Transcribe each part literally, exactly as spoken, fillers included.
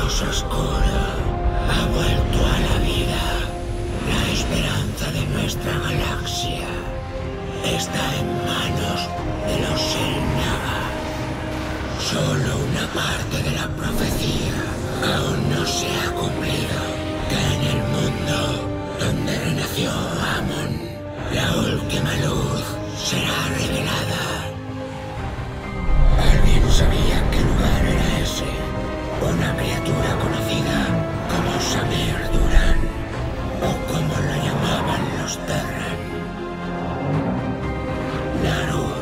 luz oscura ha vuelto a la vida. La esperanza de nuestra galaxia está en manos de los Xel'Naga. Solo una parte de la profecía aún no se ha cumplido. Que en el mundo donde renació Amon, la última luz será revelada. ¿Alguien sabía qué lugar era ese? Una criatura conocida como Samir Duran, o como lo llamaban los Terran. Narur.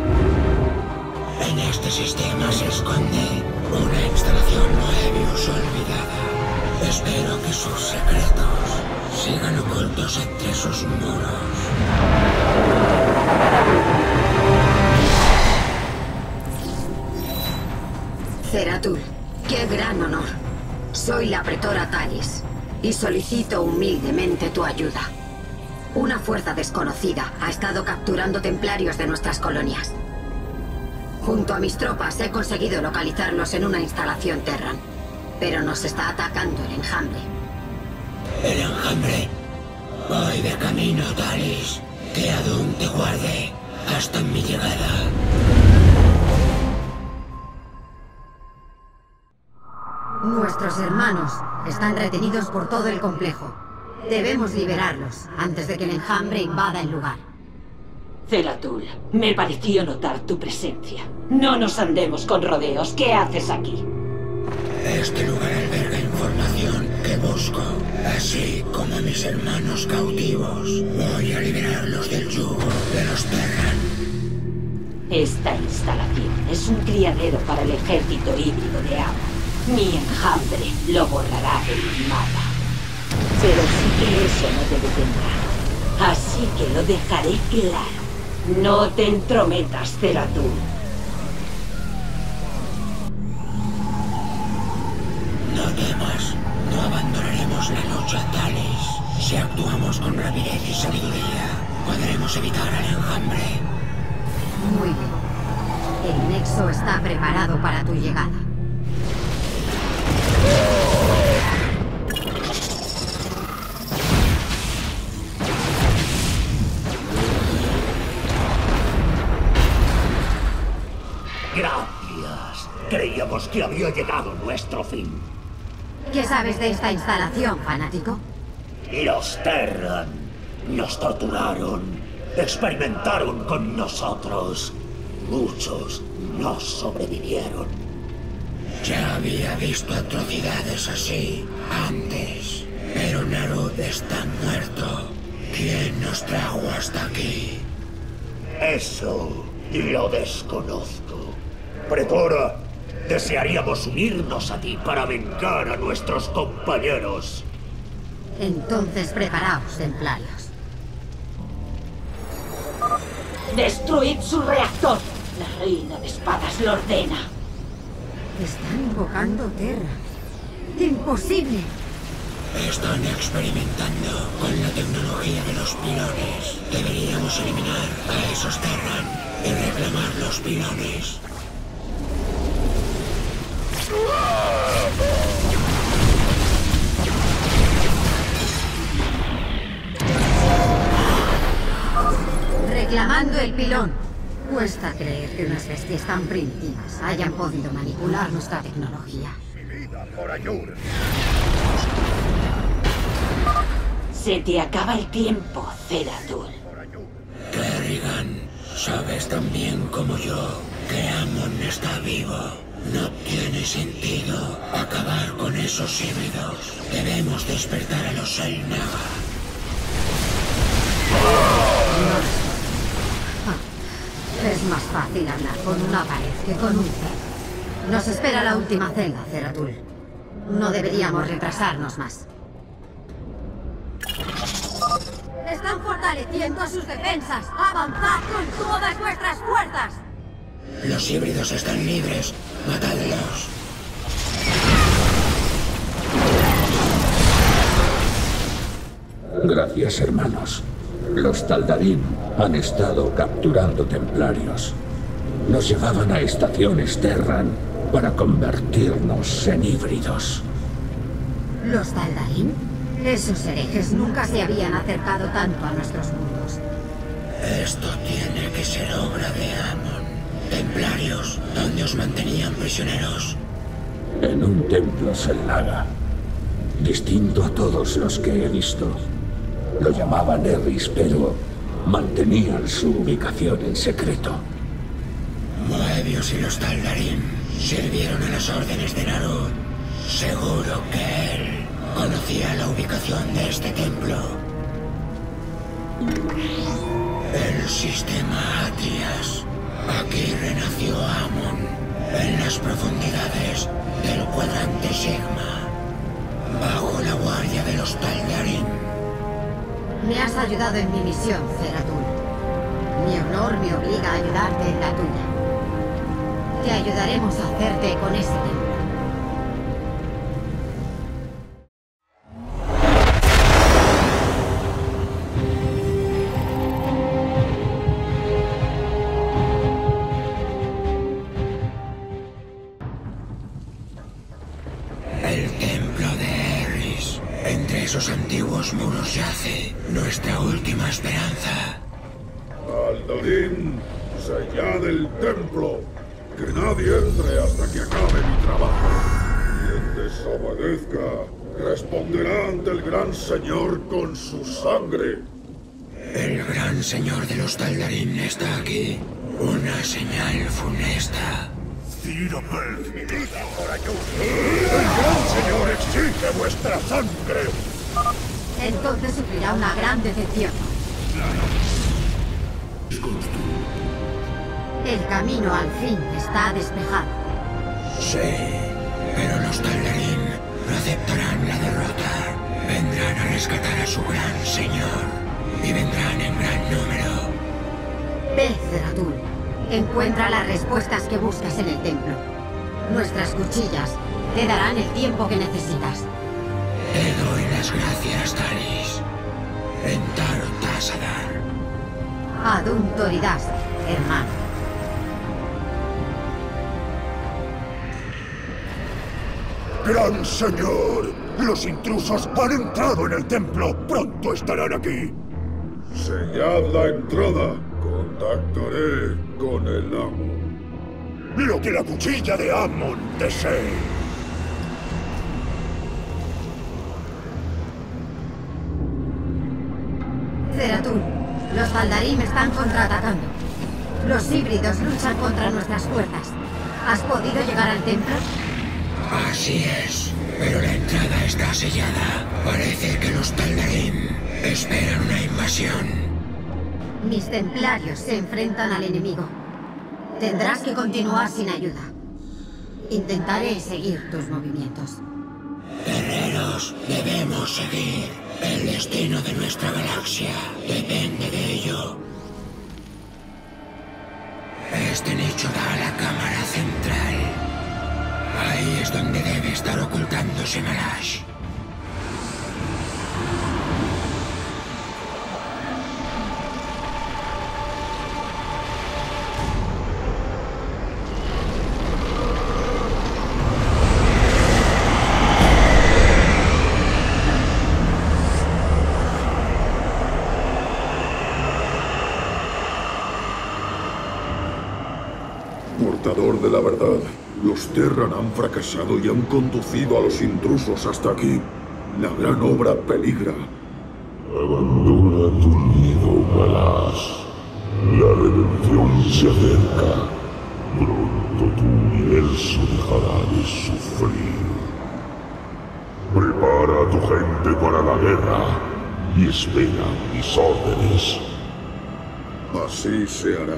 En este sistema se esconde una instalación Moebius olvidada. Espero que sus secretos sigan ocultos entre sus muros. Zeratul, qué gran honor. Soy la pretora Talis y solicito humildemente tu ayuda. Una fuerza desconocida ha estado capturando templarios de nuestras colonias. Junto a mis tropas he conseguido localizarlos en una instalación Terran, pero nos está atacando el enjambre. ¿El enjambre? Voy de camino, Talis. Que Adun te guarde hasta mi llegada. Nuestros hermanos están retenidos por todo el complejo. Debemos liberarlos antes de que el enjambre invada el lugar. Zeratul, me pareció notar tu presencia. No nos andemos con rodeos. ¿Qué haces aquí? Este lugar alberga información que busco, así como a mis hermanos cautivos. Voy a liberarlos del yugo de los Terran. Esta instalación es un criadero para el ejército híbrido de Amon. Mi enjambre lo borrará del mapa. Pero sí que eso no te detendrá. Así que lo dejaré claro. No te entrometas, Zeratul. No temas, no abandonaremos la lucha, Talis. Si actuamos con rapidez y sabiduría, podremos evitar al enjambre. Muy bien. El nexo está preparado para tu llegada. Gracias. Creíamos que había llegado nuestro fin. ¿Qué sabes de esta instalación, fanático? Los Terran nos torturaron, experimentaron con nosotros. Muchos no sobrevivieron. Ya había visto atrocidades así antes, pero Narud está muerto. ¿Quién nos trajo hasta aquí? Eso lo desconozco. Pretora, desearíamos unirnos a ti para vengar a nuestros compañeros. Entonces preparaos, templarios. ¡Destruid su reactor! La reina de espadas lo ordena. Están invocando Terra. ¡Imposible! Están experimentando con la tecnología de los pilones. Deberíamos eliminar a esos Terran y reclamar los pilones. Reclamando el pilón. Cuesta creer que unas bestias tan primitivas hayan podido manipular nuestra tecnología. Se te acaba el tiempo, Zeratul. Kerrigan, sabes tan bien como yo que Amon está vivo. No tiene sentido acabar con esos híbridos. Debemos despertar a los Xel'Naga. Es más fácil hablar con una pared que con un cerdo. Nos espera la última celda, Zeratul. No deberíamos retrasarnos más. Están fortaleciendo sus defensas. ¡Avanzad con todas vuestras fuerzas! Los híbridos están libres. Matadlos. Gracias, hermanos. Los Taldarim han estado capturando templarios. Nos llevaban a estaciones Terran para convertirnos en híbridos. ¿Los Taldarim? Esos herejes nunca se habían acercado tanto a nuestros mundos. Esto tiene que ser obra de Amon. Templarios, ¿dónde os mantenían prisioneros? En un templo Selnaga. Distinto a todos los que he visto. Lo llamaban Eris, pero mantenían su ubicación en secreto. Moebius y los Taldarim sirvieron a las órdenes de Narud. Seguro que él conocía la ubicación de este templo. El sistema Atrias. Aquí renació Amon, en las profundidades del cuadrante Sigma, bajo la guardia de los Taldarim. Me has ayudado en mi misión, Zeratul. Mi honor me obliga a ayudarte en la tuya. Te ayudaremos a hacerte con ese templo. El templo de Eris. Entre esos antiguos muros yace nuestra última esperanza. Taldarim, sellad el templo. Que nadie entre hasta que acabe mi trabajo. Quien desobedezca responderá ante el gran señor con su sangre. El gran señor de los Taldarim está aquí. Una señal funesta. Cyrapelt, mi vida por ayuda. El gran señor exige vuestra sangre. Entonces sufrirá una gran decepción. El camino al fin está despejado. Sí, pero los Taldarim no aceptarán la derrota. Vendrán a rescatar a su gran señor. Y vendrán en gran número. Ve, Zeratul. Encuentra las respuestas que buscas en el templo. Nuestras cuchillas te darán el tiempo que necesitas. Te doy las gracias, Talis. Entar Tasadar. Adun Toridas, hermano. Gran señor, los intrusos han entrado en el templo. Pronto estarán aquí. Sellad la entrada. Contactaré con el amo. Lo que la cuchilla de Amon desee. Zeratul, los Taldarim están contraatacando. Los híbridos luchan contra nuestras fuerzas. ¿Has podido llegar al templo? Así es, pero la entrada está sellada. Parece que los Taldarim esperan una invasión. Mis templarios se enfrentan al enemigo. Tendrás que continuar sin ayuda. Intentaré seguir tus movimientos. Guerreros, debemos seguir. El destino de nuestra galaxia depende de ello. Este nicho da a la cámara central. Ahí es donde debe estar ocultándose Malash. Portador de la verdad, los Terran han fracasado y han conducido a los intrusos hasta aquí. La gran obra peligra. Abandona tu nido, Malash. La redención se acerca. Pronto tu universo dejará de sufrir. Prepara a tu gente para la guerra y espera mis órdenes. Así se hará.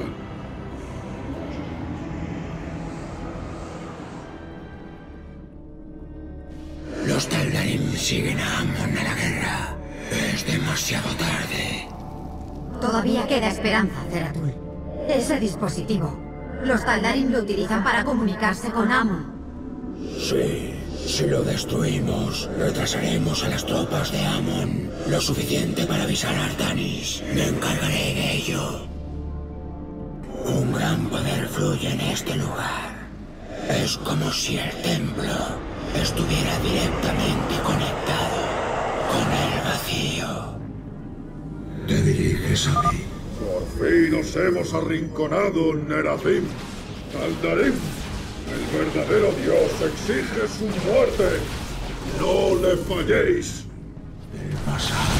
Los Taldarim siguen a Amon a la guerra. Es demasiado tarde. Todavía queda esperanza, Zeratul. Ese dispositivo. Los Taldarim lo utilizan para comunicarse con Amon. Sí, si lo destruimos, retrasaremos a las tropas de Amon lo suficiente para avisar a Artanis. Me encargaré de ello. Un gran poder fluye en este lugar. Es como si el templo estuviera directamente conectado con el vacío. Te diriges a mí. Por fin nos hemos arrinconado, Nerafim. Taldarim, el verdadero dios exige su muerte. No le falléis. El pasado.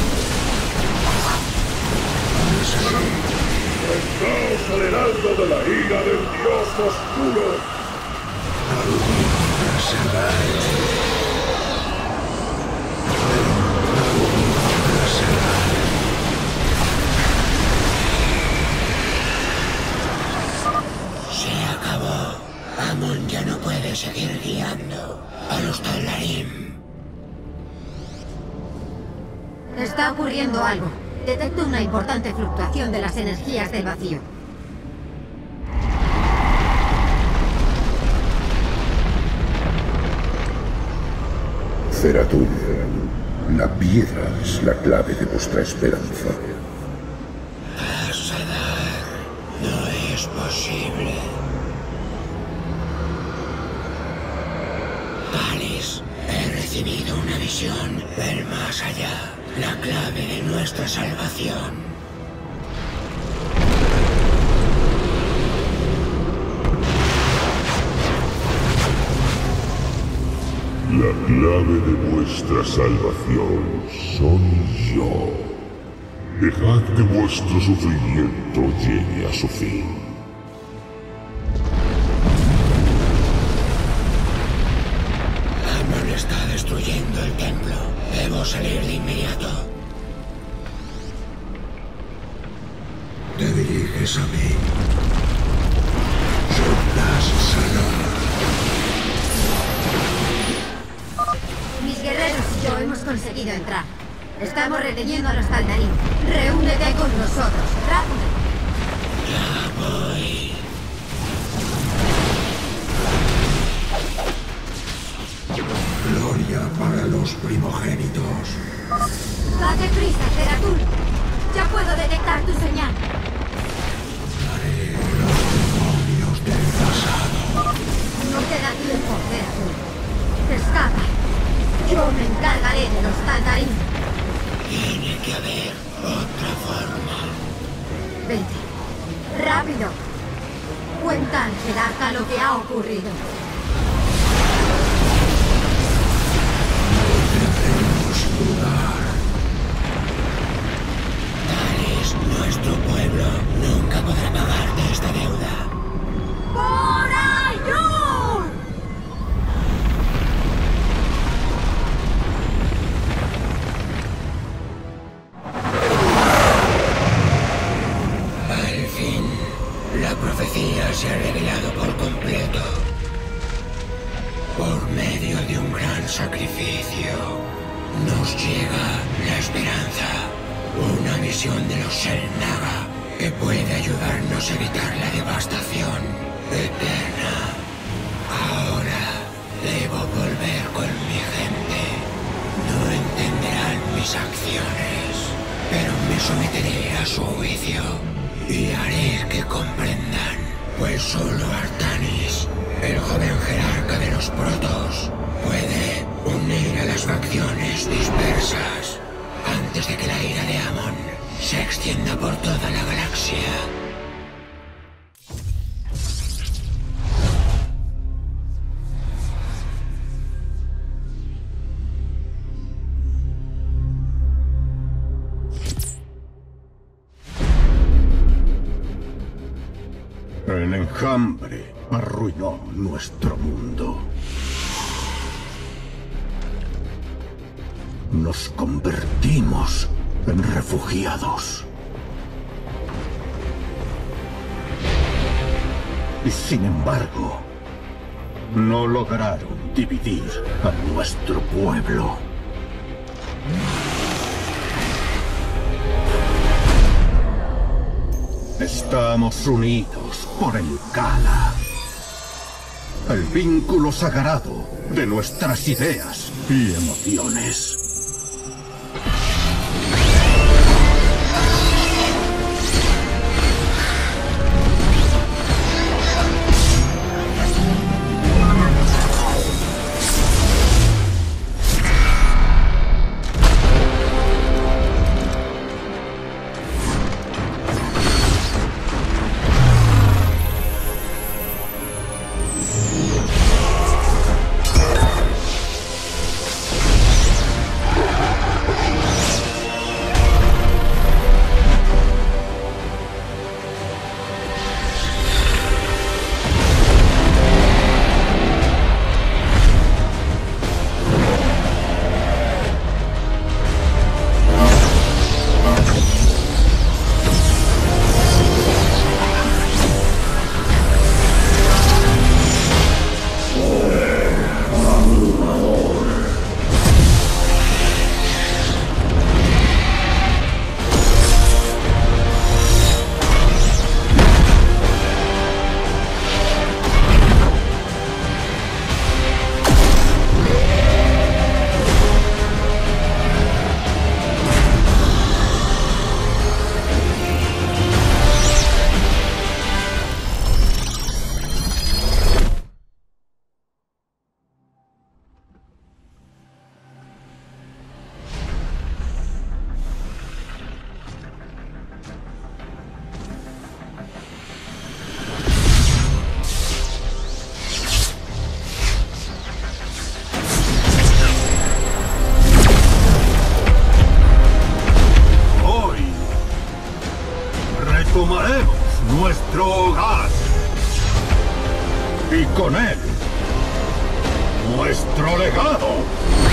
Enfrentaos al heraldo de la ira del dios oscuro. Se acabó. Amon ya no puede seguir guiando a los Taldarim. Está ocurriendo algo. Detecto una importante fluctuación de las energías del vacío. Zeratul, la piedra es la clave de vuestra esperanza. Asadar, no es posible. Talis, he recibido una visión del más allá. La clave de nuestra salvación. La clave de vuestra salvación soy yo. Dejad que vuestro sufrimiento llegue a su fin. Amon está destruyendo el templo. Debo salir de inmediato. Te diriges a mí. Sondas Salar. Mis guerreros y yo hemos conseguido entrar. Estamos reteniendo a los Taldarim. Reúnete con nosotros, rápido. Ya voy. Gloria para los primogénitos. Date prisa, Zeratul. Ya puedo detectar tu señal. Daré los demonios del pasado. No te da tiempo, Zeratul. Escapa. Yo me encargaré de los Taldarim. Tiene que haber otra forma. Vete. Rápido. Cuenta al jerarca lo que ha ocurrido. Talis, nuestro pueblo nunca podrá pagarte esta deuda. ¡Por ayuda! Al fin, la profecía se ha revelado por completo. Por medio de un gran sacrificio, nos llega la esperanza. Una visión de los Xel'Naga que puede ayudarnos a evitar la devastación eterna. Ahora debo volver con mi gente. No entenderán mis acciones, pero me someteré a su juicio y haré que comprendan, pues solo Artanis, el joven jerarca de los Protoss, puede unir a las facciones dispersas antes de que la ira de Amon se extienda por toda la galaxia. El enjambre arruinó nuestro mundo. Nos convertimos en refugiados. Y sin embargo, no lograron dividir a nuestro pueblo. Estamos unidos por el Khala. El vínculo sagrado de nuestras ideas y emociones. retomaremos nuestro hogar. Y con él, nuestro legado.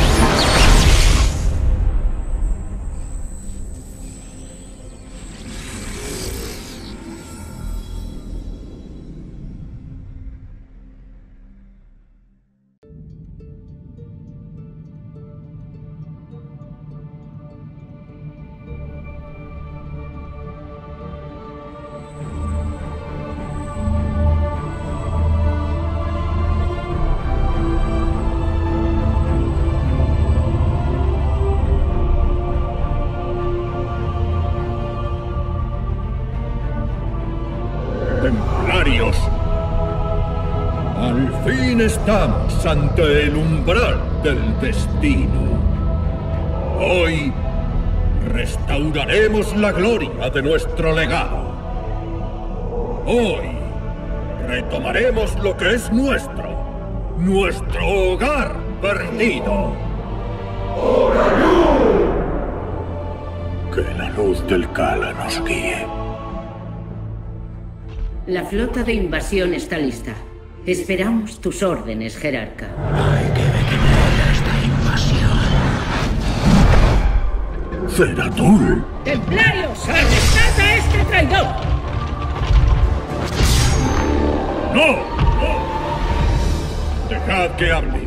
Templarios, al fin estamos ante el umbral del destino. Hoy restauraremos la gloria de nuestro legado. Hoy retomaremos lo que es nuestro, nuestro hogar perdido. Que la luz del Khala nos guíe. La flota de invasión está lista. Esperamos tus órdenes, jerarca. Hay que detener esta invasión. Zeratul. ¡Templarios, arrestad a este traidor! ¡No! ¡No! Dejad que hable.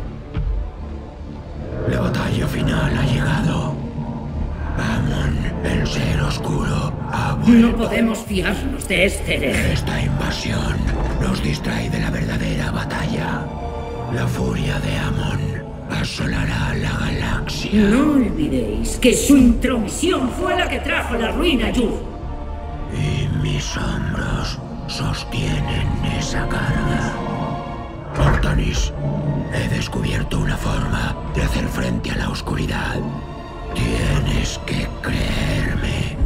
La batalla final ha llegado. Amon, el ser oscuro, ha vuelto. No podemos fiarnos de este hereje. Esta invasión nos distrae de la verdadera batalla. La furia de Amon asolará la galaxia. No olvidéis que su intromisión fue la que trajo la ruina a Yur. Y mis hombros sostienen esa carga. Artanis, he descubierto una forma de hacer frente a la oscuridad. Tienes que creerme.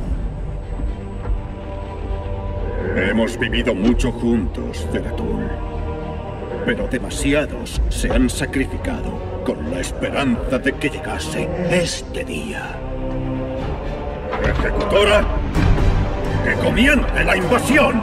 Hemos vivido mucho juntos, Zeratul. Pero demasiados se han sacrificado con la esperanza de que llegase este día. Ejecutora, que comience la invasión.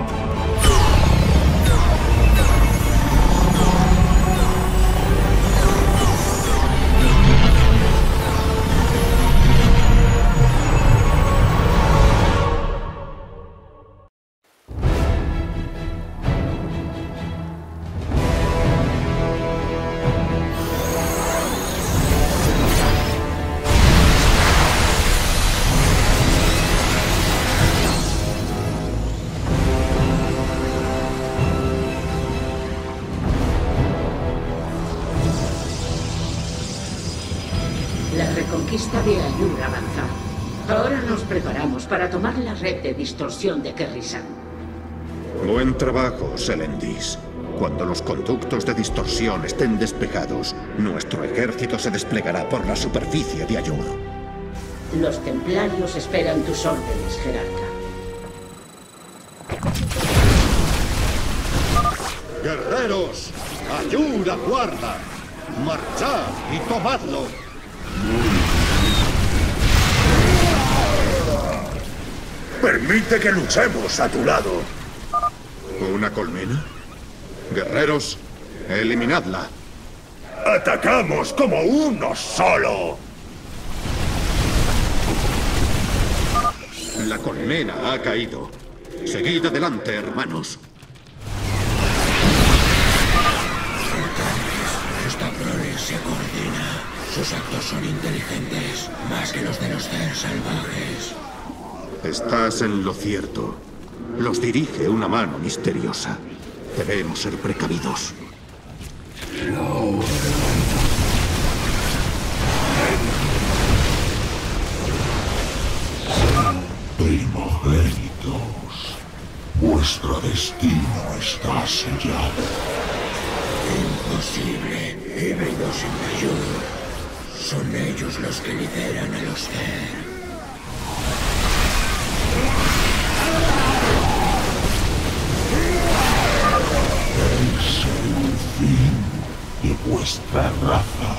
La reconquista de Ayur avanza. Ahora nos preparamos para tomar la red de distorsión de Kerrisan. Buen trabajo, Selendis. Cuando los conductos de distorsión estén despejados, nuestro ejército se desplegará por la superficie de Ayur. Los templarios esperan tus órdenes, jerarca. ¡Guerreros! ¡Ayur aguarda! ¡Marchad y tomadlo! Permite que luchemos a tu lado. ¿Una colmena? Guerreros, eliminadla. ¡Atacamos como uno solo! La colmena ha caído. Seguid adelante, hermanos. Esta prole se coordina. Sus actos son inteligentes, más que los de los Zer salvajes. Estás en lo cierto. Los dirige una mano misteriosa. Debemos ser precavidos. Primogénitos, vuestro destino está sellado. Imposible. Híbridos sin ayuda. Son ellos los que lideran a los Zer. Es el fin de vuestra raza.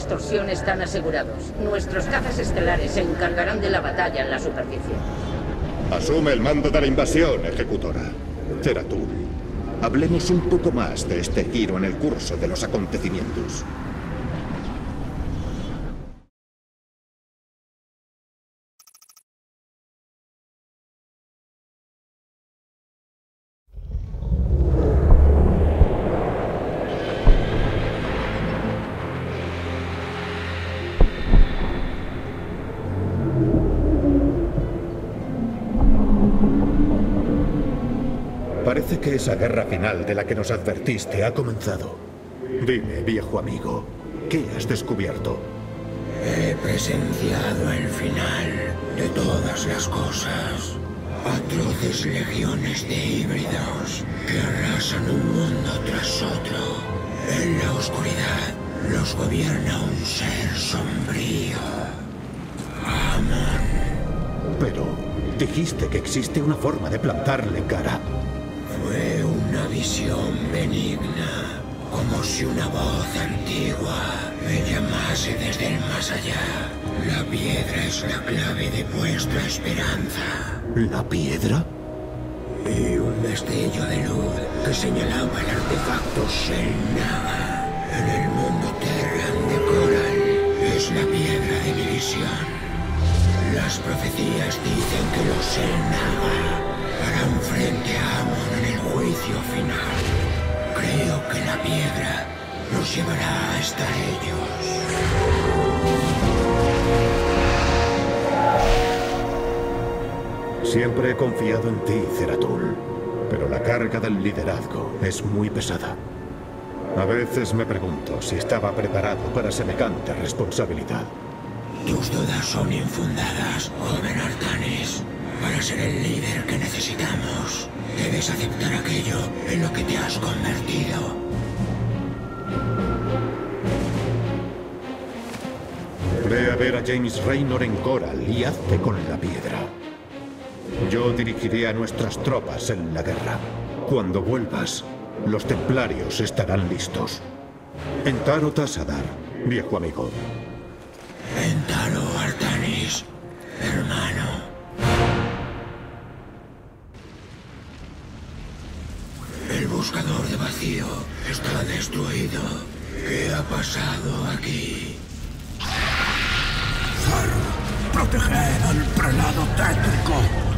distorsión están asegurados. Nuestros cazas estelares se encargarán de la batalla en la superficie. Asume el mando de la invasión, ejecutora. Zeratul, hablemos un poco más de este giro en el curso de los acontecimientos. Parece que esa guerra final de la que nos advertiste ha comenzado. Dime, viejo amigo, ¿qué has descubierto? He presenciado el final de todas las cosas. Atroces legiones de híbridos que arrasan un mundo tras otro. En la oscuridad los gobierna un ser sombrío. Amon. Pero dijiste que existe una forma de plantarle cara. Fue una visión benigna, como si una voz antigua me llamase desde el más allá. La piedra es la clave de vuestra esperanza. ¿La piedra? Y un destello de luz que señalaba el artefacto Selnaga. En el mundo Terran de Coral es la piedra de mi visión. Las profecías dicen que los Selnaga harán frente a Amon en el juicio final. Creo que la piedra nos llevará hasta ellos. Siempre he confiado en ti, Zeratul, pero la carga del liderazgo es muy pesada. A veces me pregunto si estaba preparado para semejante responsabilidad. Tus dudas son infundadas, joven Artanis. Para ser el líder que necesitamos, debes aceptar aquello en lo que te has convertido. Ve a ver a James Raynor en Coral y hazte con la piedra. Yo dirigiré a nuestras tropas en la guerra. Cuando vuelvas, los templarios estarán listos. Entaro Tasadar, viejo amigo. Entaro Artanis, hermano. El buscador de vacío está destruido. ¿Qué ha pasado aquí? Zar, proteged al prelado tétrico.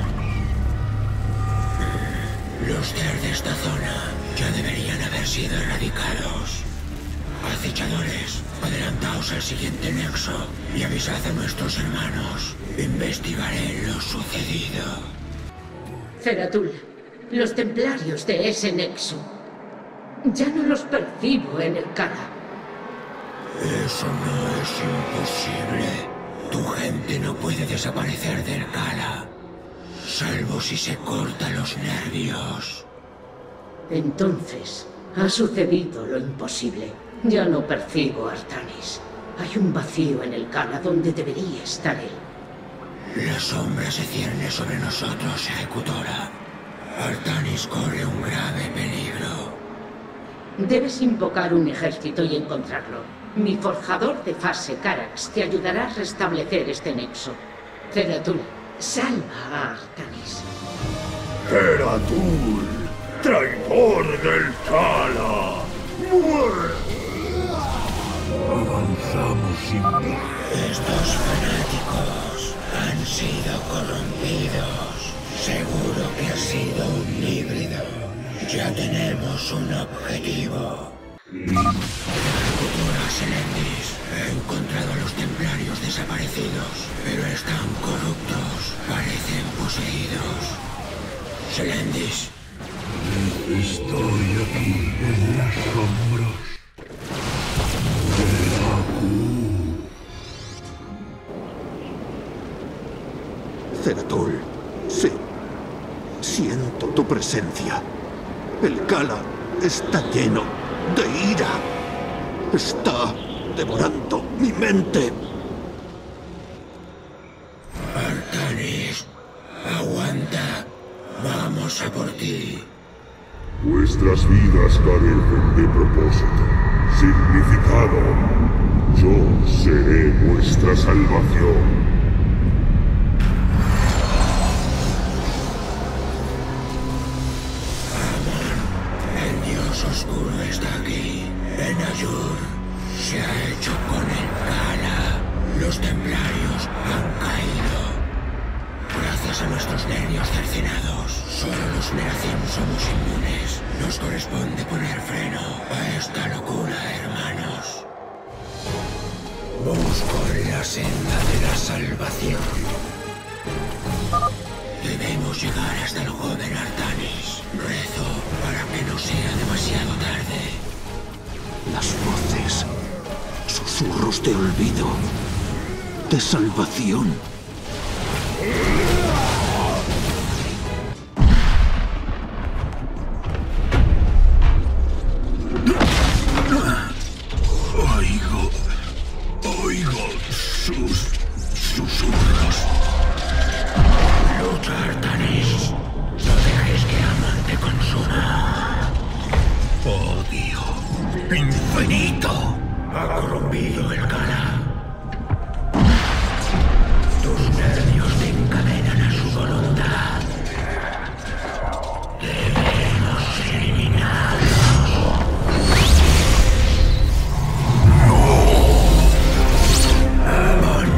Los Ter de esta zona ya deberían haber sido erradicados. Acechadores, adelantaos al siguiente nexo y avisad a nuestros hermanos. Investigaré lo sucedido. Zeratul, los templarios de ese nexo. Ya no los percibo en el Kala. Eso no es imposible. Tu gente no puede desaparecer del Kala, salvo si se corta los nervios. Entonces, ha sucedido lo imposible. Ya no percibo a Artanis. Hay un vacío en el Kala donde debería estar él. La sombra se cierne sobre nosotros, ejecutora. Artanis corre un grave peligro. Debes invocar un ejército y encontrarlo. Mi forjador de fase, Carax, te ayudará a restablecer este nexo. Zeratul, salva a Artanis. Zeratul, traidor del Kala. ¡Muere! Avanzamos sin... Estos fanáticos han sido corrompidos. Seguro que ha sido un híbrido. Ya tenemos un objetivo. Ejecutora Selendis, he encontrado a los templarios desaparecidos, pero están corruptos, parecen poseídos. Selendis. Estoy aquí en las sombras. Zeratul, sí. Siento tu presencia. El Kala está lleno de ira. Está devorando mi mente. Artanis, aguanta. Vamos a por ti. Vuestras vidas carecen de propósito, significado. Yo seré vuestra salvación. El dios oscuro está aquí. En Ayur se ha hecho con el Kala. Los templarios han caído. Gracias a nuestros nervios cercenados, solo los Neracim somos inmunes. Nos corresponde poner freno a esta locura, hermanos. Busco la senda de la salvación. Debemos llegar hasta el joven Artanis. Rezo para que no sea demasiado tarde. Las voces, susurros de olvido, de salvación. Oigo, oigo sus susurros. Lucha, Artanis. No dejes que Amon te consuma. Odio infinito. Ha corrompido el Kala. Tus nervios te encadenan a su voluntad. Debemos eliminarlos. Amon.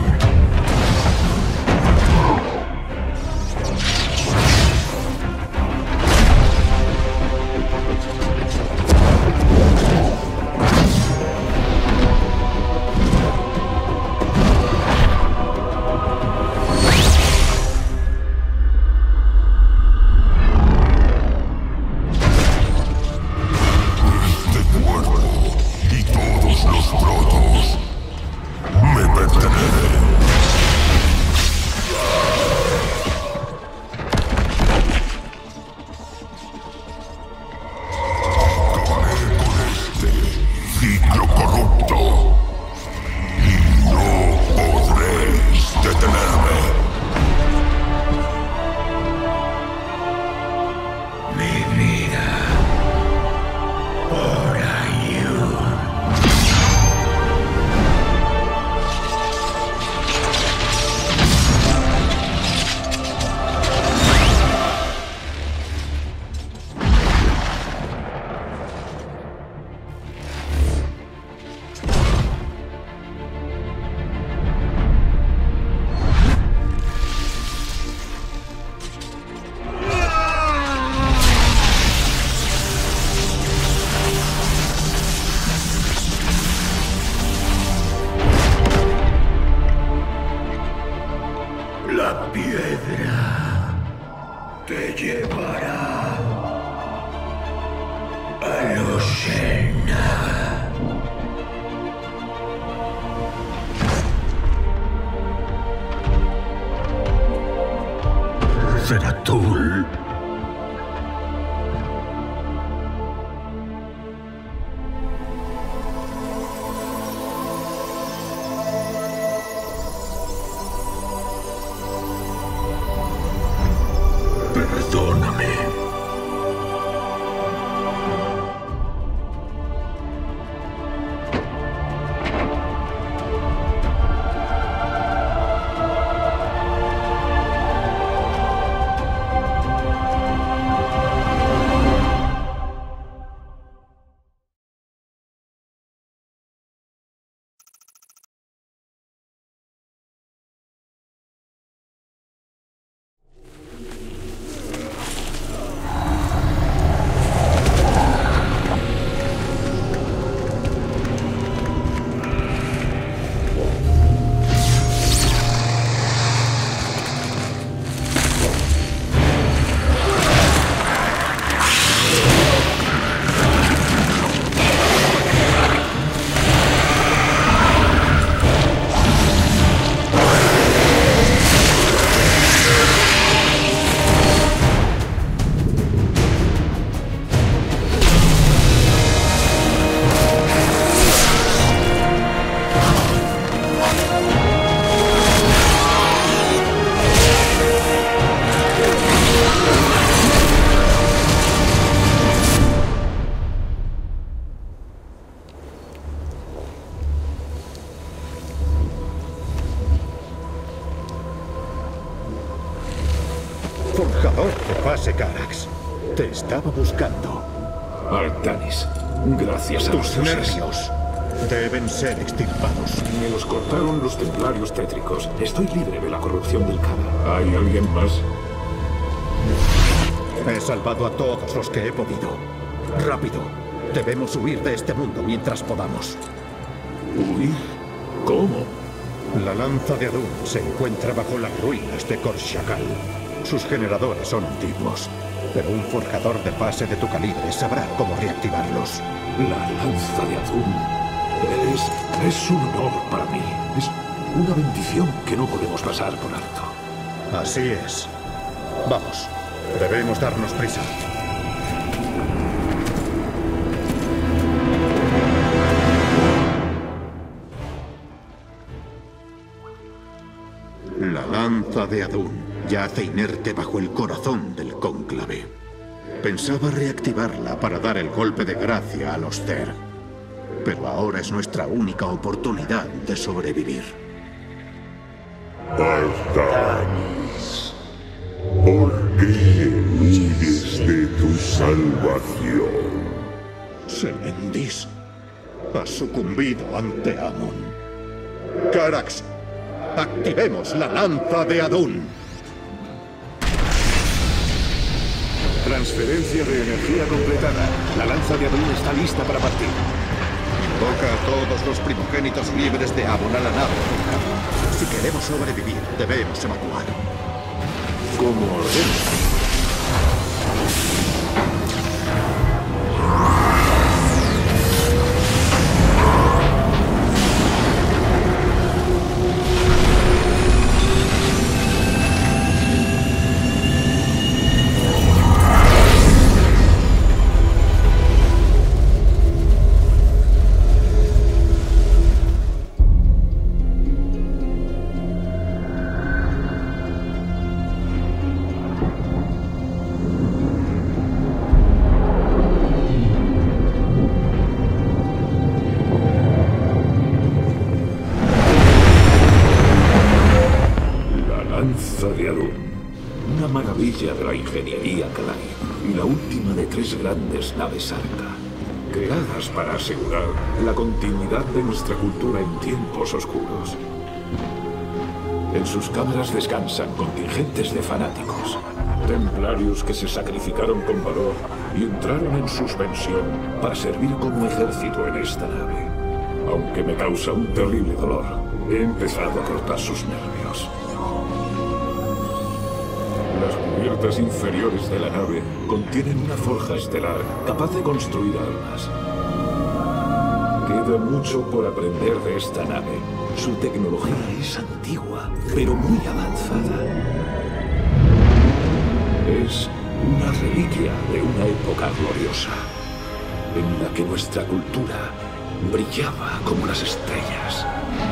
La piedra te llevará a los Xel'Naga. Zeratul. Perdóname. forjador de fase Carax. Te estaba buscando. Artanis, gracias a Tus los dioses. nervios deben ser extirpados. Me los cortaron los templarios tétricos. Estoy libre de la corrupción del Kala. ¿Hay alguien más? He salvado a todos los que he podido. Rápido. Debemos huir de este mundo mientras podamos. ¿Huir? ¿Cómo? La lanza de Adun se encuentra bajo las ruinas de Korshakal. Sus generadores son antiguos, pero un forjador de fase de tu calibre sabrá cómo reactivarlos. La lanza de Adun. Es, es un honor para mí. Es una bendición que no podemos pasar por alto. Así es. Vamos. Debemos darnos prisa. La lanza de Adun yace inerte bajo el corazón del cónclave. Pensaba reactivarla para dar el golpe de gracia a los Zer. Pero ahora es nuestra única oportunidad de sobrevivir. Artanis, ¿por qué huyes de tu salvación? Semendis ha sucumbido ante Amon. Carax, activemos la lanza de Adun. Transferencia de energía completada. La lanza de Adun está lista para partir. Invoca a todos los primogénitos libres de Amon a la nave. Si queremos sobrevivir, debemos evacuar. ¿Cómo ordenas? De la ingeniería Kalai y la última de tres grandes naves Arca, creadas para asegurar la continuidad de nuestra cultura en tiempos oscuros. En sus cámaras descansan contingentes de fanáticos, templarios que se sacrificaron con valor y entraron en suspensión para servir como ejército en esta nave. Aunque me causa un terrible dolor, he empezado a cortar sus nervios. Las cubiertas inferiores de la nave contienen una forja estelar capaz de construir armas. Queda mucho por aprender de esta nave. Su tecnología es antigua, pero muy avanzada. Es una reliquia de una época gloriosa, en la que nuestra cultura brillaba como las estrellas.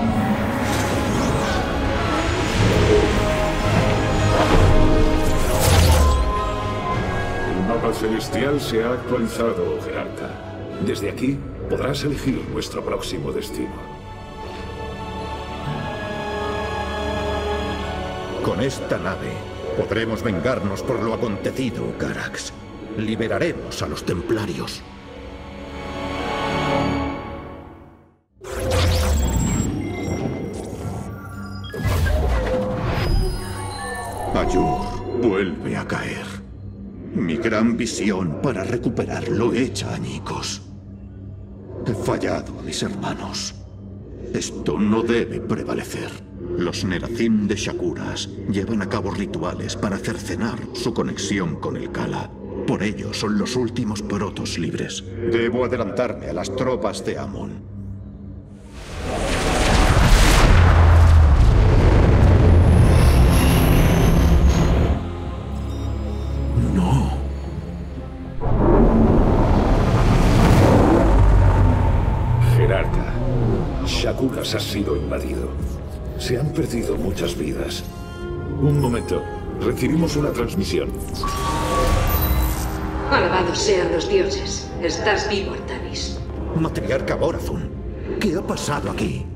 El mapa celestial se ha actualizado, Jerarca. Desde aquí podrás elegir nuestro próximo destino. Con esta nave podremos vengarnos por lo acontecido, Carax. Liberaremos a los templarios. Ayur vuelve a caer. Mi gran visión para recuperarlo hecha añicos. He fallado a mis hermanos. Esto no debe prevalecer. Los Nerazim de Shakuras llevan a cabo rituales para cercenar su conexión con el Kala. Por ello son los últimos protos libres. Debo adelantarme a las tropas de Amon. Shakuras ha sido invadido. Se han perdido muchas vidas. Un momento. Recibimos una transmisión. Alabados sean los dioses. Estás vivo, Artanis. Matriarca Borazun, ¿qué ha pasado aquí?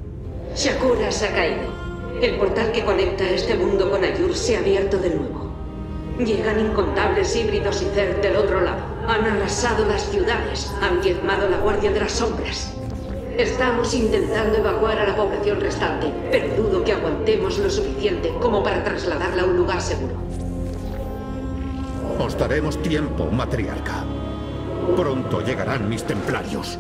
Shakuras ha caído. El portal que conecta este mundo con Ayur se ha abierto de nuevo. Llegan incontables híbridos y Zerg del otro lado. Han arrasado las ciudades, han diezmado la Guardia de las Sombras. Estamos intentando evacuar a la población restante, pero dudo que aguantemos lo suficiente como para trasladarla a un lugar seguro. Os daremos tiempo, matriarca. Pronto llegarán mis templarios.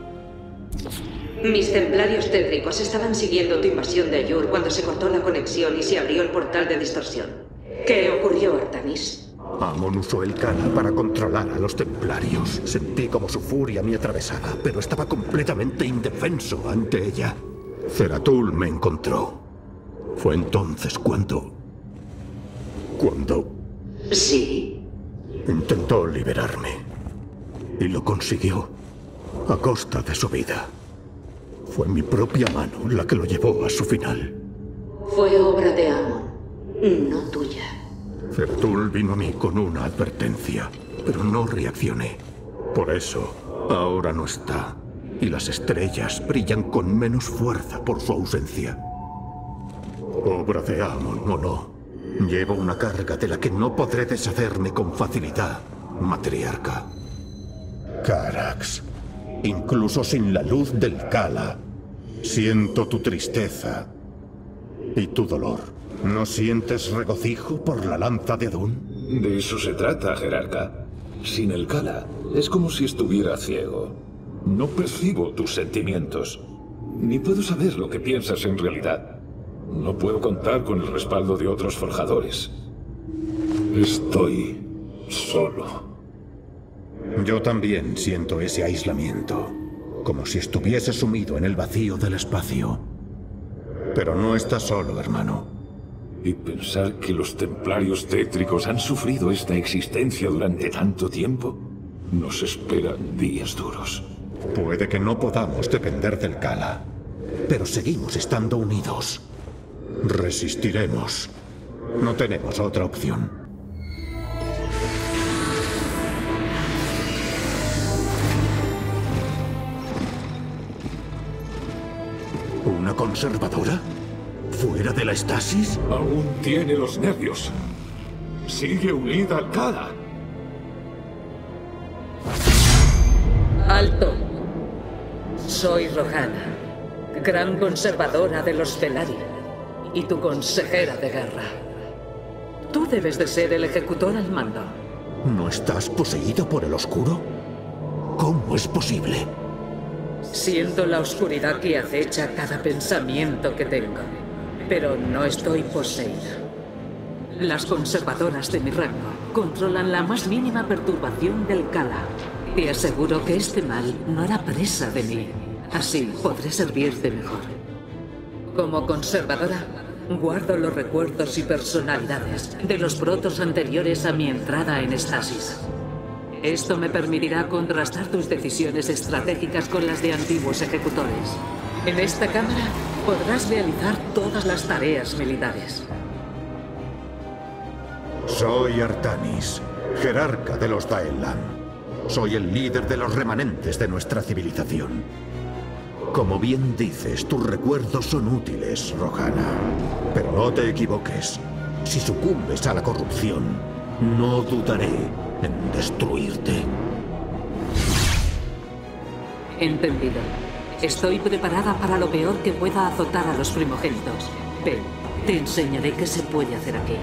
Mis templarios tétricos estaban siguiendo tu invasión de Ayur cuando se cortó la conexión y se abrió el portal de distorsión. ¿Qué ocurrió, Artanis? Amon usó el Kala para controlar a los templarios. Sentí como su furia me atravesaba, pero estaba completamente indefenso ante ella. Zeratul me encontró. Fue entonces cuando... Cuando... Sí. Intentó liberarme. Y lo consiguió. A costa de su vida. Fue mi propia mano la que lo llevó a su final. Fue obra de Amon, no tuya. Zeratul vino a mí con una advertencia, pero no reaccioné. Por eso, ahora no está. Y las estrellas brillan con menos fuerza por su ausencia. Obra de Amon o no, llevo una carga de la que no podré deshacerme con facilidad, matriarca. Carax, incluso sin la luz del Kala, siento tu tristeza y tu dolor. ¿No sientes regocijo por la lanza de Adún? De eso se trata, jerarca. Sin el Kala, es como si estuviera ciego. No percibo tus sentimientos, ni puedo saber lo que piensas en realidad. No puedo contar con el respaldo de otros forjadores. Estoy solo. Yo también siento ese aislamiento, como si estuviese sumido en el vacío del espacio. Pero no estás solo, hermano. Y pensar que los templarios tétricos han sufrido esta existencia durante tanto tiempo, nos esperan días duros. Puede que no podamos depender del Kala, pero seguimos estando unidos. Resistiremos. No tenemos otra opción. ¿Una conservadora? ¿Fuera de la estasis? Aún tiene los nervios. Sigue unida al Kala. ¡Alto! Soy Rohana, gran conservadora de los Velaryon y tu consejera de guerra. Tú debes de ser el ejecutor al mando. ¿No estás poseído por el oscuro? ¿Cómo es posible? Siento la oscuridad que acecha cada pensamiento que tengo, pero no estoy poseída. Las conservadoras de mi rango controlan la más mínima perturbación del Kala. Te aseguro que este mal no hará presa de mí. Así podré servirte mejor. Como conservadora, guardo los recuerdos y personalidades de los protos anteriores a mi entrada en estasis. Esto me permitirá contrastar tus decisiones estratégicas con las de antiguos ejecutores. En esta cámara podrás realizar todas las tareas militares. Soy Artanis, jerarca de los Daelan. Soy el líder de los remanentes de nuestra civilización. Como bien dices, tus recuerdos son útiles, Rohana. Pero no te equivoques. Si sucumbes a la corrupción, no dudaré en destruirte. Entendido. Estoy preparada para lo peor que pueda azotar a los primogénitos. Ven, te enseñaré qué se puede hacer aquí.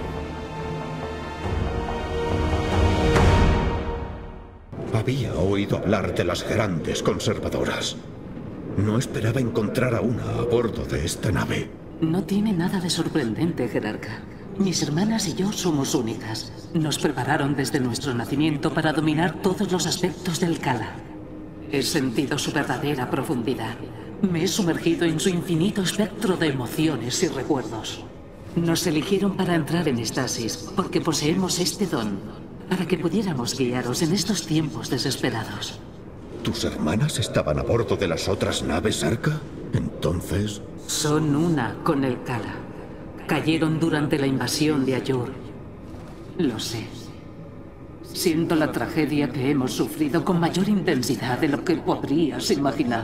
Había oído hablar de las grandes conservadoras. No esperaba encontrar a una a bordo de esta nave. No tiene nada de sorprendente, jerarca. Mis hermanas y yo somos únicas. Nos prepararon desde nuestro nacimiento para dominar todos los aspectos del Kala. He sentido su verdadera profundidad. Me he sumergido en su infinito espectro de emociones y recuerdos. Nos eligieron para entrar en estasis porque poseemos este don, para que pudiéramos guiaros en estos tiempos desesperados. ¿Tus hermanas estaban a bordo de las otras naves, Arca? Entonces... Son una con el Kala. Cayeron durante la invasión de Ayur. Lo sé. Siento la tragedia que hemos sufrido con mayor intensidad de lo que podrías imaginar.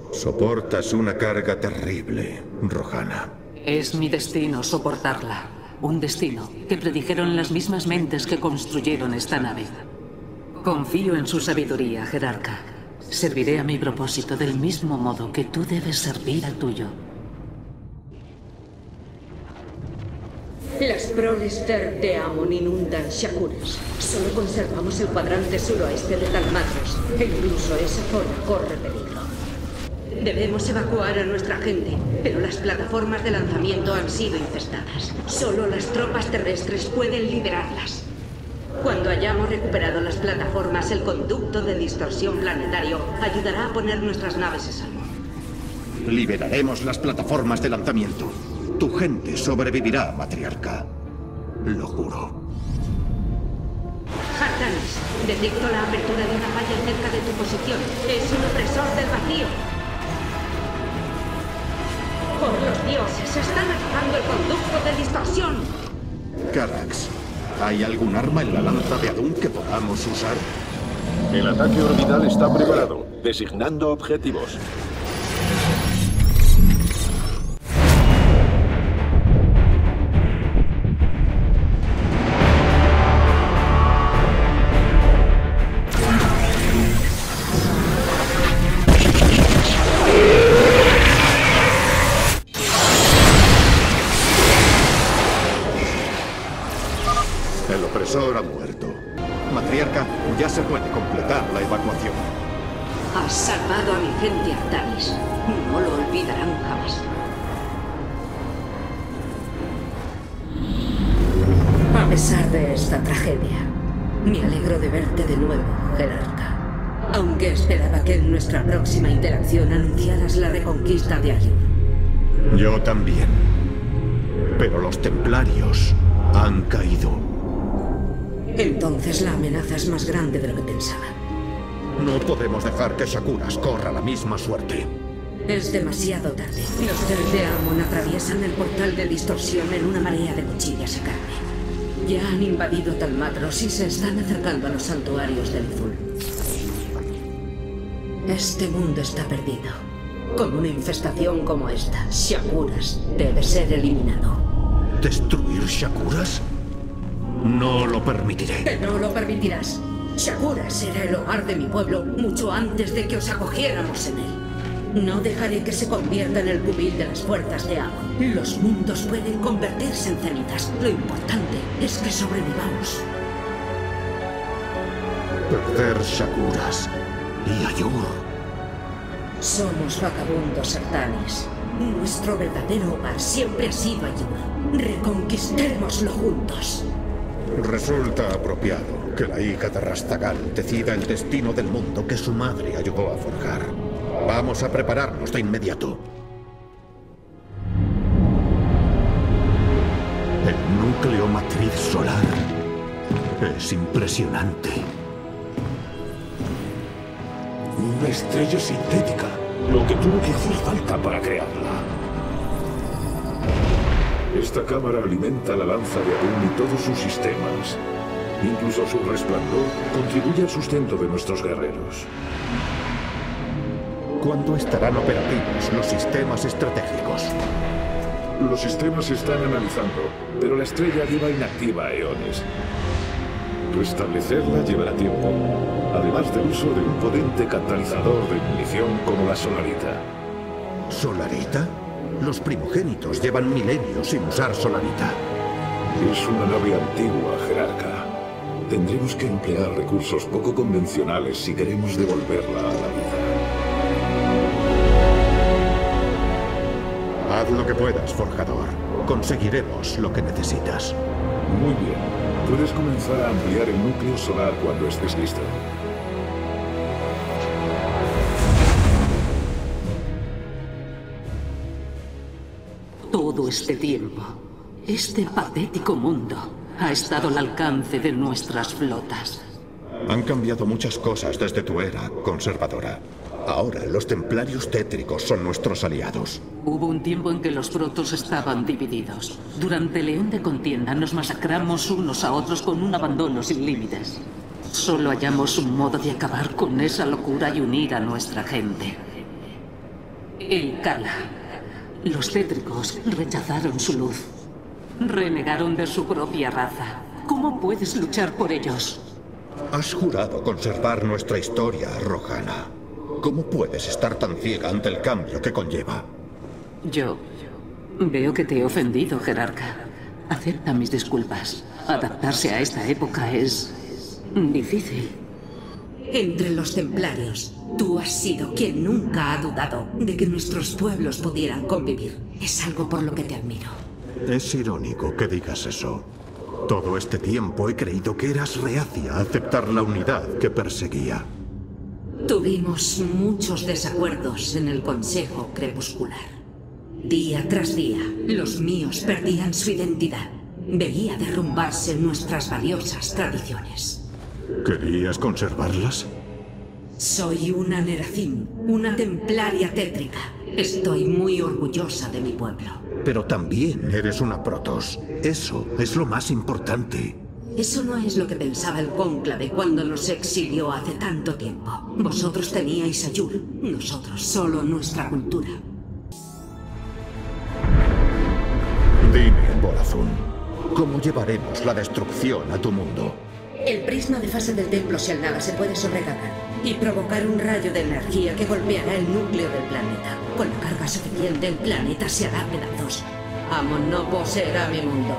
Soportas una carga terrible, Rohana. Es mi destino soportarla. Un destino que predijeron las mismas mentes que construyeron esta nave. Confío en su sabiduría, jerarca. Serviré a mi propósito del mismo modo que tú debes servir al tuyo. Las proles Ter de Amon inundan Shakuras. Solo conservamos el cuadrante suroeste de Talmatros, e incluso esa zona corre peligro. Debemos evacuar a nuestra gente, pero las plataformas de lanzamiento han sido infestadas. Solo las tropas terrestres pueden liberarlas. Cuando hayamos recuperado las plataformas, el conducto de distorsión planetario ayudará a poner nuestras naves a salvo. Liberaremos las plataformas de lanzamiento. Tu gente sobrevivirá, matriarca. Lo juro. Artanis, detecto la apertura de una falla cerca de tu posición. Es un opresor del vacío. ¡Por los dioses! ¡Están atacando el conducto de distorsión! Carax, ¿hay algún arma en la lanza de Adun que podamos usar? El ataque orbital está preparado. Designando objetivos. El opresor ha muerto. Matriarca, ya se puede completar la evacuación. Has salvado a mi gente, Artanis. No lo olvidarán jamás. A pesar de esta tragedia, me alegro de verte de nuevo, jerarca. Aunque esperaba que en nuestra próxima interacción anunciaras la reconquista de Ayur. Yo también. Pero los templarios han caído. Entonces la amenaza es más grande de lo que pensaba. No podemos dejar que Shakuras corra la misma suerte. Es demasiado tarde. Los Ter de Amon atraviesan el portal de distorsión en una marea de cuchillas y carne. Ya han invadido Talmatros y se están acercando a los santuarios del Izul. Este mundo está perdido. Con una infestación como esta, Shakuras debe ser eliminado. ¿Destruir Shakuras? No lo permitiré. Que no lo permitirás. Shakuras era el hogar de mi pueblo mucho antes de que os acogiéramos en él. No dejaré que se convierta en el cubil de las fuerzas de Amon. Los mundos pueden convertirse en cenizas. Lo importante es que sobrevivamos. Perder Shakuras y Ayur. Somos vagabundos, Artanis. Nuestro verdadero hogar siempre ha sido Ayur. Reconquistémoslo juntos. Resulta apropiado que la hija de Rastagal decida el destino del mundo que su madre ayudó a forjar. Vamos a prepararnos de inmediato. El núcleo matriz solar es impresionante. Una estrella sintética. Lo que tuvo que hacer falta para crearla. Esta cámara alimenta la lanza de Adun y todos sus sistemas. Incluso su resplandor contribuye al sustento de nuestros guerreros. ¿Cuándo estarán operativos los sistemas estratégicos? Los sistemas se están analizando, pero la estrella lleva inactiva eones. Restablecerla llevará tiempo, además del uso de un potente catalizador de munición como la Solarita. ¿Solarita? Los primogénitos llevan milenios sin usar Solarita. Es una nave antigua, jerarca. Tendremos que emplear recursos poco convencionales si queremos devolverla a la vida. Haz lo que puedas, forjador. Conseguiremos lo que necesitas. Muy bien. Puedes comenzar a ampliar el núcleo solar cuando estés listo. Todo este tiempo, este patético mundo ha estado al alcance de nuestras flotas. Han cambiado muchas cosas desde tu era, conservadora. Ahora los templarios tétricos son nuestros aliados. Hubo un tiempo en que los protos estaban divididos. Durante el eón de contienda nos masacramos unos a otros con un abandono sin límites. Solo hallamos un modo de acabar con esa locura y unir a nuestra gente. El Kala. Los tétricos rechazaron su luz. Renegaron de su propia raza. ¿Cómo puedes luchar por ellos? Has jurado conservar nuestra historia, Rohana. ¿Cómo puedes estar tan ciega ante el cambio que conlleva? Yo veo que te he ofendido, jerarca. Acepta mis disculpas. Adaptarse a esta época es difícil. Entre los templarios, tú has sido quien nunca ha dudado de que nuestros pueblos pudieran convivir. Es algo por lo que te admiro. Es irónico que digas eso. Todo este tiempo he creído que eras reacia a aceptar la unidad que perseguía. Tuvimos muchos desacuerdos en el Consejo Crepuscular. Día tras día, los míos perdían su identidad. Veía derrumbarse nuestras valiosas tradiciones. ¿Querías conservarlas? Soy una Neracim, una templaria tétrica. Estoy muy orgullosa de mi pueblo. Pero también eres una Protoss. Eso es lo más importante. Eso no es lo que pensaba el cónclave cuando nos exilió hace tanto tiempo. Vosotros teníais a Yul, nosotros solo nuestra cultura. Dime, Borazun, ¿cómo llevaremos la destrucción a tu mundo? El prisma de fase del templo Xel'Naga se puede sobrecargar y provocar un rayo de energía que golpeará el núcleo del planeta. Con la carga suficiente, el planeta se hará pedazos. Amon no poseerá mi mundo.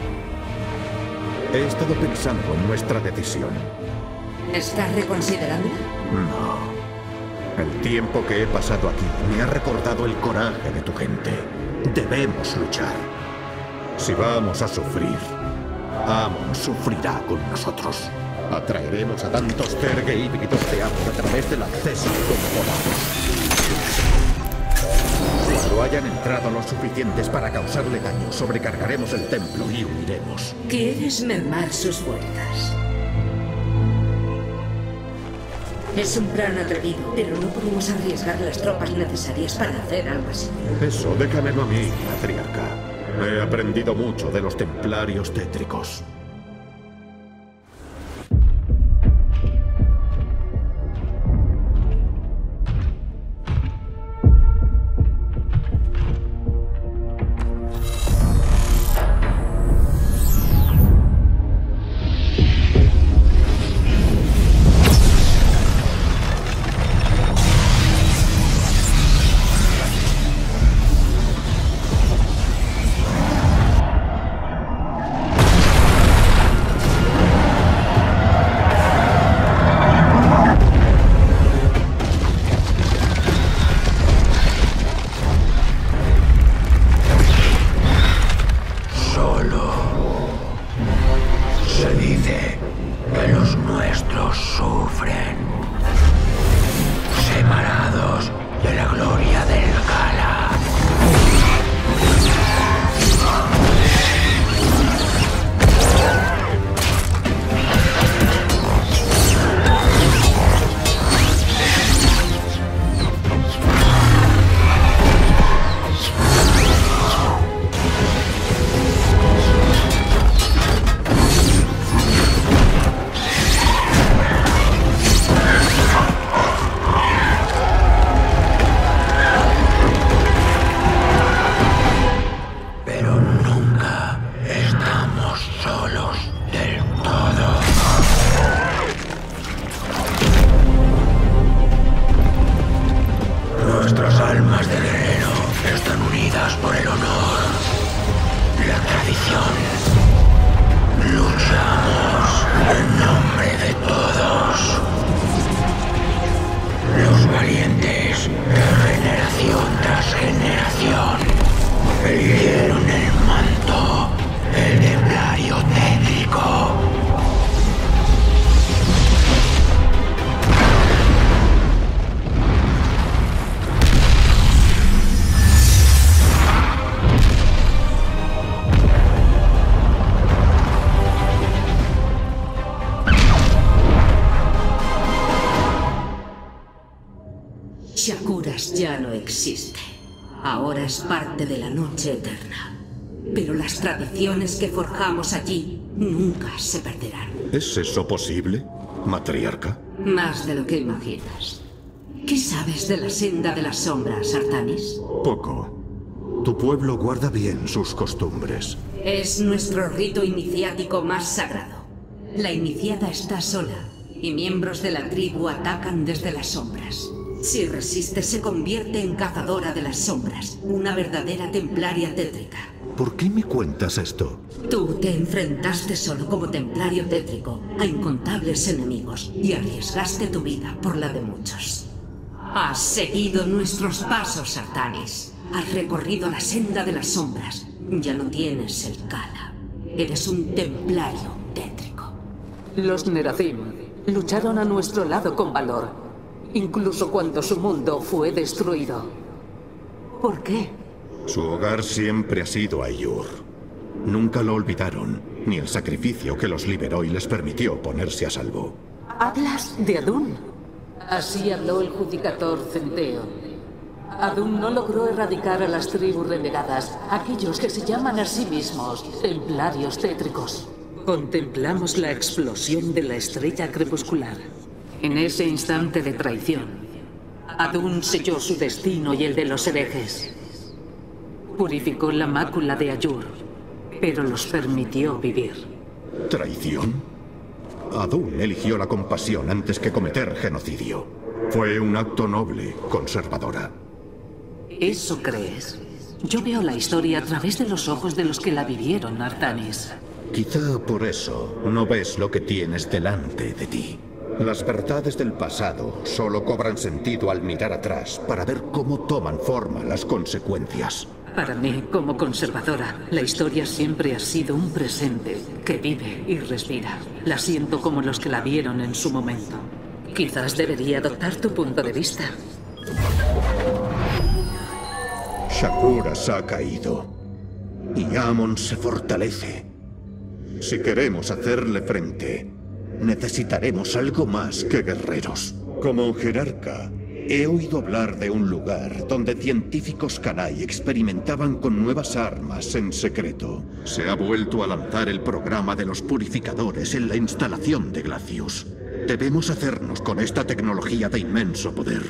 He estado pensando en nuestra decisión. ¿Estás reconsiderándola? No. El tiempo que he pasado aquí me ha recordado el coraje de tu gente. Debemos luchar. Si vamos a sufrir, Amon sufrirá con nosotros. Atraeremos a tantos Zerg híbridos de Amon a través del acceso como podamos. Cuando hayan entrado lo suficientes para causarle daño, sobrecargaremos el templo y huiremos. ¿Quieres mermar sus fuerzas? Es un plan atrevido, pero no podemos arriesgar las tropas necesarias para hacer algo así. Eso déjamelo a mí, matriarca. He aprendido mucho de los templarios tétricos. Shakuras ya no existe. Ahora es parte de la noche eterna. Pero las tradiciones que forjamos allí nunca se perderán. ¿Es eso posible, matriarca? Más de lo que imaginas. ¿Qué sabes de la senda de las sombras, Artanis? Poco. Tu pueblo guarda bien sus costumbres. Es nuestro rito iniciático más sagrado. La iniciada está sola y miembros de la tribu atacan desde las sombras. Si resiste, se convierte en cazadora de las sombras, una verdadera templaria tétrica. ¿Por qué me cuentas esto? Tú te enfrentaste solo como templario tétrico a incontables enemigos y arriesgaste tu vida por la de muchos. Has seguido nuestros pasos, Artanis. Has recorrido la senda de las sombras. Ya no tienes el Kala. Eres un templario tétrico. Los Nerazim lucharon a nuestro lado con valor, incluso cuando su mundo fue destruido. ¿Por qué? Su hogar siempre ha sido Aiur. Nunca lo olvidaron, ni el sacrificio que los liberó y les permitió ponerse a salvo. ¿Hablas de Adun? Así habló el Judicator Centeo. Adun no logró erradicar a las tribus renegadas, aquellos que se llaman a sí mismos templarios tétricos. Contemplamos la explosión de la estrella crepuscular. En ese instante de traición, Adun selló su destino y el de los herejes. Purificó la mácula de Aiur, pero los permitió vivir. ¿Traición? Adun eligió la compasión antes que cometer genocidio. Fue un acto noble, conservadora. ¿Eso crees? Yo veo la historia a través de los ojos de los que la vivieron, Artanis. Quizá por eso no ves lo que tienes delante de ti. Las verdades del pasado solo cobran sentido al mirar atrás para ver cómo toman forma las consecuencias. Para mí, como conservadora, la historia siempre ha sido un presente que vive y respira. La siento como los que la vieron en su momento. Quizás debería adoptar tu punto de vista. Shakuras ha caído y Amon se fortalece. Si queremos hacerle frente, necesitaremos algo más que guerreros. Como jerarca, he oído hablar de un lugar donde científicos Kalai experimentaban con nuevas armas en secreto. Se ha vuelto a lanzar el programa de los purificadores en la instalación de Glacius. Debemos hacernos con esta tecnología de inmenso poder.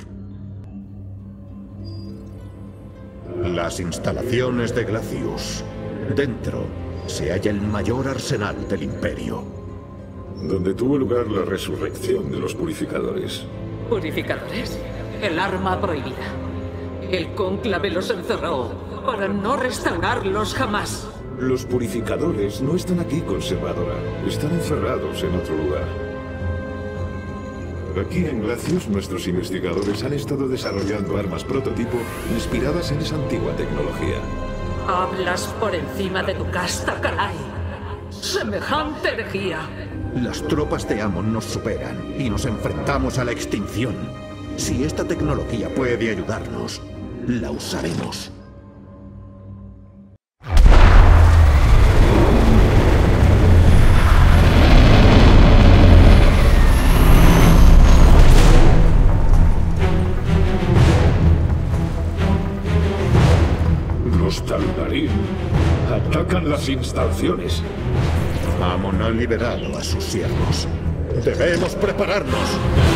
Las instalaciones de Glacius. Dentro se halla el mayor arsenal del Imperio. Donde tuvo lugar la resurrección de los purificadores. ¿Purificadores? El arma prohibida. El cónclave los encerró para no restaurarlos jamás. Los purificadores no están aquí, conservadora. Están encerrados en otro lugar. Aquí en Glacius, nuestros investigadores han estado desarrollando armas prototipo inspiradas en esa antigua tecnología. Hablas por encima de tu casta, Kalai. ¡Semejante herejía! Las tropas de Amon nos superan y nos enfrentamos a la extinción. Si esta tecnología puede ayudarnos, la usaremos. Los Taldarim atacan las instalaciones. Amon ha liberado a sus siervos. ¡Debemos prepararnos!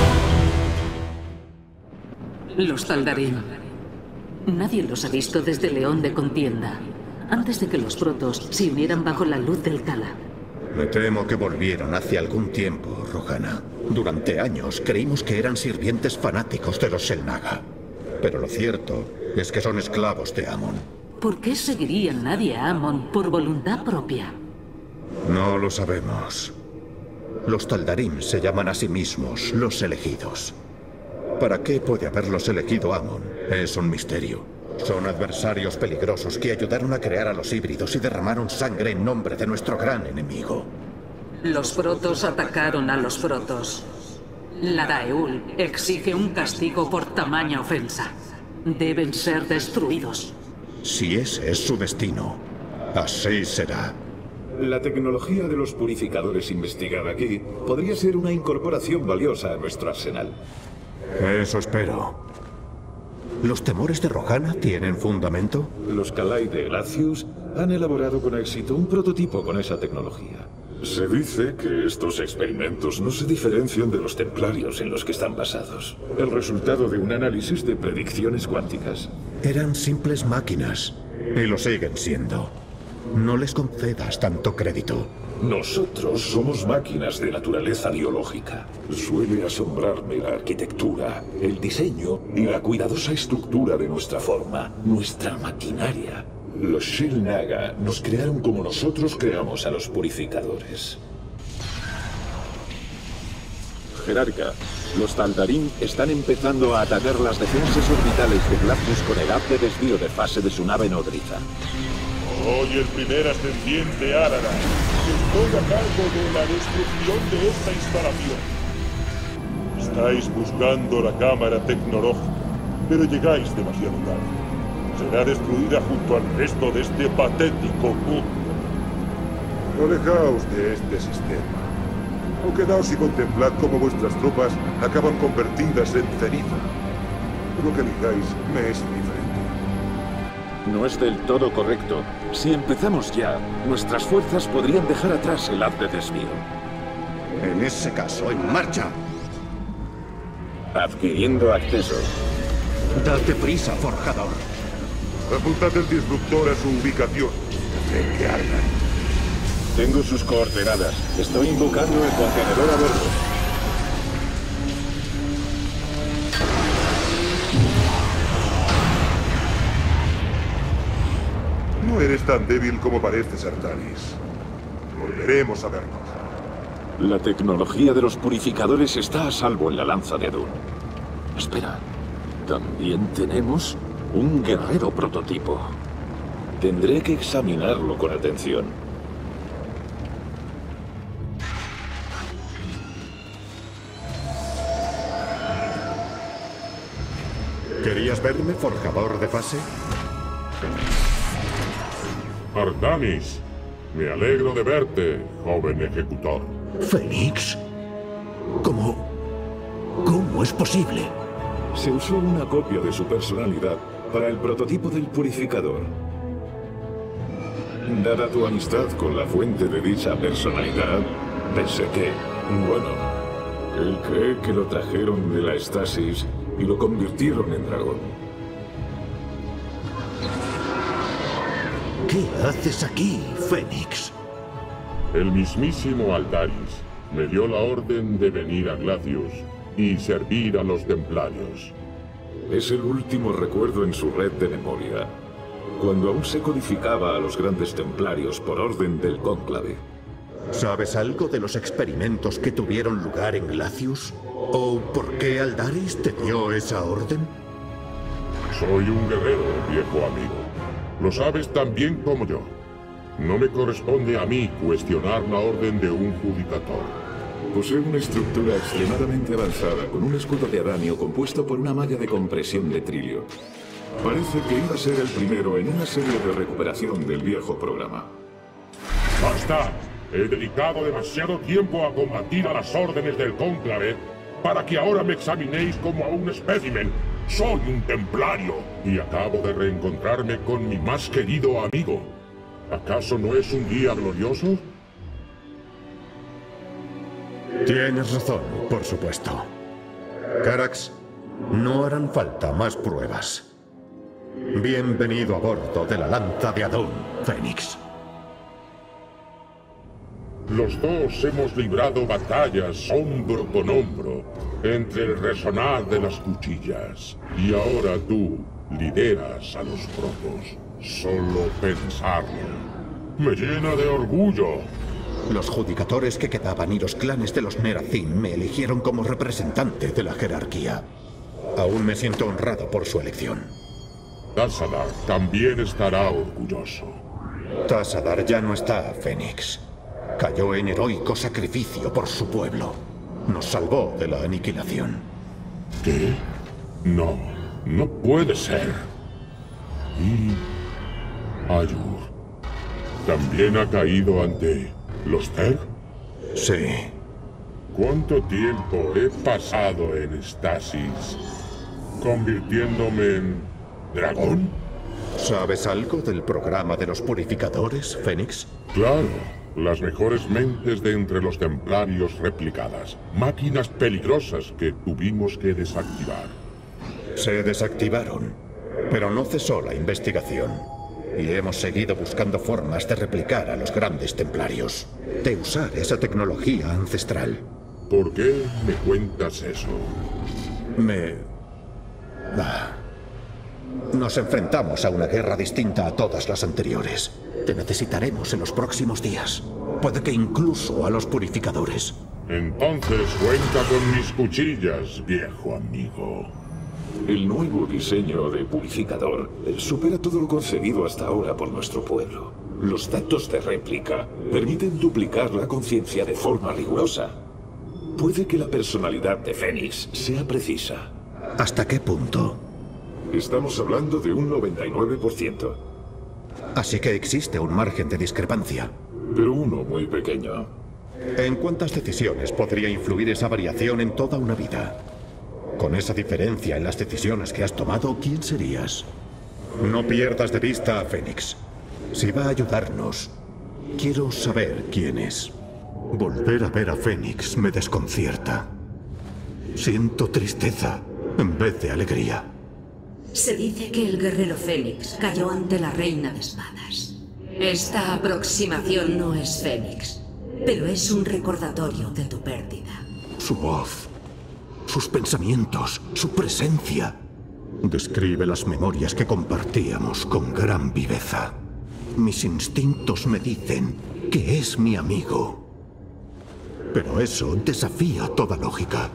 Los Taldarim. Nadie los ha visto desde León de Contienda, antes de que los protos se unieran bajo la luz del Kala. Me temo que volvieron hace algún tiempo, Rojana. Durante años creímos que eran sirvientes fanáticos de los Xel'Naga. Pero lo cierto es que son esclavos de Amon. ¿Por qué seguiría nadie a Amon por voluntad propia? No lo sabemos. Los Taldarim se llaman a sí mismos los elegidos. ¿Para qué puede haberlos elegido Amon? Es un misterio. Son adversarios peligrosos que ayudaron a crear a los híbridos y derramaron sangre en nombre de nuestro gran enemigo. Los protos atacaron a los protos. La Daeul exige un castigo por tamaña ofensa. Deben ser destruidos. Si ese es su destino, así será. La tecnología de los purificadores investigada aquí podría ser una incorporación valiosa a nuestro arsenal. Eso espero. ¿Los temores de Rojana tienen fundamento? Los Kalai de Glacius han elaborado con éxito un prototipo con esa tecnología. Se dice que estos experimentos no se diferencian de los templarios en los que están basados. El resultado de un análisis de predicciones cuánticas. Eran simples máquinas. Y lo siguen siendo. No les concedas tanto crédito. Nosotros somos máquinas de naturaleza biológica. Suele asombrarme la arquitectura, el diseño y la cuidadosa estructura de nuestra forma, nuestra maquinaria. Los Shell Naga nos crearon como nosotros creamos a los purificadores. Jerarca, los Taldarim están empezando a atacar las defensas orbitales de Glacius con el haz de desvío de fase de su nave nodriza. Soy el primer ascendiente Arara. Estoy a cargo de la destrucción de esta instalación. Estáis buscando la cámara tecnológica, pero llegáis demasiado tarde. Será destruida junto al resto de este patético mundo. Alejaos de este sistema. O quedaos y contemplad cómo vuestras tropas acaban convertidas en ceniza. Lo que elijáis me es indiferente. No es del todo correcto. Si empezamos ya, nuestras fuerzas podrían dejar atrás el haz de desvío. En ese caso, en marcha. Adquiriendo acceso. Date prisa, forjador. Apuntad el disruptor a su ubicación. De que ardan. Tengo sus coordenadas. Estoy invocando el contenedor a bordo. No eres tan débil como pareces, Artanis. Volveremos a vernos. La tecnología de los purificadores está a salvo en la lanza de Adun. Espera, también tenemos un guerrero prototipo. Tendré que examinarlo con atención. ¿Querías verme, forjador de fase? Artanis, me alegro de verte, joven ejecutor. ¿Fénix? ¿Cómo? ¿Cómo es posible? Se usó una copia de su personalidad para el prototipo del purificador. Dada tu amistad con la fuente de dicha personalidad, pensé que, bueno, él cree que lo trajeron de la estasis y lo convirtieron en dragón. ¿Qué haces aquí, Fénix? El mismísimo Aldaris me dio la orden de venir a Glacius y servir a los templarios. Es el último recuerdo en su red de memoria, cuando aún se codificaba a los grandes templarios por orden del cónclave. ¿Sabes algo de los experimentos que tuvieron lugar en Glacius? ¿O por qué Aldaris te dio esa orden? Soy un guerrero, viejo amigo. Lo sabes tan bien como yo. No me corresponde a mí cuestionar la orden de un judicator. Posee una estructura extremadamente avanzada con un escudo de adanio compuesto por una malla de compresión de trilio. Parece que iba a ser el primero en una serie de recuperación del viejo programa. ¡Basta! He dedicado demasiado tiempo a combatir a las órdenes del cónclave para que ahora me examinéis como a un espécimen. Soy un templario y acabo de reencontrarme con mi más querido amigo. ¿Acaso no es un día glorioso? Tienes razón, por supuesto. Carax, no harán falta más pruebas. Bienvenido a bordo de la lanza de Adun, Fénix. Los dos hemos librado batallas hombro con hombro entre el resonar de las cuchillas. Y ahora tú lideras a los protos. Solo pensarlo me llena de orgullo. Los judicatores que quedaban y los clanes de los Nerazim me eligieron como representante de la jerarquía. Aún me siento honrado por su elección. Tassadar también estará orgulloso. Tassadar ya no está, Fénix. Cayó en heroico sacrificio por su pueblo. Nos salvó de la aniquilación. ¿Qué? No, no puede ser. Y Ayur también ha caído ante los Ter. Sí. ¿Cuánto tiempo he pasado en estasis, convirtiéndome en dragón? ¿Sabes algo del programa de los purificadores, Fénix? Claro. Las mejores mentes de entre los templarios replicadas. Máquinas peligrosas que tuvimos que desactivar. Se desactivaron, pero no cesó la investigación. Y hemos seguido buscando formas de replicar a los grandes templarios, de usar esa tecnología ancestral. ¿Por qué me cuentas eso? Me... Ah. Nos enfrentamos a una guerra distinta a todas las anteriores. Te necesitaremos en los próximos días. Puede que incluso a los purificadores. Entonces cuenta con mis cuchillas, viejo amigo. El nuevo diseño de purificador supera todo lo concebido hasta ahora por nuestro pueblo. Los datos de réplica permiten duplicar la conciencia de forma rigurosa. Puede que la personalidad de Fénix sea precisa. ¿Hasta qué punto? Estamos hablando de un noventa y nueve por ciento. Así que existe un margen de discrepancia. Pero uno muy pequeño. ¿En cuántas decisiones podría influir esa variación en toda una vida? Con esa diferencia en las decisiones que has tomado, ¿quién serías? No pierdas de vista a Fénix. Si va a ayudarnos, quiero saber quién es. Volver a ver a Fénix me desconcierta. Siento tristeza en vez de alegría. Se dice que el guerrero Fénix cayó ante la reina de espadas. Esta aproximación no es Fénix, pero es un recordatorio de tu pérdida. Su voz, sus pensamientos, su presencia. Describe las memorias que compartíamos con gran viveza. Mis instintos me dicen que es mi amigo. Pero eso desafía toda lógica.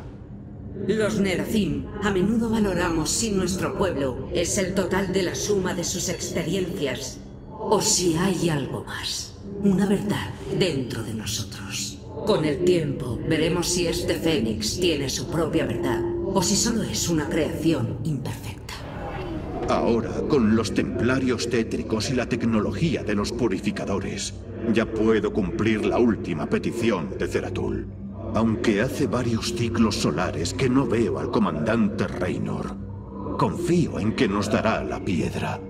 Los Nerazim a menudo valoramos si nuestro pueblo es el total de la suma de sus experiencias o si hay algo más, una verdad dentro de nosotros. Con el tiempo veremos si este Fénix tiene su propia verdad o si solo es una creación imperfecta. Ahora, con los templarios tétricos y la tecnología de los purificadores, ya puedo cumplir la última petición de Zeratul. Aunque hace varios ciclos solares que no veo al comandante Raynor, confío en que nos dará la piedra.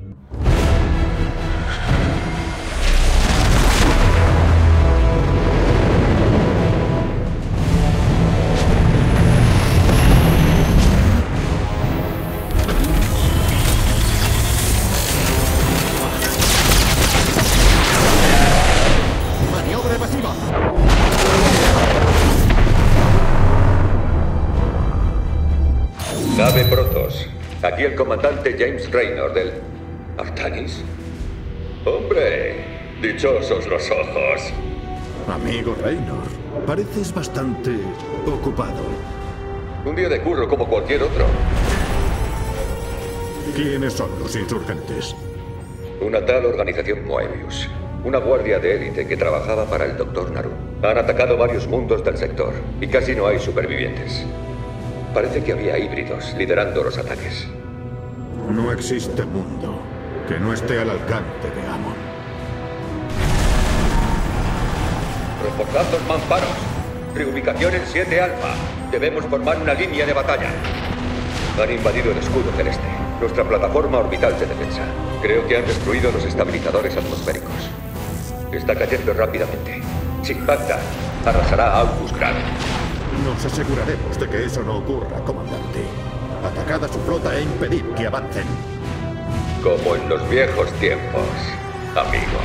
¡Maniobra evasiva! Nave Protoss. Aquí el comandante James Raynor del... ¿Artanis? ¡Hombre! Dichosos los ojos. Amigo Raynor, pareces bastante ocupado. Un día de curro como cualquier otro. ¿Quiénes son los insurgentes? Una tal organización Moebius. Una guardia de élite que trabajaba para el doctor Naru. Han atacado varios mundos del sector y casi no hay supervivientes. Parece que había híbridos liderando los ataques. No existe mundo que no esté al alcance de Amon. Reforzad los mamparos. Reubicación en siete Alfa. Debemos formar una línea de batalla. Han invadido el escudo celeste, nuestra plataforma orbital de defensa. Creo que han destruido los estabilizadores atmosféricos. Está cayendo rápidamente. Si impacta, arrasará a August Grant. Nos aseguraremos de que eso no ocurra, comandante. Atacad a su flota e impedid que avancen. Como en los viejos tiempos, amigo.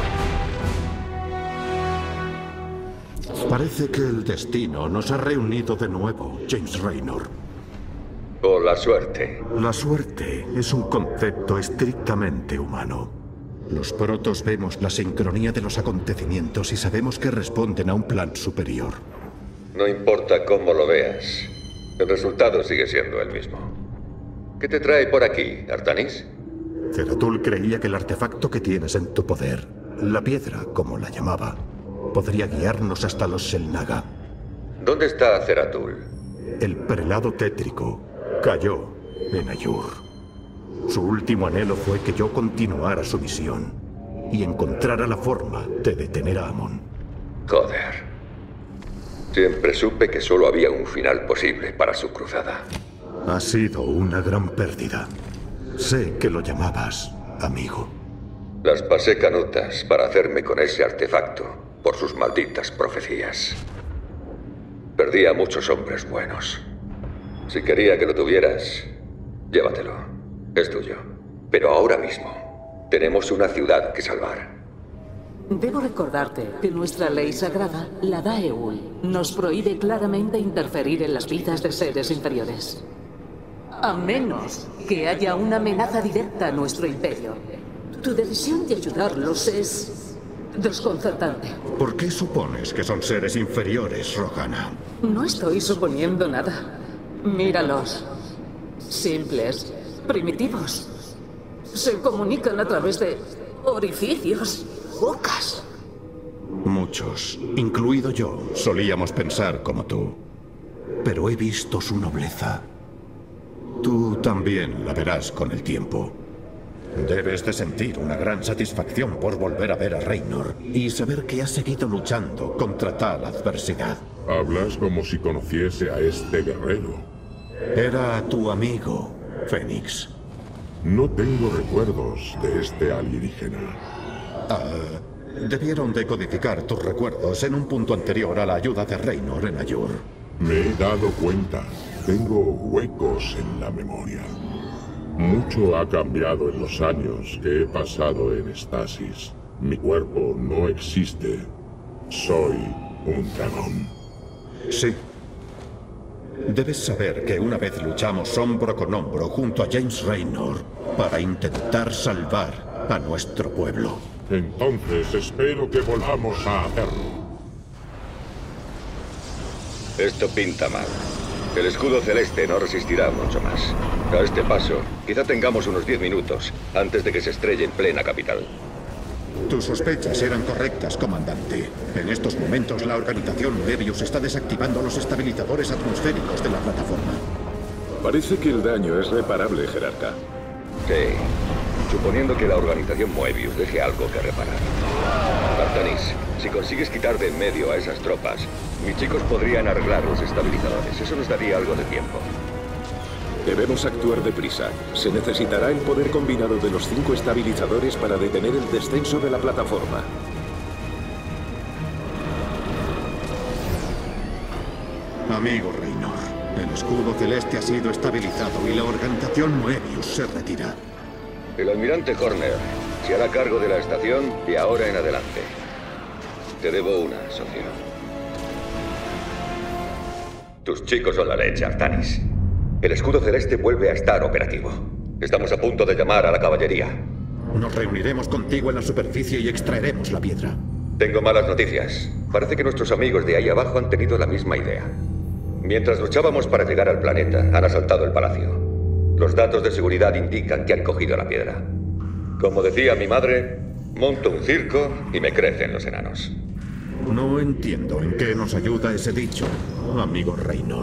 Parece que el destino nos ha reunido de nuevo, James Raynor. O la suerte. La suerte es un concepto estrictamente humano. Los protos vemos la sincronía de los acontecimientos y sabemos que responden a un plan superior. No importa cómo lo veas, el resultado sigue siendo el mismo. ¿Qué te trae por aquí, Artanis? Zeratul creía que el artefacto que tienes en tu poder, la piedra, como la llamaba, podría guiarnos hasta los Xel'Naga. ¿Dónde está Zeratul? El prelado tétrico cayó en Ayur. Su último anhelo fue que yo continuara su misión y encontrara la forma de detener a Amon. Joder. Siempre supe que solo había un final posible para su cruzada. Ha sido una gran pérdida. Sé que lo llamabas amigo. Las pasé canutas para hacerme con ese artefacto por sus malditas profecías. Perdí a muchos hombres buenos. Si quería que lo tuvieras, llévatelo. Es tuyo. Pero ahora mismo, Tenemos una ciudad que salvar. Debo recordarte que nuestra ley sagrada, la Daeul, nos prohíbe claramente interferir en las vidas de seres inferiores. A menos que haya una amenaza directa a nuestro imperio. Tu decisión de ayudarlos es desconcertante. ¿Por qué supones que son seres inferiores, Rogana? No estoy suponiendo nada. Míralos. Simples, primitivos. Se comunican a través de orificios, bocas. Muchos, incluido yo, solíamos pensar como tú. Pero he visto su nobleza. Tú también la verás con el tiempo. Debes de sentir una gran satisfacción por volver a ver a Raynor y saber que has seguido luchando contra tal adversidad. Hablas como si conociese a este guerrero. Era tu amigo, Fénix. No tengo recuerdos de este alienígena. Ah, debieron decodificar tus recuerdos en un punto anterior a la ayuda de Raynor en Ayur. Me he dado cuenta. Tengo huecos en la memoria. Mucho ha cambiado en los años que he pasado en estasis. Mi cuerpo no existe. Soy un dragón. Sí. Debes saber que una vez luchamos hombro con hombro junto a James Raynor para intentar salvar a nuestro pueblo. Entonces espero que volvamos a hacerlo. Esto pinta mal. El escudo celeste no resistirá mucho más. A este paso, quizá tengamos unos diez minutos antes de que se estrelle en plena capital. Tus sospechas eran correctas, comandante. En estos momentos, la organización Moebius está desactivando los estabilizadores atmosféricos de la plataforma. Parece que el daño es reparable, jerarca. Sí. Suponiendo que la organización Moebius deje algo que reparar. Artanis, si consigues quitar de en medio a esas tropas, mis chicos podrían arreglar los estabilizadores. Eso nos daría algo de tiempo. Debemos actuar deprisa. Se necesitará el poder combinado de los cinco estabilizadores para detener el descenso de la plataforma. Amigo Raynor, el escudo celeste ha sido estabilizado y la organización Moebius se retira. El almirante Horner se hará cargo de la estación de ahora en adelante. Te debo una, socio. Tus chicos son la leche, Artanis. El escudo celeste vuelve a estar operativo. Estamos a punto de llamar a la caballería. Nos reuniremos contigo en la superficie y extraeremos la piedra. Tengo malas noticias. Parece que nuestros amigos de ahí abajo han tenido la misma idea. Mientras luchábamos para llegar al planeta, han asaltado el palacio. Los datos de seguridad indican que han cogido la piedra. Como decía mi madre, monto un circo y me crecen los enanos. No entiendo en qué nos ayuda ese dicho, amigo Raynor.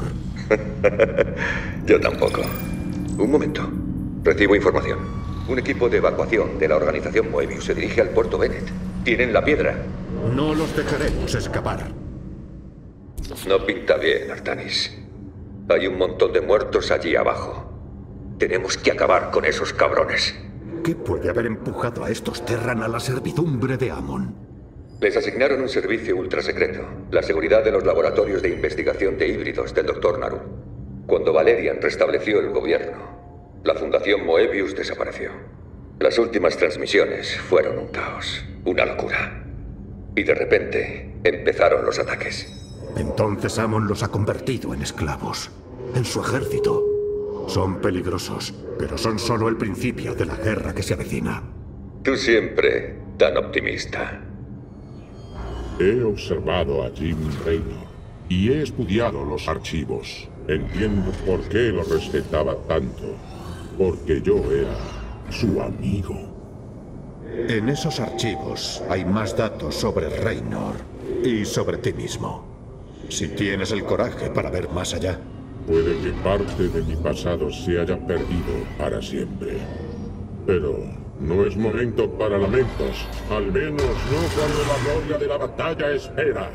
Yo tampoco. Un momento. Recibo información. Un equipo de evacuación de la organización Moebius se dirige al puerto Bennett. Tienen la piedra. No los dejaremos escapar. No pinta bien, Artanis. Hay un montón de muertos allí abajo. Tenemos que acabar con esos cabrones. ¿Qué puede haber empujado a estos Terran a la servidumbre de Amon? Les asignaron un servicio ultrasecreto, la seguridad de los laboratorios de investigación de híbridos del doctor Naru. Cuando Valerian restableció el gobierno, la Fundación Moebius desapareció. Las últimas transmisiones fueron un caos, una locura. Y de repente empezaron los ataques. Entonces Amon los ha convertido en esclavos, en su ejército. Son peligrosos, pero son solo el principio de la guerra que se avecina. Tú siempre tan optimista. He observado a Jim Raynor y he estudiado los archivos. Entiendo por qué lo respetaba tanto. Porque yo era su amigo. En esos archivos hay más datos sobre Raynor y sobre ti mismo. Si tienes el coraje para ver más allá. Puede que parte de mi pasado se haya perdido para siempre. Pero no es momento para lamentos. Al menos no cuando la gloria de la batalla espera.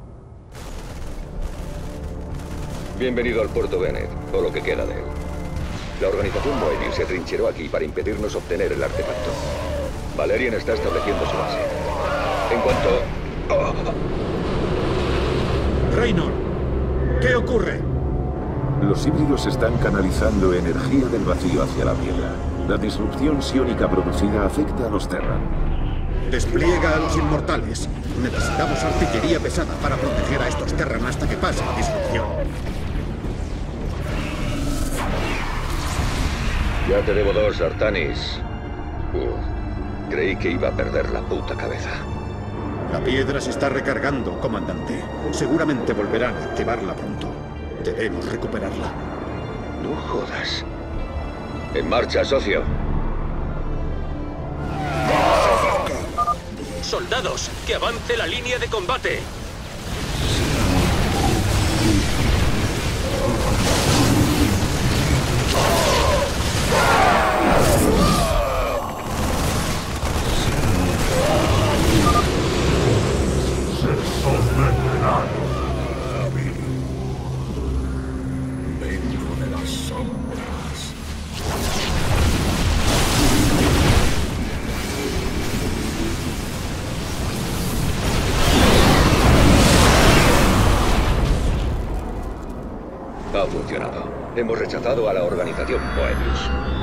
Bienvenido al puerto Bennett, o lo que queda de él. La organización Moebius se atrincheró aquí para impedirnos obtener el artefacto. Valerian está estableciendo su base. En cuanto... ¡Oh! Raynor, ¿qué ocurre? Los híbridos están canalizando energía del vacío hacia la piedra. La disrupción psiónica producida afecta a los Terran. Despliega a los inmortales. Necesitamos artillería pesada para proteger a estos Terran hasta que pase la disrupción. Ya te debo dos, Artanis. Uh, creí que iba a perder la puta cabeza. La piedra se está recargando, comandante. Seguramente volverán a activarla pronto. Debemos recuperarla. No jodas. En marcha, socio. Soldados, que avance la línea de combate. Se someterán a mí. Vengo de las sombras. Ha funcionado. Hemos rechazado a la organización Moebius.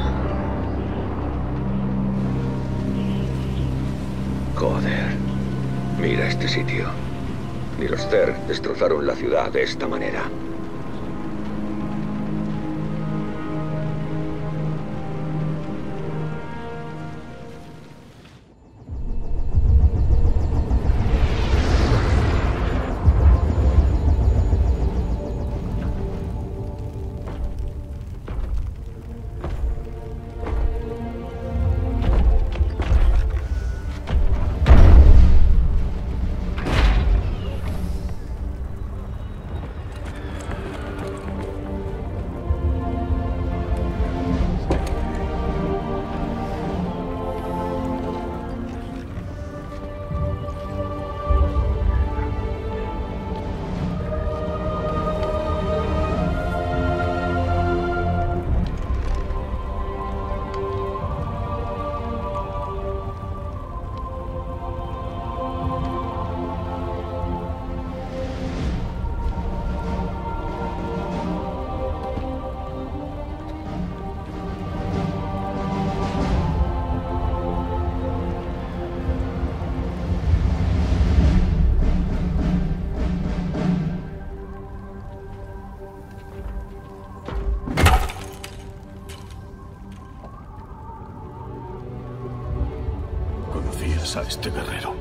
Joder. Mira este sitio. Ni los Zerg destrozaron la ciudad de esta manera. A este guerrero.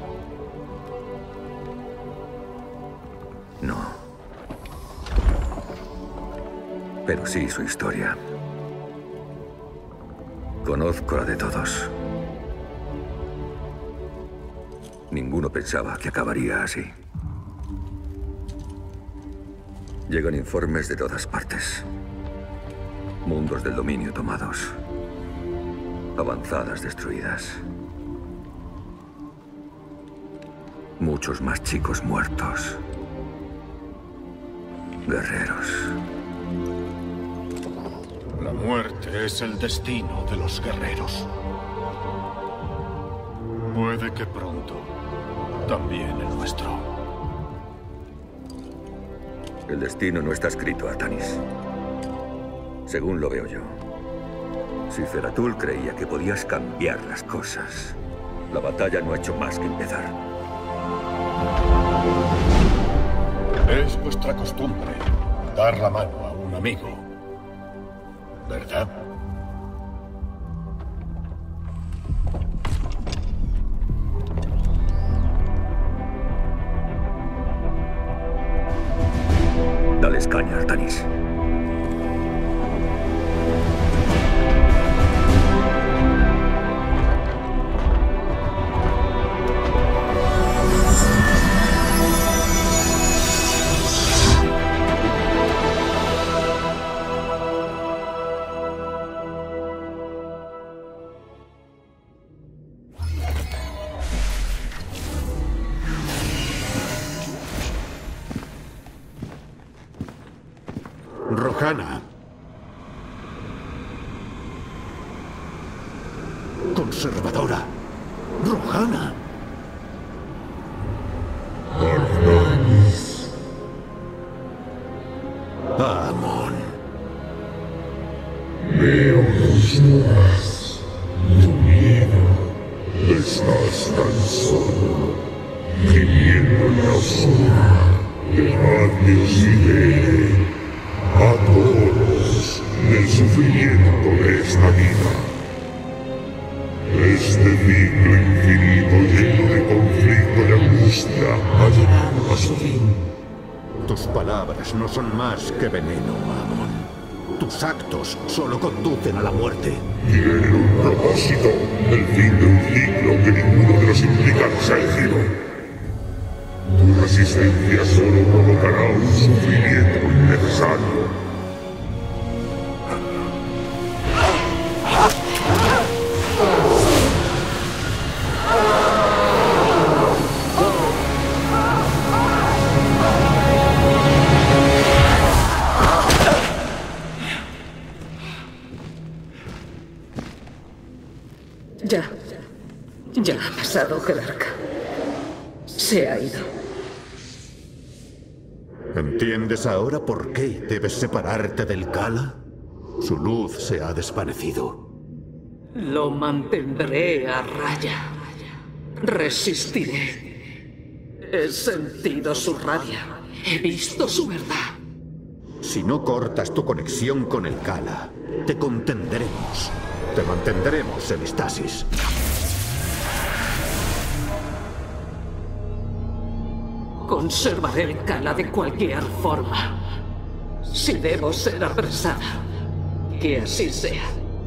No. Pero sí su historia. Conozco la de todos. Ninguno pensaba que acabaría así. Llegan informes de todas partes. Mundos del dominio tomados. Avanzadas destruidas. Muchos más chicos muertos. Guerreros. La muerte es el destino de los guerreros. Puede que pronto también el nuestro. El destino no está escrito, Artanis. Según lo veo yo. Si Zeratul creía que podías cambiar las cosas, la batalla no ha hecho más que empezar. Es vuestra costumbre dar la mano a un amigo, ¿verdad? Dales caña, Artanis. Roxana. Conservadora. Roxana. Artanis. Amon. Veo tus dudas. tan solo, gimiendo en la oscuridad, dejadme os libere a todos del sufrimiento de esta vida. Este ciclo infinito lleno de conflicto y angustia ha llegado a su fin. Tus palabras no son más que veneno, Amon. Tus actos solo conducen a la muerte. Tienen un propósito, el fin de un ciclo que ninguno de los implicados ha elegido. Tu resistencia solo provocará un sufrimiento innecesario. Ya. Ya ha pasado, Jerarca. Se ha ido. ¿Entiendes ahora por qué debes separarte del Kala? Su luz se ha desvanecido. Lo mantendré a raya. Resistiré. He sentido su rabia. He visto su verdad. Si no cortas tu conexión con el Kala, te contenderemos. Te mantendremos en estasis. Conservaré el Kala de cualquier forma. Si debo ser apresada, que así sea.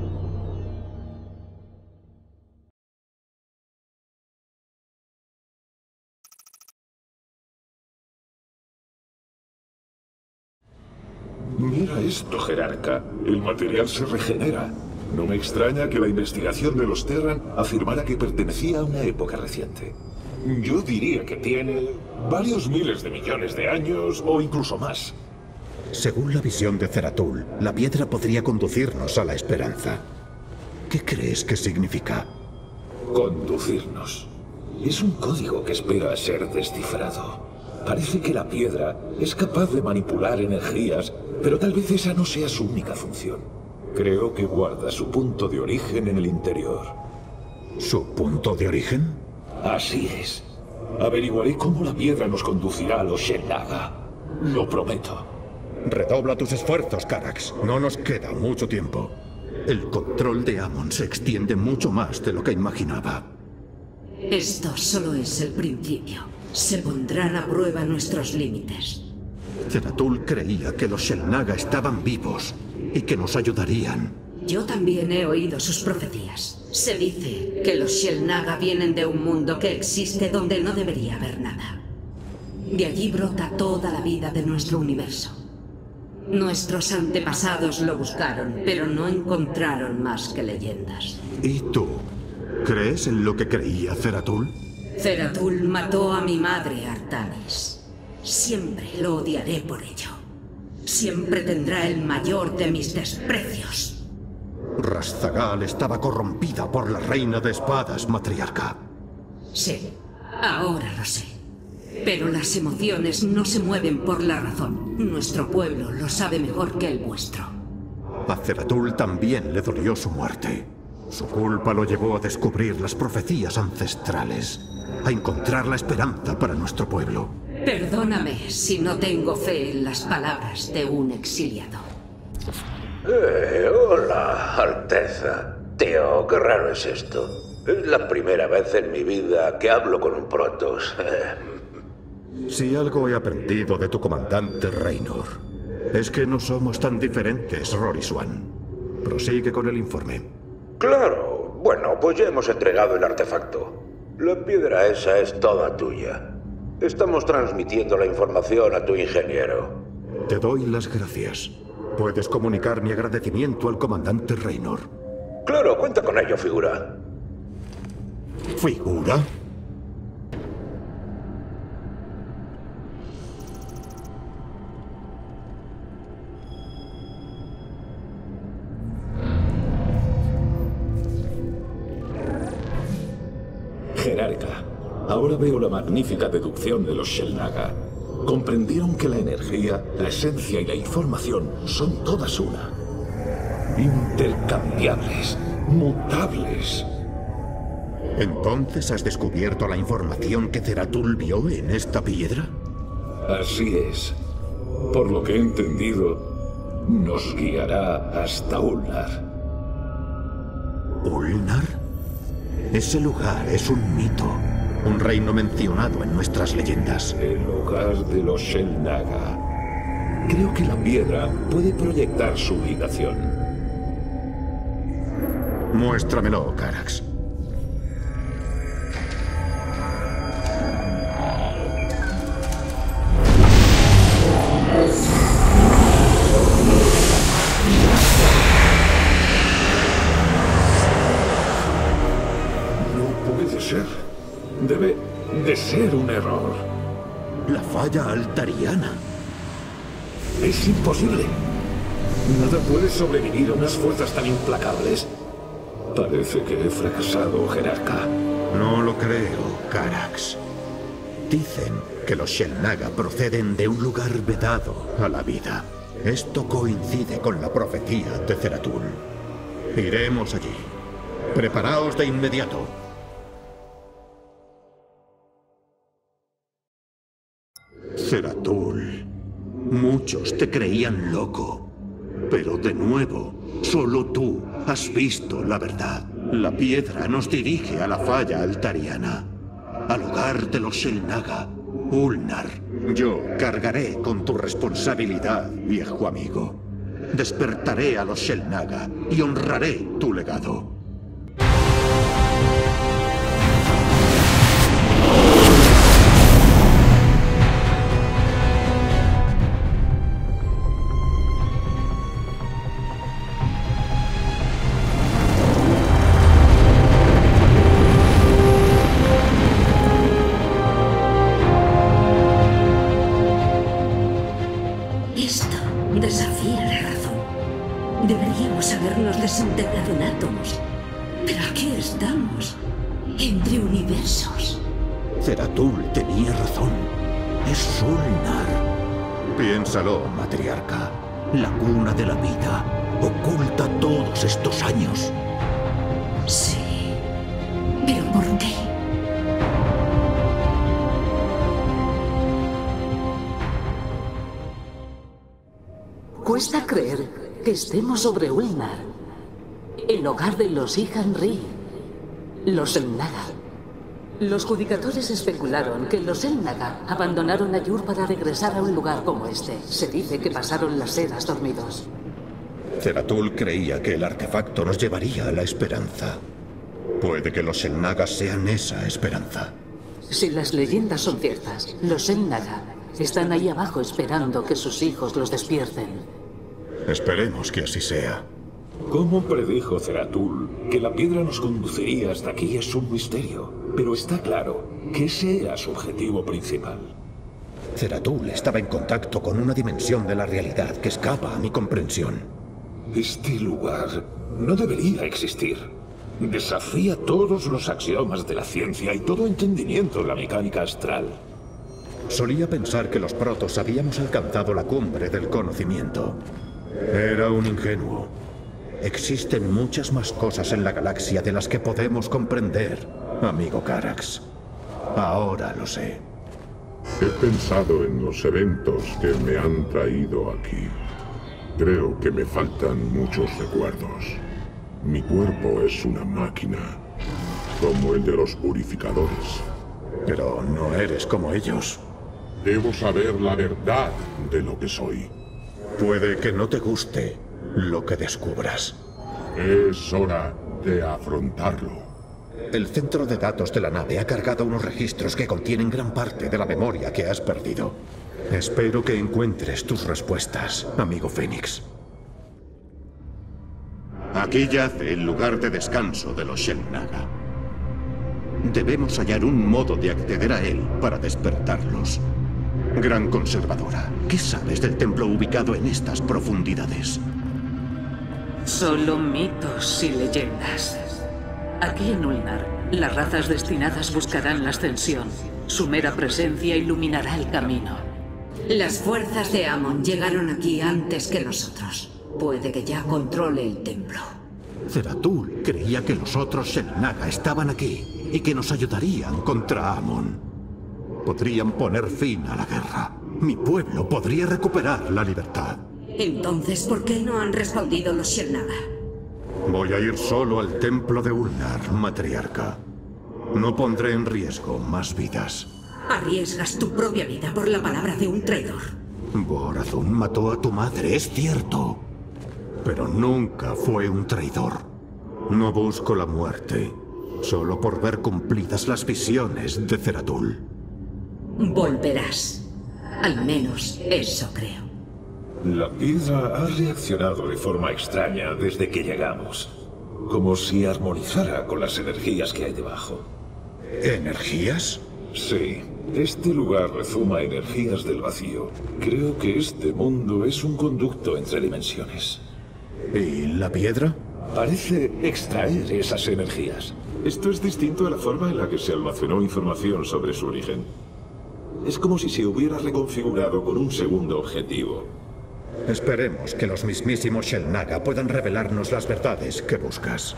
Mira esto, Jerarca. El material se regenera. No me extraña que la investigación de los Terran afirmara que pertenecía a una época reciente. Yo diría que tiene varios miles de millones de años o incluso más. Según la visión de Zeratul, la piedra podría conducirnos a la esperanza. ¿Qué crees que significa? Conducirnos. Es un código que espera ser descifrado. Parece que la piedra es capaz de manipular energías, pero tal vez esa no sea su única función. Creo que guarda su punto de origen en el interior. ¿Su punto de origen? Así es. Averiguaré cómo la piedra nos conducirá a los Xel'Naga. Lo prometo. Redobla tus esfuerzos, Carax. No nos queda mucho tiempo. El control de Amon se extiende mucho más de lo que imaginaba. Esto solo es el principio. Se pondrán a prueba nuestros límites. Zeratul creía que los Xel'Naga estaban vivos y que nos ayudarían. Yo también he oído sus profecías. Se dice que los Xel'Naga vienen de un mundo que existe donde no debería haber nada. De allí brota toda la vida de nuestro universo. Nuestros antepasados lo buscaron, pero no encontraron más que leyendas. ¿Y tú? ¿Crees en lo que creía Zeratul? Zeratul mató a mi madre, Artanis. Siempre lo odiaré por ello. Siempre tendrá el mayor de mis desprecios. Rastzagal estaba corrompida por la reina de espadas, matriarca. Sí, ahora lo sé. Pero las emociones no se mueven por la razón. Nuestro pueblo lo sabe mejor que el vuestro. A Zeratul también le dolió su muerte. Su culpa lo llevó a descubrir las profecías ancestrales, a encontrar la esperanza para nuestro pueblo. Perdóname si no tengo fe en las palabras de un exiliado. Eh, hola, Alteza. Tío, qué raro es esto. Es la primera vez en mi vida que hablo con un Protoss. Si algo he aprendido de tu comandante Raynor, es que no somos tan diferentes, Rory Swan. Prosigue con el informe. Claro. Bueno, pues ya hemos entregado el artefacto. La piedra esa es toda tuya. Estamos transmitiendo la información a tu ingeniero. Te doy las gracias. Puedes comunicar mi agradecimiento al comandante Raynor. Claro, cuenta con ello, figura. ¿Figura? Jerarca, ahora veo la magnífica deducción de los Xel'Naga. Comprendieron que la energía, la esencia y la información son todas una. Intercambiables, mutables. ¿Entonces has descubierto la información que Zeratul vio en esta piedra? Así es. Por lo que he entendido, nos guiará hasta Ulnar. ¿Ulnar? Ese lugar es un mito. Un reino mencionado en nuestras leyendas. El hogar de los Xel'Naga. Creo que la piedra puede proyectar su ubicación. Muéstramelo, Carax. No puede ser. Debe de ser un error. La falla altariana. Es imposible. Nada puede sobrevivir a unas fuerzas tan implacables. Parece que he fracasado, jerarca. No lo creo, Carax. Dicen que los Xel'Naga proceden de un lugar vedado a la vida. Esto coincide con la profecía de Zeratul. Iremos allí. Preparaos de inmediato. Zeratul, muchos te creían loco, pero de nuevo, solo tú has visto la verdad. La piedra nos dirige a la falla altariana, al hogar de los Xel'Naga, Ulnar. Yo cargaré con tu responsabilidad, viejo amigo. Despertaré a los Xel'Naga y honraré tu legado. Desintegrado en átomos. Pero aquí estamos, entre universos. Zeratul tenía razón. Es Ulnar. Piénsalo, matriarca. La cuna de la vida oculta todos estos años. Sí. ¿Pero por qué? Cuesta creer que estemos sobre Ulnar, el hogar de los Ihan Ri, los Xel'Naga. Los judicatores especularon que los Xel'Naga abandonaron a Yur para regresar a un lugar como este. Se dice que pasaron las eras dormidos. Zeratul creía que el artefacto nos llevaría a la esperanza. Puede que los Xel'Naga sean esa esperanza. Si las leyendas son ciertas, los Xel'Naga están ahí abajo esperando que sus hijos los despierten. Esperemos que así sea. ¿Cómo predijo Zeratul que la piedra nos conduciría hasta aquí? Es un misterio. Pero está claro que ese era su objetivo principal. Zeratul estaba en contacto con una dimensión de la realidad que escapa a mi comprensión. Este lugar no debería existir. Desafía todos los axiomas de la ciencia y todo entendimiento de la mecánica astral. Solía pensar que los protos habíamos alcanzado la cumbre del conocimiento. Era un ingenuo. Existen muchas más cosas en la galaxia de las que podemos comprender, amigo Carax. Ahora lo sé. He pensado en los eventos que me han traído aquí. Creo que me faltan muchos recuerdos. Mi cuerpo es una máquina, como el de los purificadores. Pero no eres como ellos. Debo saber la verdad de lo que soy. Puede que no te guste lo que descubras. Es hora de afrontarlo. El centro de datos de la nave ha cargado unos registros que contienen gran parte de la memoria que has perdido. Espero que encuentres tus respuestas, amigo Fénix. Aquí yace el lugar de descanso de los Xel'Naga. Debemos hallar un modo de acceder a él para despertarlos. Gran conservadora, ¿qué sabes del templo ubicado en estas profundidades? Solo mitos y leyendas. Aquí en Ulnar, las razas destinadas buscarán la ascensión. Su mera presencia iluminará el camino. Las fuerzas de Amon llegaron aquí antes que nosotros. Puede que ya controle el templo. Zeratul creía que los otros Xel'Naga estaban aquí. y que nos ayudarían contra Amon. Podrían poner fin a la guerra. Mi pueblo podría recuperar la libertad. Entonces, ¿por qué no han respondido los Xel'Naga? Voy a ir solo al templo de Ulnar, matriarca. No pondré en riesgo más vidas. Arriesgas tu propia vida por la palabra de un traidor. Borazun mató a tu madre, es cierto. Pero nunca fue un traidor. No busco la muerte, solo por ver cumplidas las visiones de Zeratul. Volverás. Al menos eso creo. La piedra ha reaccionado de forma extraña desde que llegamos. Como si armonizara con las energías que hay debajo. ¿Energías? Sí. Este lugar rezuma energías del vacío. Creo que este mundo es un conducto entre dimensiones. ¿Y la piedra? Parece extraer esas energías. Esto es distinto a la forma en la que se almacenó información sobre su origen. Es como si se hubiera reconfigurado con un segundo objetivo. Esperemos que los mismísimos Xel'Naga puedan revelarnos las verdades que buscas.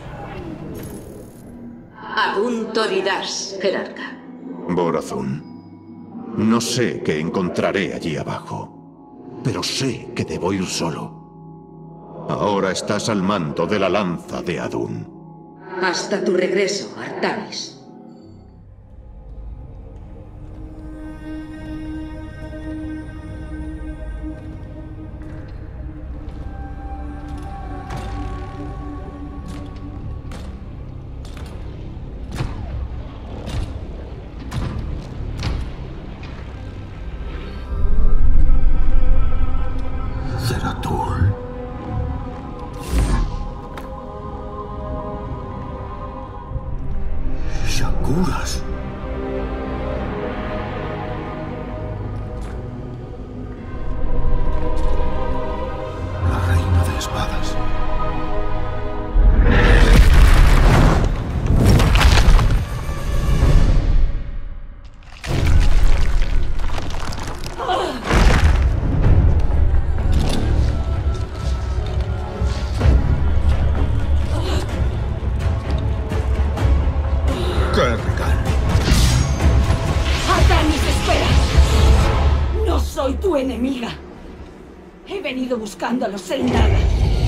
Adun Toridas, jerarca. Borazun. No sé qué encontraré allí abajo, pero sé que debo ir solo. Ahora estás al mando de la lanza de Adun. Hasta tu regreso, Artanis. Shakuras. La reina de espadas. ¡Artanis, espera! No soy tu enemiga. He venido buscando a los Xel'Naga.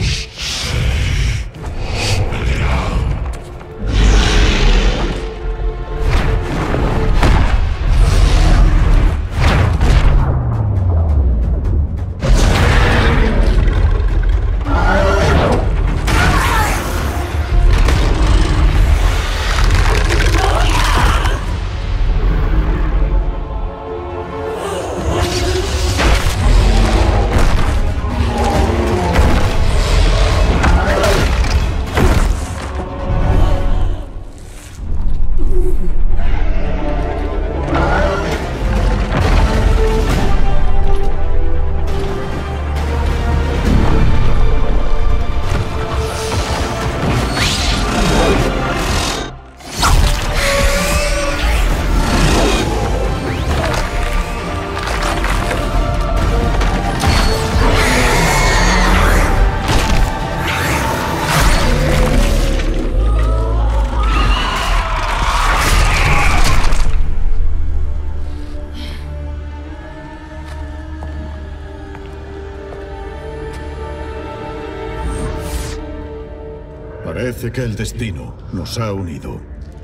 Parece que el destino nos ha unido.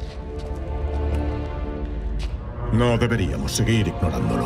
No deberíamos seguir ignorándolo.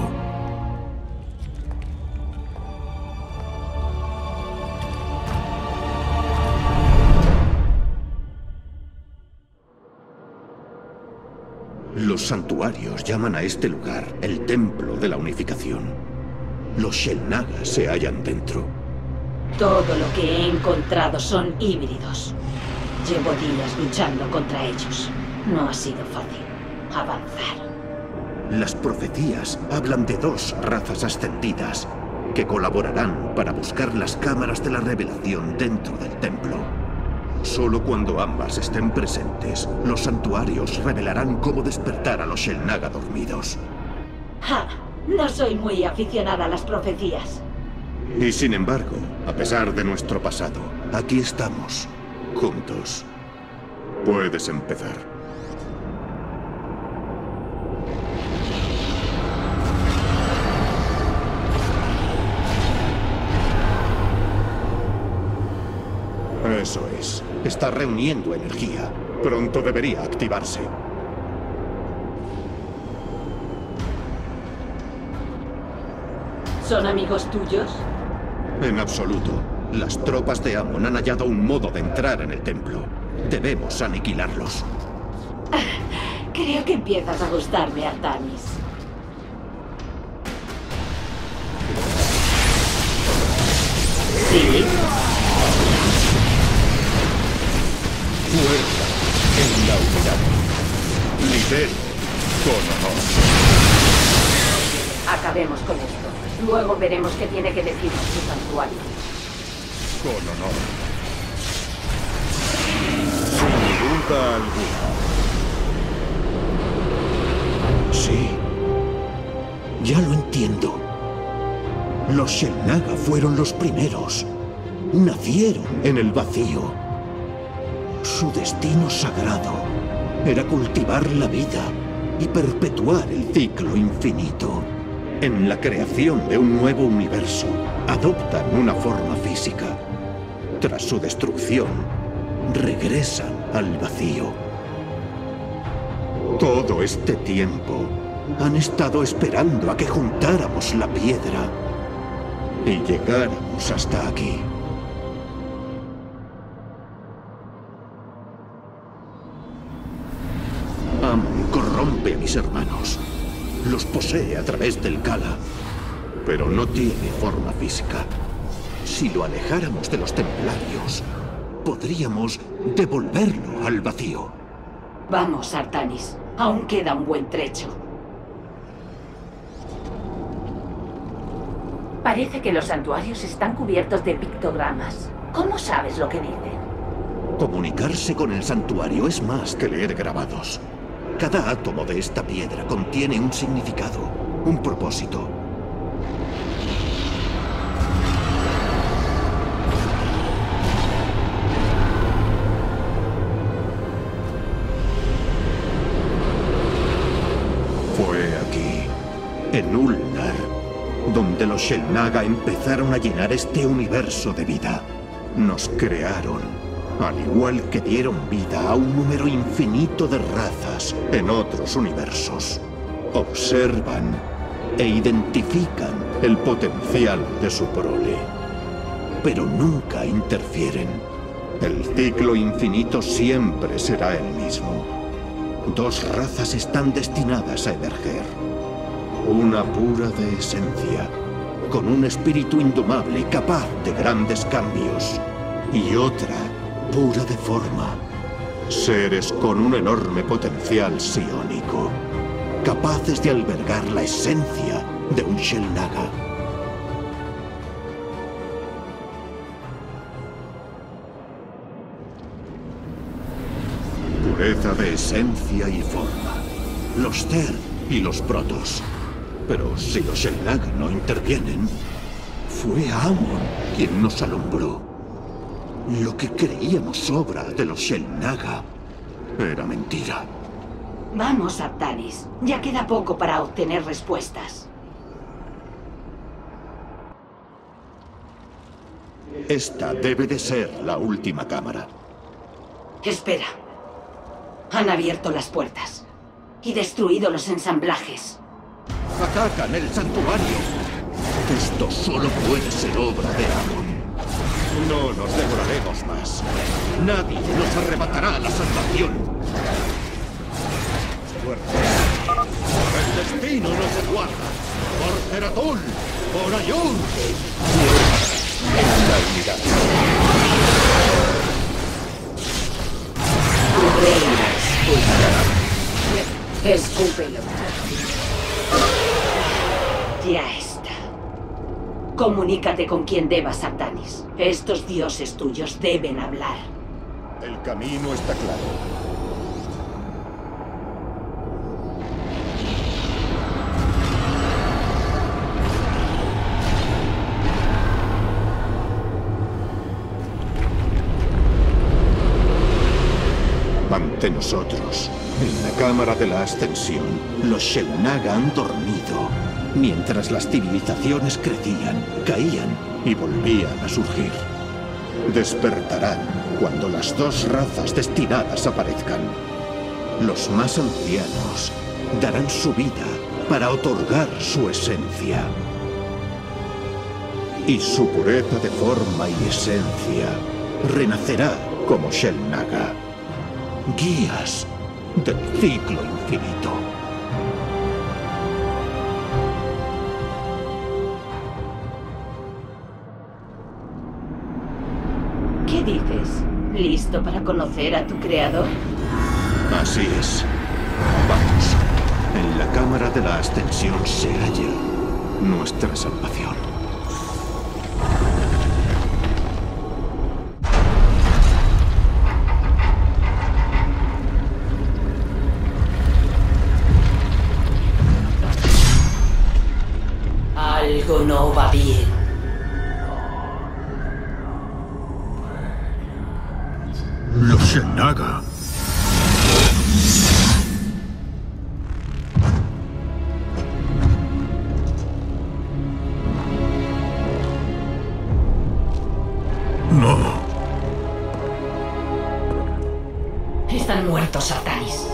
Los santuarios llaman a este lugar el Templo de la Unificación. Los Xel'Naga se hallan dentro. Todo lo que he encontrado son híbridos. Llevo días luchando contra ellos. No ha sido fácil avanzar. Las profecías hablan de dos razas ascendidas que colaborarán para buscar las cámaras de la revelación dentro del templo. Solo cuando ambas estén presentes, los santuarios revelarán cómo despertar a los Xel'Naga dormidos. ¡Ja! No soy muy aficionada a las profecías. Y sin embargo, a pesar de nuestro pasado, aquí estamos, juntos. Puedes empezar. Eso es. Está reuniendo energía. Pronto debería activarse. ¿Son amigos tuyos? En absoluto. Las tropas de Amon han hallado un modo de entrar en el templo. Debemos aniquilarlos. Creo que empiezas a gustarme, Artanis. ¿Sí? Fuerza en la unidad. Lidero con honor. Acabemos con esto. Luego veremos qué tiene que decirnos su santuario. Con honor. Sin duda alguna. Sí. Ya lo entiendo. Los Xel'Naga fueron los primeros. Nacieron en el vacío. Su destino sagrado era cultivar la vida y perpetuar el ciclo infinito. En la creación de un nuevo universo, adoptan una forma física. Tras su destrucción, regresan al vacío. Todo este tiempo han estado esperando a que juntáramos la piedra y llegáramos hasta aquí. Amon corrompe a mis hermanos. Los posee a través del Khala, pero no tiene forma física. Si lo alejáramos de los templarios, podríamos devolverlo al vacío. Vamos, Artanis. Aún queda un buen trecho. Parece que los santuarios están cubiertos de pictogramas. ¿Cómo sabes lo que dicen? Comunicarse con el santuario es más que leer grabados. Cada átomo de esta piedra contiene un significado, un propósito. Fue aquí, en Ulnar, donde los Xel'Naga empezaron a llenar este universo de vida. Nos crearon, al igual que dieron vida a un número infinito de razas en otros universos. Observan e identifican el potencial de su prole, pero nunca interfieren. El ciclo infinito siempre será el mismo. Dos razas están destinadas a emerger. Una pura de esencia, con un espíritu indomable capaz de grandes cambios, y otra pura de forma. Seres con un enorme potencial psiónico, capaces de albergar la esencia de un Xel'Naga. Pureza de esencia y forma. Los Zerg y los Protoss. Pero si los Xel'Naga no intervienen, fue Amon quien nos alumbró. Lo que creíamos obra de los Xel'Naga era mentira. Vamos, Artanis. Ya queda poco para obtener respuestas. Esta debe de ser la última cámara. Espera. Han abierto las puertas y destruido los ensamblajes. ¡Atacan el santuario! Esto solo puede ser obra de Amon. No nos demoraremos más. Nadie nos arrebatará la salvación. El destino nos guarda. Por Zeratul, por Ayur. En la unidad. Tu reina escúpelo. Ya está. Comunícate con quien debas, Artanis. Estos dioses tuyos deben hablar. El camino está claro. Ante nosotros, en la cámara de la ascensión, los Xel'Naga han dormido, mientras las civilizaciones crecían, caían y volvían a surgir. despertarán cuando las dos razas destinadas aparezcan. Los más ancianos darán su vida para otorgar su esencia. Y su pureza de forma y esencia renacerá como Xel'Naga, guías del ciclo infinito. ¿Qué dices? ¿Listo para conocer a tu creador? Así es. Vamos. En la cámara de la ascensión se halla nuestra salvación. Algo no va bien. Los Xel'Naga. No. Están muertos, Artanis.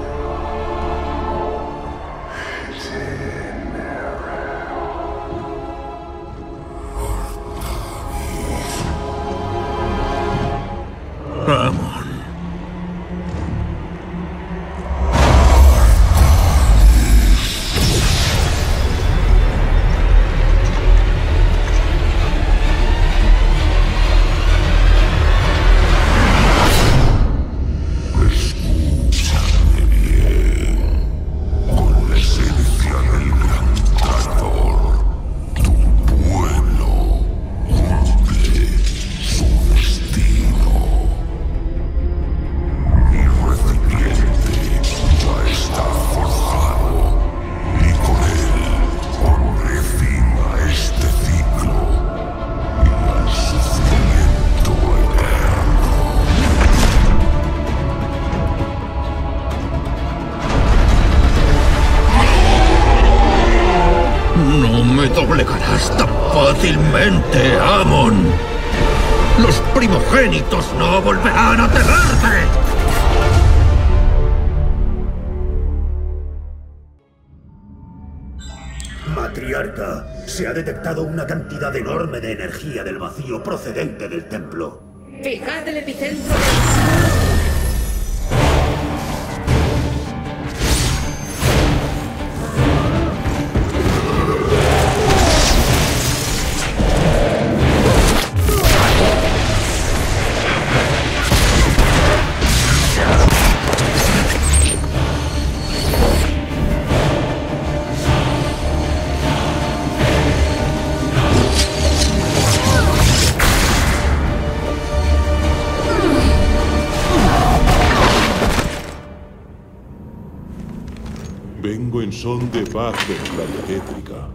Amon. Escúchame bien. Con la esencia del gran creador, tu pueblo cumple su destino. Mi recipiente ya está forjado y con él pondré fin a este ciclo y al sufrimiento eterno. No me doblegarás tan fácilmente, Amon. Los primogénitos no volverán a tenerte. Matriarca, se ha detectado una cantidad enorme de energía del vacío procedente del templo. Fijad el epicentro del... Vengo en son de paz de la eléctrica.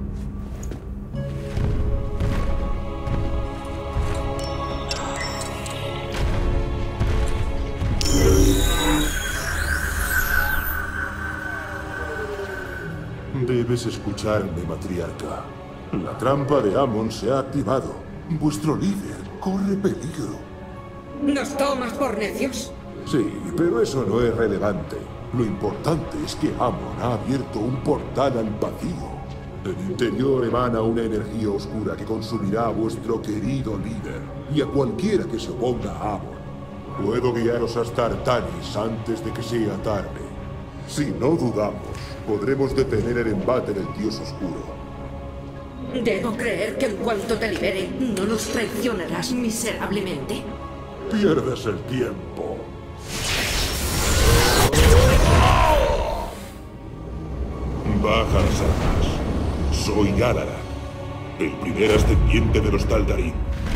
Debes escucharme, matriarca. La trampa de Amon se ha activado. Vuestro líder corre peligro. ¿Nos tomas por necios? Sí, pero eso no es relevante. Lo importante es que Amon ha abierto un portal al vacío. Del interior emana una energía oscura que consumirá a vuestro querido líder y a cualquiera que se oponga a Amon. Puedo guiaros hasta Artanis antes de que sea tarde. Si no dudamos, podremos detener el embate del Dios Oscuro. Debo creer que en cuanto te libere, no nos traicionarás miserablemente. Pierdes el tiempo. Baja las armas. Soy Alarak, el primer ascendiente de los Taldarín.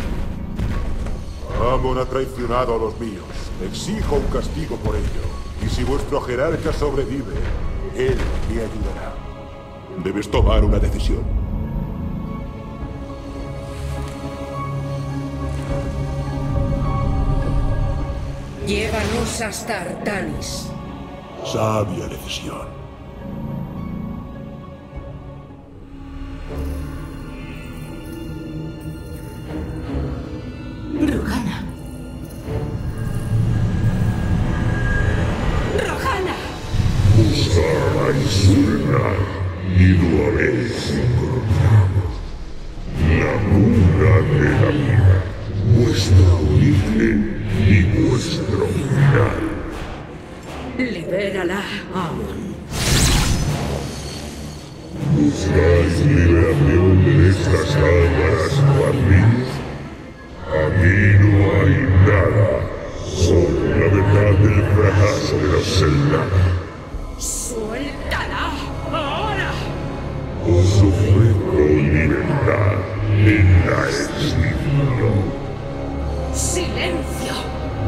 Amon ha traicionado a los míos. Exijo un castigo por ello. Y si vuestro jerarca sobrevive, él me ayudará. Debes tomar una decisión. Llévanos hasta Artanis. Sabia decisión. vuestro origen y vuestro final. Libérala, Amon. ¿Buscáis liberación de estas cámaras, Juanmin? Aquí no hay nada, solo la verdad del fracaso de los Selnaga. ¡Suéltala! ¡Ahora! Os ofrezco libertad en la extinción. ¡Silencio!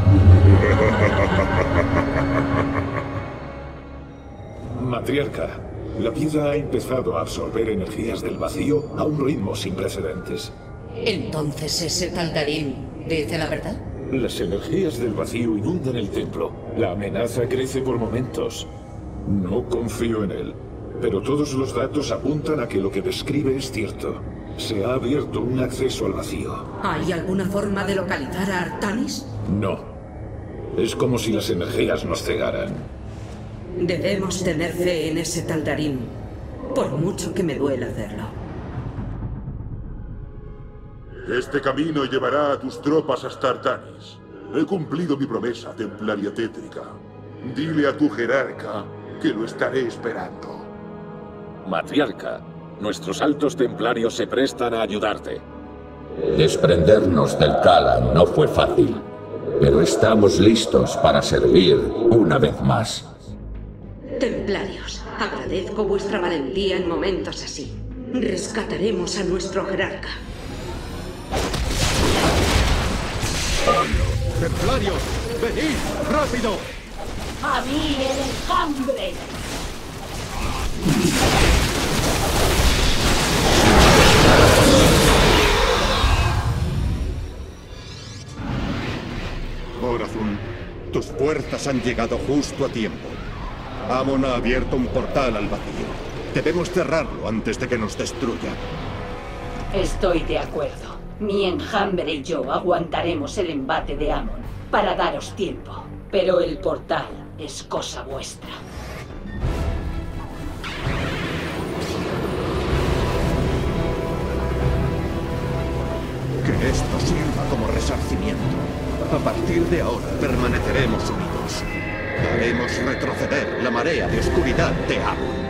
Matriarca, la piedra ha empezado a absorber energías del vacío a un ritmo sin precedentes. Entonces ese Taldarim dice la verdad. Las energías del vacío inundan el templo. La amenaza crece por momentos. No confío en él, pero todos los datos apuntan a que lo que describe es cierto. Se ha abierto un acceso al vacío. ¿Hay alguna forma de localizar a Artanis? No. Es como si las energías nos cegaran. Debemos tener fe en ese Taldarim, por mucho que me duela hacerlo. Este camino llevará a tus tropas hasta Artanis. He cumplido mi promesa, templaria tétrica. Dile a tu jerarca que lo estaré esperando. Matriarca, nuestros altos templarios se prestan a ayudarte. Desprendernos del Kalan no fue fácil, pero estamos listos para servir una vez más. Templarios, agradezco vuestra valentía en momentos así. Rescataremos a nuestro jerarca. ¡Templarios! ¡Venid! ¡Rápido! ¡A mí el enjambre! Horazun, tus fuerzas han llegado justo a tiempo. Amon ha abierto un portal al vacío. Debemos cerrarlo antes de que nos destruya. Estoy de acuerdo. Mi enjambre y yo aguantaremos el embate de Amon para daros tiempo. Pero el portal es cosa vuestra. Que esto sirva como resarcimiento. A partir de ahora permaneceremos unidos. Haremos retroceder la marea de oscuridad de Amon.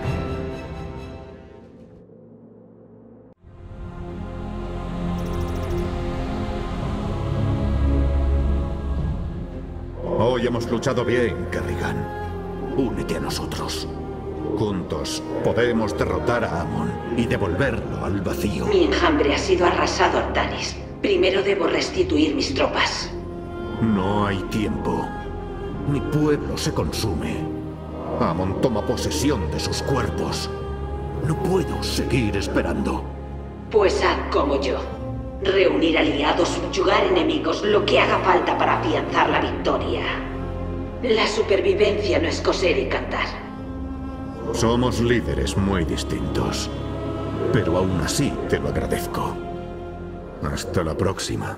Hoy hemos luchado bien, Kerrigan. Únete a nosotros. Juntos podemos derrotar a Amon y devolverlo al vacío. Mi enjambre ha sido arrasado, Artanis. Primero debo restituir mis tropas. No hay tiempo. Mi pueblo se consume. Amon toma posesión de sus cuerpos. No puedo seguir esperando. Pues haz como yo. Reunir aliados, subyugar enemigos, lo que haga falta para afianzar la victoria. La supervivencia no es coser y cantar. Somos líderes muy distintos. Pero aún así te lo agradezco. Hasta la próxima.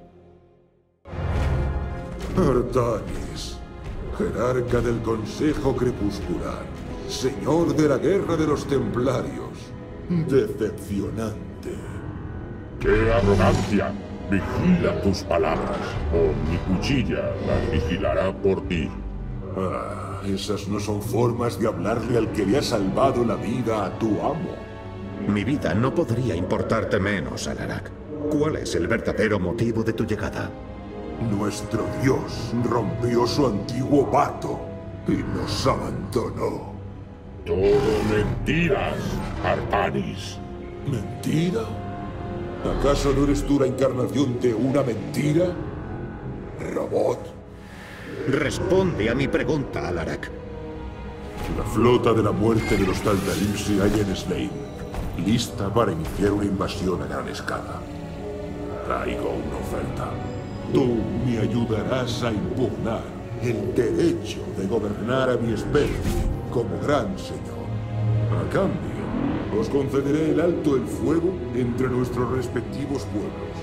Artanis, jerarca del Consejo Crepuscular, señor de la Guerra de los Templarios. Decepcionante. ¡Qué arrogancia! Vigila tus palabras, o mi cuchilla las vigilará por ti. Ah, esas no son formas de hablarle al que le ha salvado la vida a tu amo. Mi vida no podría importarte menos, Alarak. ¿Cuál es el verdadero motivo de tu llegada? Nuestro dios rompió su antiguo pacto y nos abandonó. Todo mentiras, Artanis. ¿Mentira? ¿Acaso no eres tú la encarnación de una mentira? ¿Robot? Responde a mi pregunta, Alarak. La flota de la muerte de los Taldarim se halla en Svein, lista para iniciar una invasión a gran escala. Traigo una oferta. Tú me ayudarás a impugnar el derecho de gobernar a mi especie como gran señor. A cambio, os concederé el alto el fuego entre nuestros respectivos pueblos.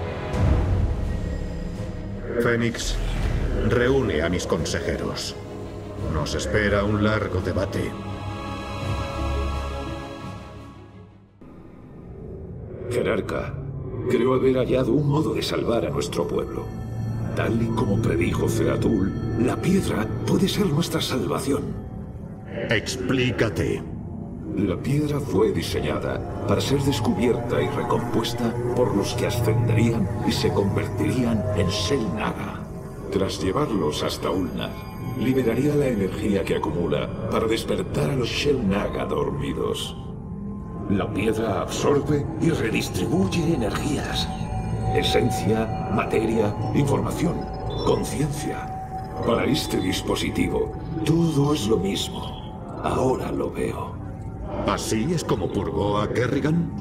Fénix, reúne a mis consejeros. Nos espera un largo debate. Jerarca, Creo haber hallado un modo de salvar a nuestro pueblo. Tal y como predijo Zeratul, la piedra puede ser nuestra salvación. Explícate. La piedra fue diseñada para ser descubierta y recompuesta por los que ascenderían y se convertirían en Xel Naga. Tras llevarlos hasta Ulnar, liberaría la energía que acumula para despertar a los Xel Naga dormidos. La piedra absorbe y redistribuye energías. Esencia, materia, información, conciencia. Para este dispositivo, todo es lo mismo. Ahora lo veo. ¿Así es como purgó a Kerrigan?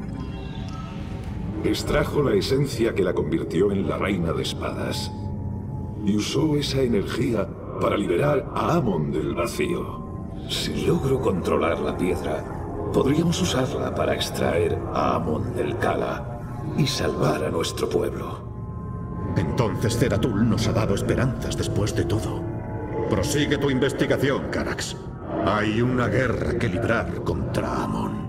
Extrajo la esencia que la convirtió en la Reina de Espadas y usó esa energía para liberar a Amon del vacío. Si logro controlar la piedra, podríamos usarla para extraer a Amon del Kala y salvar a nuestro pueblo. Entonces Zeratul nos ha dado esperanzas después de todo. Prosigue tu investigación, Carax. Hay una guerra que librar contra Amon.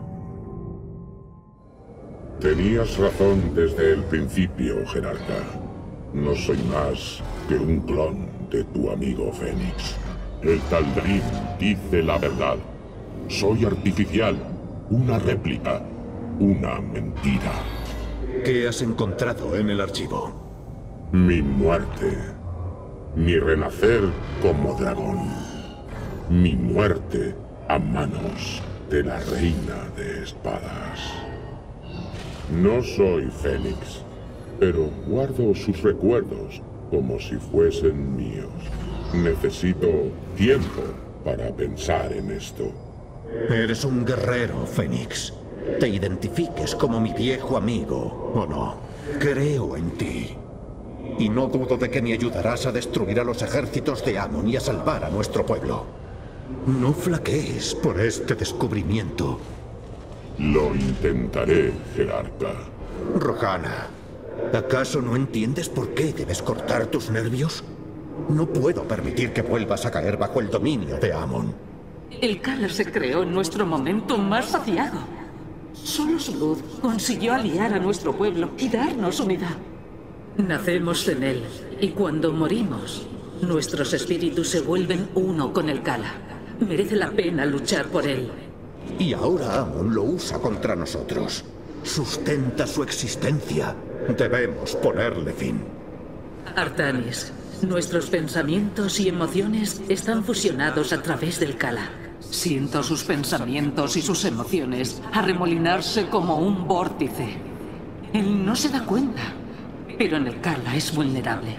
Tenías razón desde el principio, Jerarca. No soy más que un clon de tu amigo Fénix. El Tal'Darim dice la verdad. Soy artificial, una réplica, una mentira. ¿Qué has encontrado en el archivo? Mi muerte. Mi renacer como dragón. Mi muerte a manos de la Reina de Espadas. No soy Fénix, pero guardo sus recuerdos como si fuesen míos. Necesito tiempo para pensar en esto. Eres un guerrero, Fénix. Te identifiques como mi viejo amigo, ¿o no? Creo en ti. Y no dudo de que me ayudarás a destruir a los ejércitos de Amon y a salvar a nuestro pueblo. No flaquees por este descubrimiento. Lo intentaré, Jerarca. Roxana, ¿acaso no entiendes por qué debes cortar tus nervios? No puedo permitir que vuelvas a caer bajo el dominio de Amon. El Kala se creó en nuestro momento más saciado. Solo su luz consiguió aliar a nuestro pueblo y darnos unidad. Nacemos en él, y cuando morimos, nuestros espíritus se vuelven uno con el Kala. Merece la pena luchar por él. Y ahora Amon lo usa contra nosotros. Sustenta su existencia. Debemos ponerle fin. Artanis, nuestros pensamientos y emociones están fusionados a través del Kala. Siento sus pensamientos y sus emociones arremolinarse como un vórtice. Él no se da cuenta, pero en el Kala es vulnerable.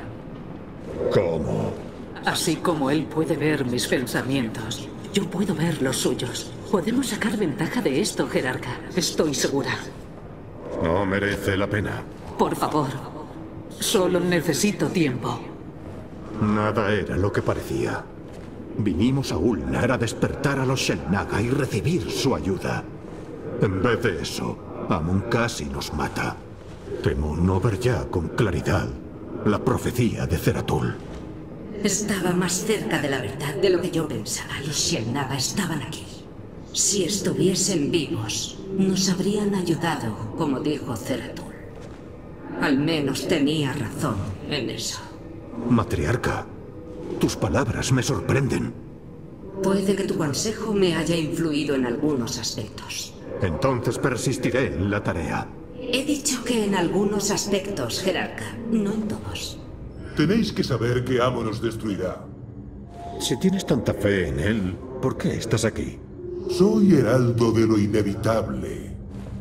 ¿Cómo? Así como él puede ver mis pensamientos, yo puedo ver los suyos. Podemos sacar ventaja de esto, Jerarca. Estoy segura. No merece la pena. Por favor, solo necesito tiempo. Nada era lo que parecía. Vinimos a Ulnar a despertar a los Xel Naga y recibir su ayuda. En vez de eso, Amon casi nos mata. Temo no ver ya con claridad la profecía de Zeratul. Estaba más cerca de la verdad de lo que yo pensaba. Los Xel Naga estaban aquí. Si estuviesen vivos, nos habrían ayudado, como dijo Zeratul. Al menos tenía razón en eso. Matriarca, tus palabras me sorprenden. Puede que tu consejo me haya influido en algunos aspectos. Entonces persistiré en la tarea. He dicho que en algunos aspectos, Jerarca, no en todos. Tenéis que saber que Amon os destruirá. Si tienes tanta fe en él, ¿por qué estás aquí? Soy heraldo de lo inevitable.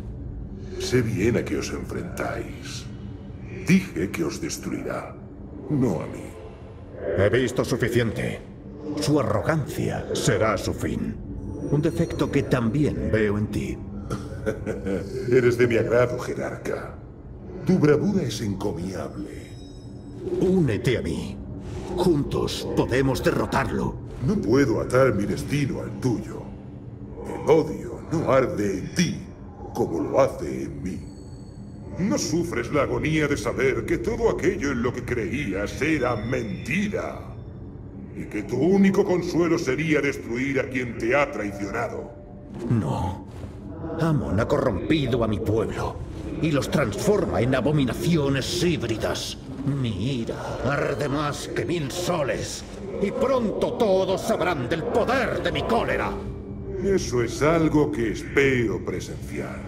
Sé bien a qué os enfrentáis. Dije que os destruirá, no a mí. He visto suficiente. Su arrogancia será su fin. Un defecto que también veo en ti. Eres de mi agrado, Jerarca. Tu bravura es encomiable. Únete a mí. Juntos podemos derrotarlo. No puedo atar mi destino al tuyo. El odio no arde en ti como lo hace en mí. No sufres la agonía de saber que todo aquello en lo que creías era mentira. Y que tu único consuelo sería destruir a quien te ha traicionado. No. Amon ha corrompido a mi pueblo. y los transforma en abominaciones híbridas. Mi ira arde más que mil soles, y pronto todos sabrán del poder de mi cólera. Eso es algo que espero presenciar.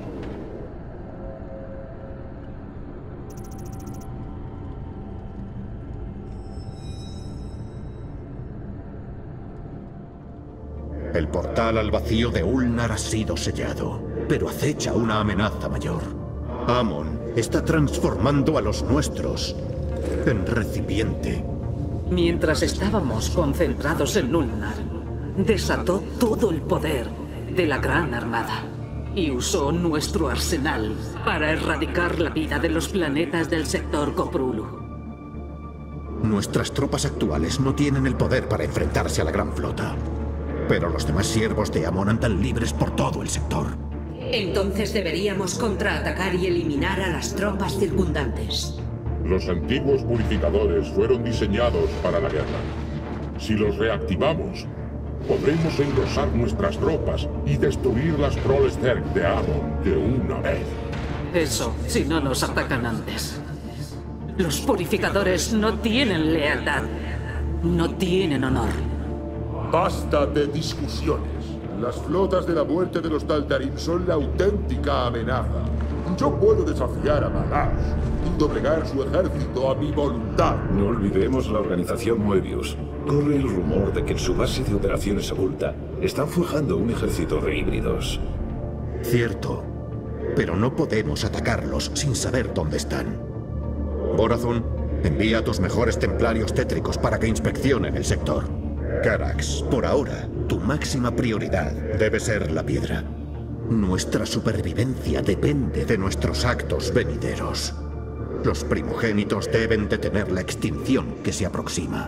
El portal al vacío de Ulnar ha sido sellado, pero acecha una amenaza mayor. Amon está transformando a los nuestros en recipiente. Mientras estábamos concentrados en Ulnar, desató todo el poder de la Gran Armada y usó nuestro arsenal para erradicar la vida de los planetas del sector Coprulu. Nuestras tropas actuales no tienen el poder para enfrentarse a la Gran Flota, pero los demás siervos de Amon andan libres por todo el sector. Entonces deberíamos contraatacar y eliminar a las tropas circundantes. Los antiguos purificadores fueron diseñados para la guerra. Si los reactivamos, podremos engrosar nuestras tropas y destruir las Prolethek de Amon de una vez. Eso, si no nos atacan antes. Los purificadores no tienen lealtad. No tienen honor. Basta de discusiones. Las flotas de la muerte de los Taldarim son la auténtica amenaza. Yo puedo desafiar a Malash y doblegar su ejército a mi voluntad. No olvidemos la organización Moebius. Corre el rumor de que en su base de operaciones oculta están forjando un ejército de híbridos. Cierto, pero no podemos atacarlos sin saber dónde están. Borazon, envía a tus mejores templarios tétricos para que inspeccionen el sector. Carax, por ahora, tu máxima prioridad debe ser la piedra. Nuestra supervivencia depende de nuestros actos venideros. Los primogénitos deben detener la extinción que se aproxima.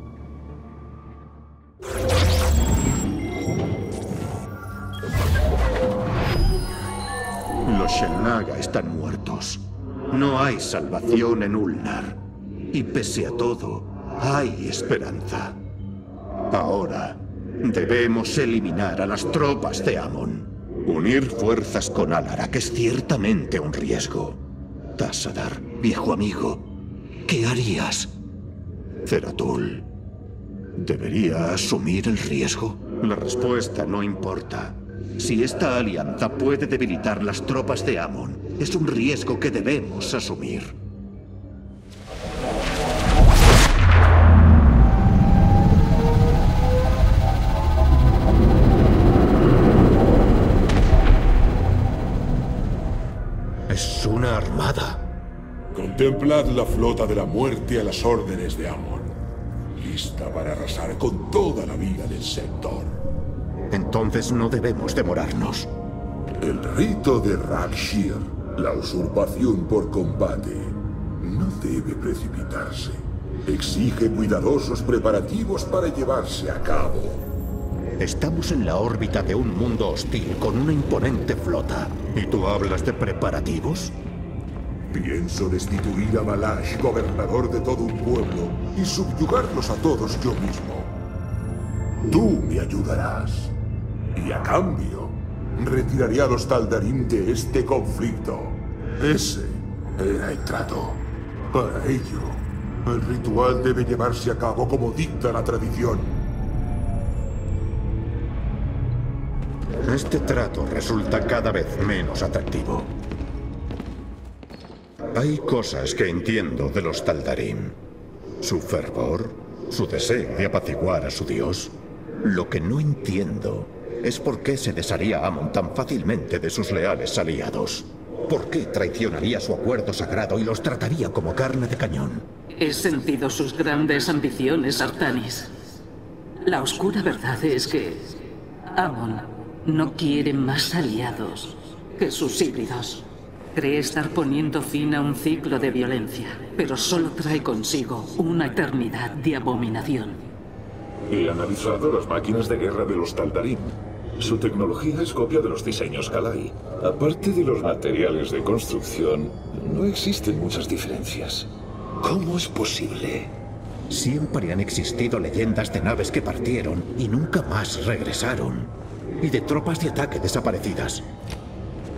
Los Xel'Naga están muertos. No hay salvación en Ulnar. Y pese a todo, hay esperanza. Ahora, debemos eliminar a las tropas de Amon. Unir fuerzas con Alara, que es ciertamente un riesgo. Tassadar, viejo amigo, ¿qué harías? Zeratul, ¿debería asumir el riesgo? La respuesta no importa. Si esta alianza puede debilitar las tropas de Amon, es un riesgo que debemos asumir. Es una armada. Contemplad la flota de la muerte a las órdenes de Amon, lista para arrasar con toda la vida del sector. Entonces no debemos demorarnos. El rito de Rak'Shir, la usurpación por combate, no debe precipitarse. Exige cuidadosos preparativos para llevarse a cabo. Estamos en la órbita de un mundo hostil con una imponente flota. ¿Y tú hablas de preparativos? Pienso destituir a Malash, gobernador de todo un pueblo, y subyugarlos a todos yo mismo. Tú me ayudarás. Y a cambio, retiraré a los Taldarim de este conflicto. Ese era el trato. Para ello, el ritual debe llevarse a cabo como dicta la tradición. Este trato resulta cada vez menos atractivo. Hay cosas que entiendo de los Taldarim. Su fervor, su deseo de apaciguar a su dios. Lo que no entiendo es por qué se desharía Amon tan fácilmente de sus leales aliados. ¿Por qué traicionaría su acuerdo sagrado y los trataría como carne de cañón? He sentido sus grandes ambiciones, Artanis. La oscura verdad es que Amon no quiere más aliados que sus híbridos. Cree estar poniendo fin a un ciclo de violencia, pero solo trae consigo una eternidad de abominación. He analizado las máquinas de guerra de los Taldarim. Su tecnología es copia de los diseños Kalai. Aparte de los materiales de construcción, no existen muchas diferencias. ¿Cómo es posible? Siempre han existido leyendas de naves que partieron y nunca más regresaron. Y de tropas de ataque desaparecidas.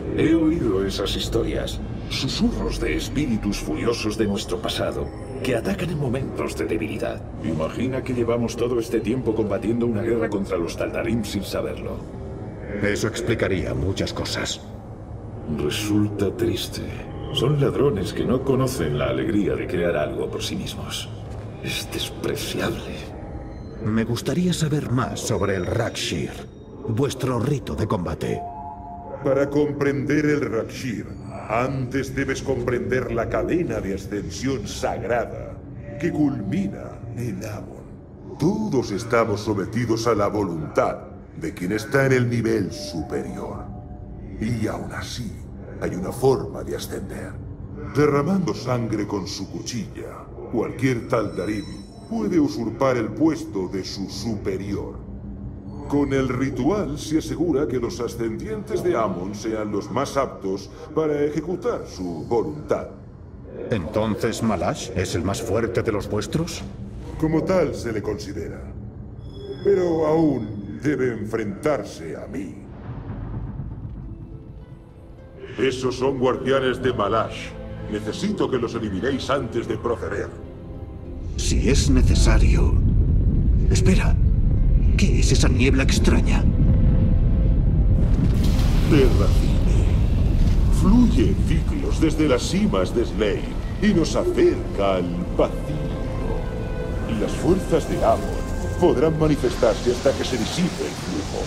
He oído esas historias. Susurros de espíritus furiosos de nuestro pasado que atacan en momentos de debilidad. Imagina que llevamos todo este tiempo combatiendo una guerra contra los Taldarim sin saberlo. Eso explicaría muchas cosas. Resulta triste. Son ladrones que no conocen la alegría de crear algo por sí mismos. Es despreciable. Me gustaría saber más sobre el Rakshir, vuestro rito de combate. Para comprender el Rakshir, antes debes comprender la cadena de ascensión sagrada que culmina en Amon. Todos estamos sometidos a la voluntad de quien está en el nivel superior. Y aún así, hay una forma de ascender. Derramando sangre con su cuchilla, cualquier Taldarim puede usurpar el puesto de su superior. Con el ritual se asegura que los ascendientes de Amon sean los más aptos para ejecutar su voluntad. ¿Entonces Malash es el más fuerte de los vuestros? Como tal se le considera. Pero aún debe enfrentarse a mí. Esos son guardianes de Malash. Necesito que los eliminéis antes de proceder. Si es necesario... Espera. ¿Qué es esa niebla extraña? Terracine. Fluye en ciclos desde las cimas de Slade y nos acerca al vacío. Y las fuerzas de Amon podrán manifestarse hasta que se disipe el flujo.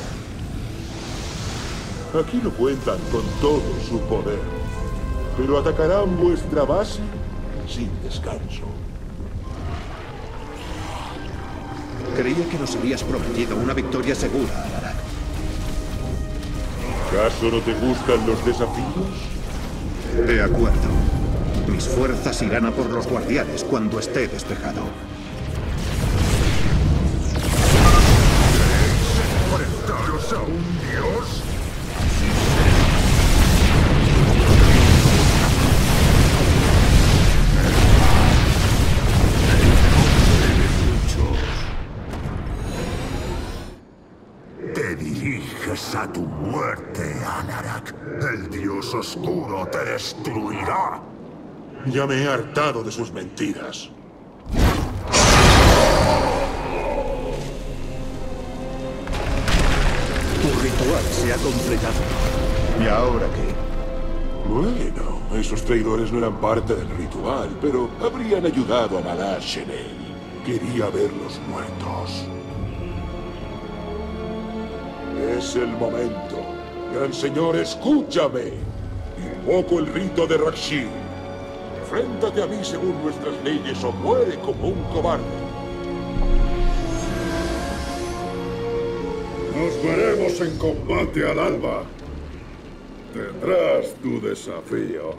Aquí no cuentan con todo su poder, pero atacarán vuestra base sin descanso. Creía que nos habías prometido una victoria segura, Alarak. ¿Acaso no te gustan los desafíos? De acuerdo. Mis fuerzas irán a por los guardianes cuando esté despejado. ¿Enfrentaros a un dios? Te diriges a tu muerte, Alarak. El dios oscuro te destruirá. Ya me he hartado de sus mentiras. Tu ritual se ha completado. ¿Y ahora qué? Bueno, esos traidores no eran parte del ritual, pero habrían ayudado a Malash en él. Quería verlos muertos. Es el momento. Gran señor, escúchame. Invoco el rito de Rakshir. Enfréntate a mí según nuestras leyes o muere como un cobarde. Nos veremos en combate al alba. Tendrás tu desafío.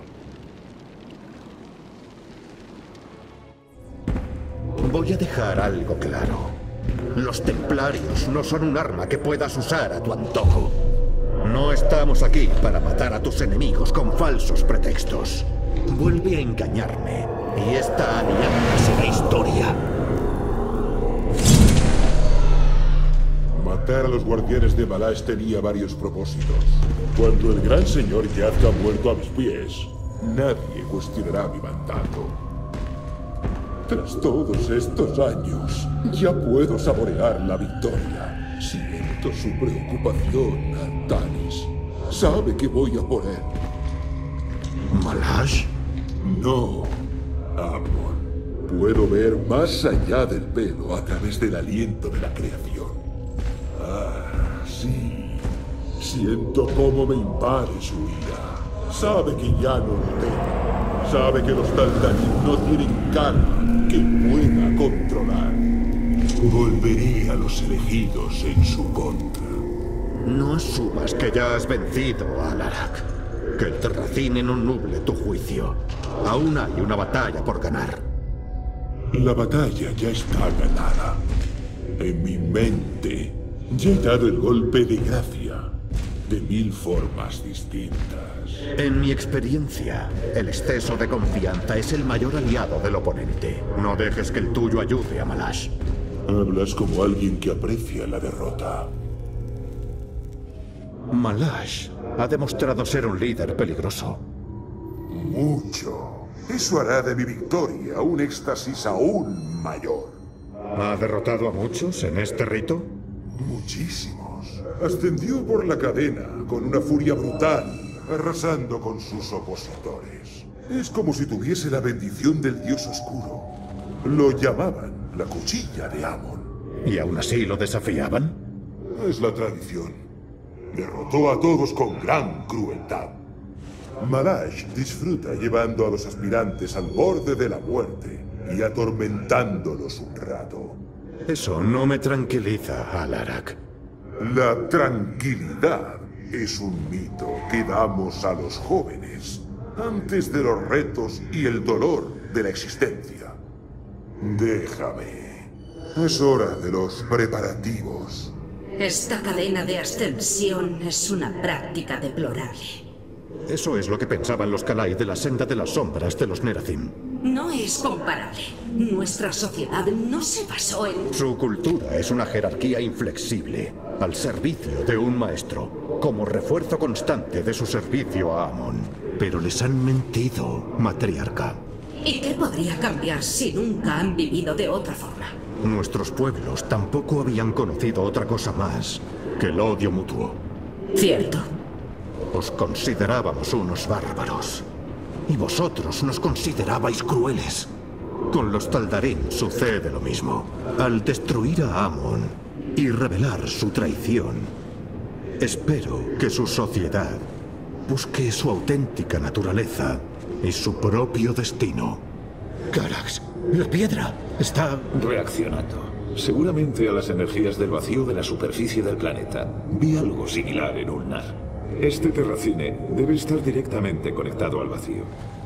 Voy a dejar algo claro. Los templarios no son un arma que puedas usar a tu antojo. No estamos aquí para matar a tus enemigos con falsos pretextos. Vuelve a engañarme y esta alianza será historia. Matar a los guardianes de Malash tenía varios propósitos. Cuando el gran señor yazca muerto a mis pies, nadie cuestionará mi mandato. Tras todos estos años, ya puedo saborear la victoria. Siento su preocupación, Antanis. Sabe que voy a por él. ¿Malash? No, Amon. Puedo ver más allá del velo a través del aliento de la creación. Ah, sí. Siento cómo me invade su ira. Sabe que ya no lo tengo. Sabe que los Taldarim no tienen karma que pueda controlar. Volveré a los elegidos en su contra. No asumas que ya has vencido a Alarak. Que el Terracine no nuble tu juicio. Aún hay una batalla por ganar. La batalla ya está ganada. En mi mente, ya he dado el golpe de gracia. De mil formas distintas. En mi experiencia, el exceso de confianza es el mayor aliado del oponente. No dejes que el tuyo ayude a Malash. Hablas como alguien que aprecia la derrota. Malash ha demostrado ser un líder peligroso. Mucho. Eso hará de mi victoria un éxtasis aún mayor. ¿Ha derrotado a muchos en este rito? Muchísimos. Ascendió por la cadena con una furia brutal, arrasando con sus opositores. Es como si tuviese la bendición del dios oscuro. Lo llamaban la cuchilla de Amon. ¿Y aún así lo desafiaban? Es la tradición. Derrotó a todos con gran crueldad. Malash disfruta llevando a los aspirantes al borde de la muerte y atormentándolos un rato. Eso no me tranquiliza, Alarak. La tranquilidad es un mito que damos a los jóvenes antes de los retos y el dolor de la existencia. Déjame. Es hora de los preparativos. Esta cadena de ascensión es una práctica deplorable. Eso es lo que pensaban los Kalai de la senda de las sombras de los Nerazim. No es comparable. Nuestra sociedad no se basó en... Su cultura es una jerarquía inflexible, al servicio de un maestro, como refuerzo constante de su servicio a Amon. Pero les han mentido, matriarca. ¿Y qué podría cambiar si nunca han vivido de otra forma? Nuestros pueblos tampoco habían conocido otra cosa más que el odio mutuo. Cierto. Os considerábamos unos bárbaros. Y vosotros nos considerabais crueles. Con los Taldarim sucede lo mismo. Al destruir a Amon y revelar su traición, espero que su sociedad busque su auténtica naturaleza y su propio destino. Carax, la piedra está... reaccionando. Seguramente a las energías del vacío de la superficie del planeta. Vi algo similar en Ulnar. Este terracine debe estar directamente conectado al vacío.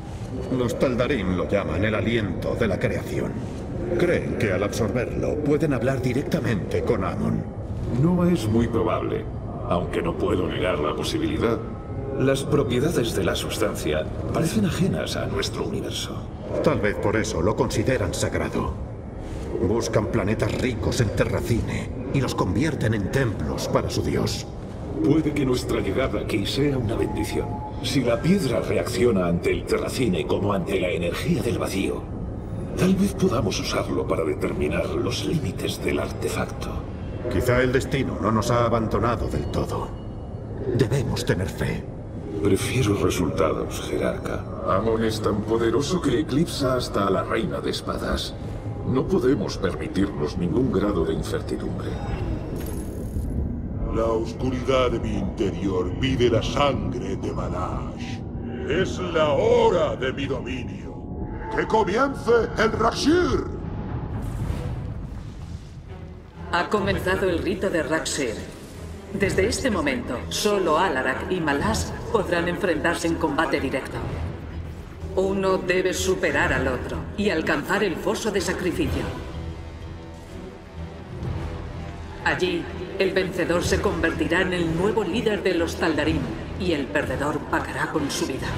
Los Taldarim lo llaman el aliento de la creación. Creen que al absorberlo pueden hablar directamente con Amon. No es muy probable, aunque no puedo negar la posibilidad. Las propiedades de la sustancia parecen ajenas a nuestro universo. Tal vez por eso lo consideran sagrado. Buscan planetas ricos en terracine y los convierten en templos para su dios. Puede que nuestra llegada aquí sea una bendición. Si la piedra reacciona ante el terracine como ante la energía del vacío, tal vez podamos usarlo para determinar los límites del artefacto. Quizá el destino no nos ha abandonado del todo. Debemos tener fe. Prefiero resultados, jerarca. Amon es tan poderoso que eclipsa hasta a la reina de espadas. No podemos permitirnos ningún grado de incertidumbre. La oscuridad de mi interior pide la sangre de Malash. Es la hora de mi dominio. ¡Que comience el Rakshir! Ha comenzado el rito de Rakshir. Desde este momento, solo Alarak y Malash podrán enfrentarse en combate directo. Uno debe superar al otro y alcanzar el foso de sacrificio. Allí, el vencedor se convertirá en el nuevo líder de los Taldarim y el perdedor pagará con su vida.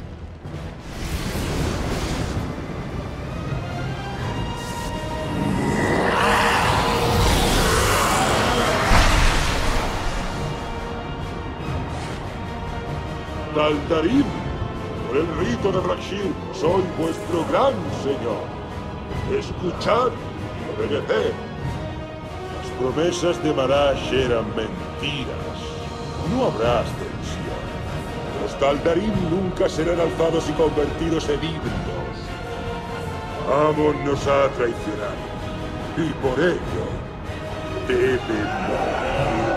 Taldarim, por el rito de Rakshir, soy vuestro gran señor. Escuchad y obedeced. Las promesas de Malash eran mentiras. No habrá ascensión. Los Taldarim nunca serán alzados y convertidos en híbridos. Amon nos ha traicionado. Y por ello, debe morir.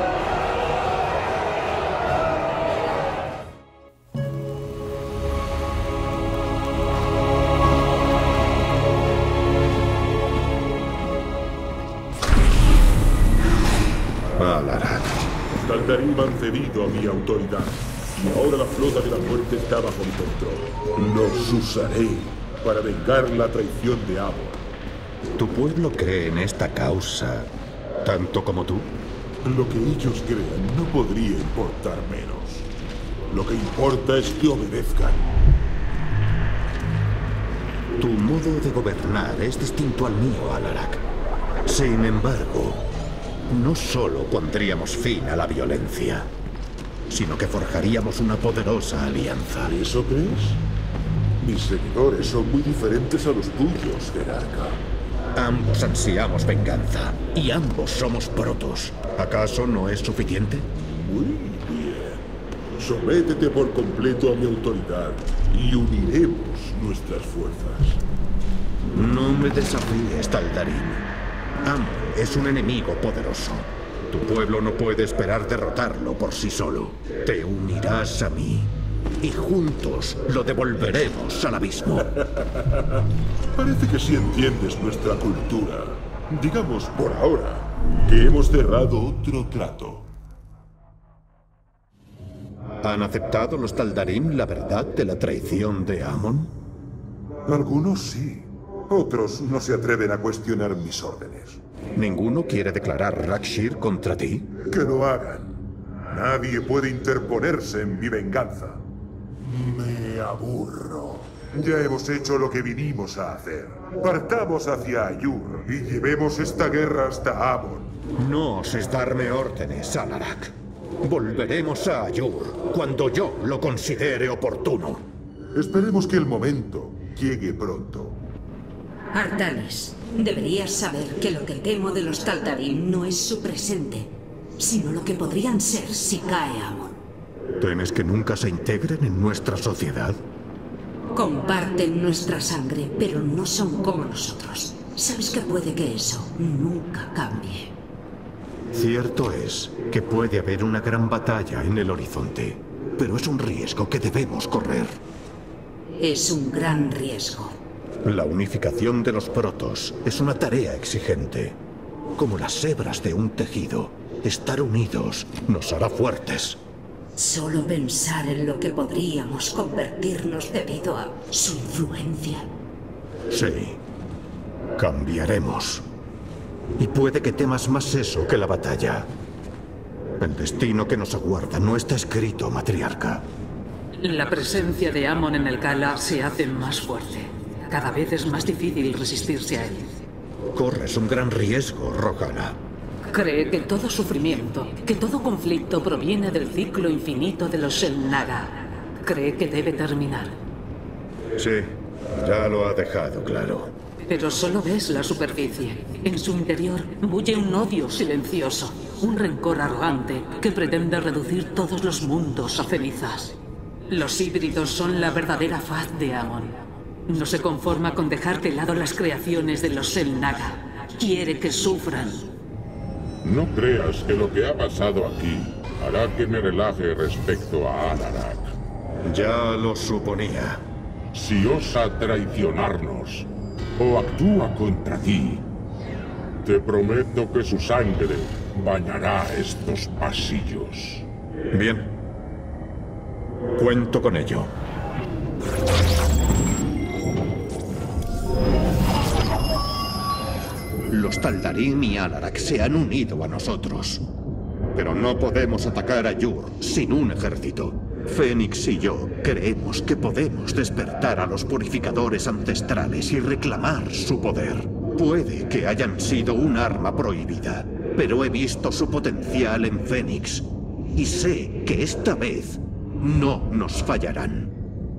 Alarak. Los Taldarim han cedido a mi autoridad. Y ahora la flota de la muerte está bajo mi control. Los usaré para vengar la traición de Amon. ¿Tu pueblo cree en esta causa tanto como tú? Lo que ellos crean no podría importar menos. Lo que importa es que obedezcan. Tu modo de gobernar es distinto al mío, Alarak. Sin embargo, no solo pondríamos fin a la violencia. sino que forjaríamos una poderosa alianza. ¿Eso crees? Mis seguidores son muy diferentes a los tuyos, jerarca. Ambos ansiamos venganza, y ambos somos protos. ¿Acaso no es suficiente? Muy bien. Sométete por completo a mi autoridad y uniremos nuestras fuerzas. No me desafíes, Taldarim. Amon es un enemigo poderoso. Tu pueblo no puede esperar derrotarlo por sí solo. Te unirás a mí y juntos lo devolveremos al abismo. Parece que sí entiendes nuestra cultura. Digamos por ahora que hemos cerrado otro trato. ¿Han aceptado los Taldarim la verdad de la traición de Amon? Algunos sí. Otros no se atreven a cuestionar mis órdenes. ¿Ninguno quiere declarar Rakshir contra ti? Que lo hagan. Nadie puede interponerse en mi venganza. Me aburro. Ya hemos hecho lo que vinimos a hacer. Partamos hacia Ayur y llevemos esta guerra hasta Amon. No oses darme órdenes, Alarak. Volveremos a Ayur cuando yo lo considere oportuno. Esperemos que el momento llegue pronto. Artanis, deberías saber que lo que temo de los Taldarim no es su presente, sino lo que podrían ser si cae Amon. ¿Temes que nunca se integren en nuestra sociedad? Comparten nuestra sangre, pero no son como nosotros. Sabes que puede que eso nunca cambie. Cierto es que puede haber una gran batalla en el horizonte, pero es un riesgo que debemos correr. Es un gran riesgo. La unificación de los protos es una tarea exigente. Como las hebras de un tejido, estar unidos nos hará fuertes. Solo pensar en lo que podríamos convertirnos debido a su influencia. Sí, cambiaremos. Y puede que temas más eso que la batalla. El destino que nos aguarda no está escrito, matriarca. La presencia de Amon en el Kala se hace más fuerte. Cada vez es más difícil resistirse a él. Corres un gran riesgo, Rogana. Cree que todo sufrimiento, que todo conflicto proviene del ciclo infinito de los Xel'Naga. Cree que debe terminar. Sí, ya lo ha dejado claro. Pero solo ves la superficie. En su interior bulle un odio silencioso, un rencor arrogante que pretende reducir todos los mundos a cenizas. Los híbridos son la verdadera faz de Amon. No se conforma con dejar de lado las creaciones de los Xel'Naga. Quiere que sufran. No creas que lo que ha pasado aquí hará que me relaje respecto a Alarak. Ya lo suponía. Si osa traicionarnos o actúa contra ti, te prometo que su sangre bañará estos pasillos. Bien. Cuento con ello. Los Taldarim y Alarak se han unido a nosotros. Pero no podemos atacar a Ayur sin un ejército. Fénix y yo creemos que podemos despertar a los purificadores ancestrales y reclamar su poder. Puede que hayan sido un arma prohibida, pero he visto su potencial en Fénix. Y sé que esta vez no nos fallarán.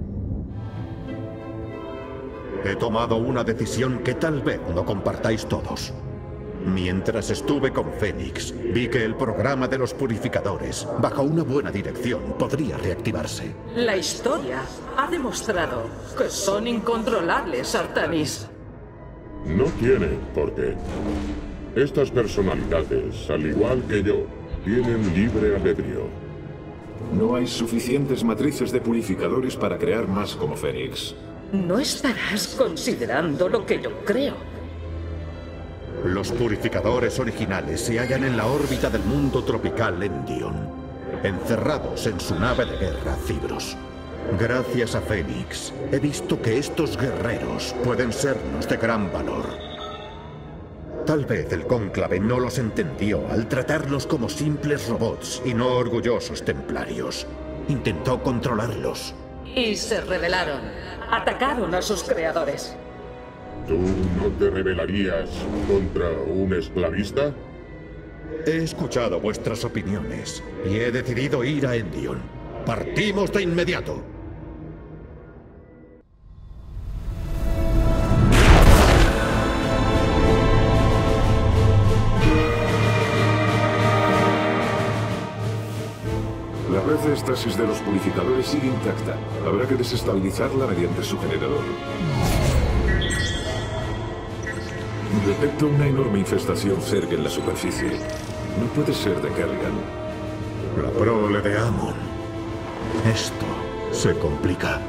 He tomado una decisión que tal vez no compartáis todos. Mientras estuve con Fénix, vi que el programa de los purificadores, bajo una buena dirección, podría reactivarse. La historia ha demostrado que son incontrolables, Artanis. No tiene por qué. Estas personalidades, al igual que yo, tienen libre albedrío. No hay suficientes matrices de purificadores para crear más como Fénix. No estarás considerando lo que yo creo. Los purificadores originales se hallan en la órbita del mundo tropical Endion, encerrados en su nave de guerra, Cibros. Gracias a Fénix, he visto que estos guerreros pueden sernos de gran valor. Tal vez el cónclave no los entendió al tratarlos como simples robots y no orgullosos templarios. Intentó controlarlos. Y se rebelaron. Atacaron a sus creadores. ¿Tú no te rebelarías contra un esclavista? He escuchado vuestras opiniones y he decidido ir a Endion. ¡Partimos de inmediato! La red de estasis de los purificadores sigue intacta. Habrá que desestabilizarla mediante su generador. Detecto una enorme infestación cerca en la superficie. No puede ser de Kerrigan. La prole de Amon. Esto se complica.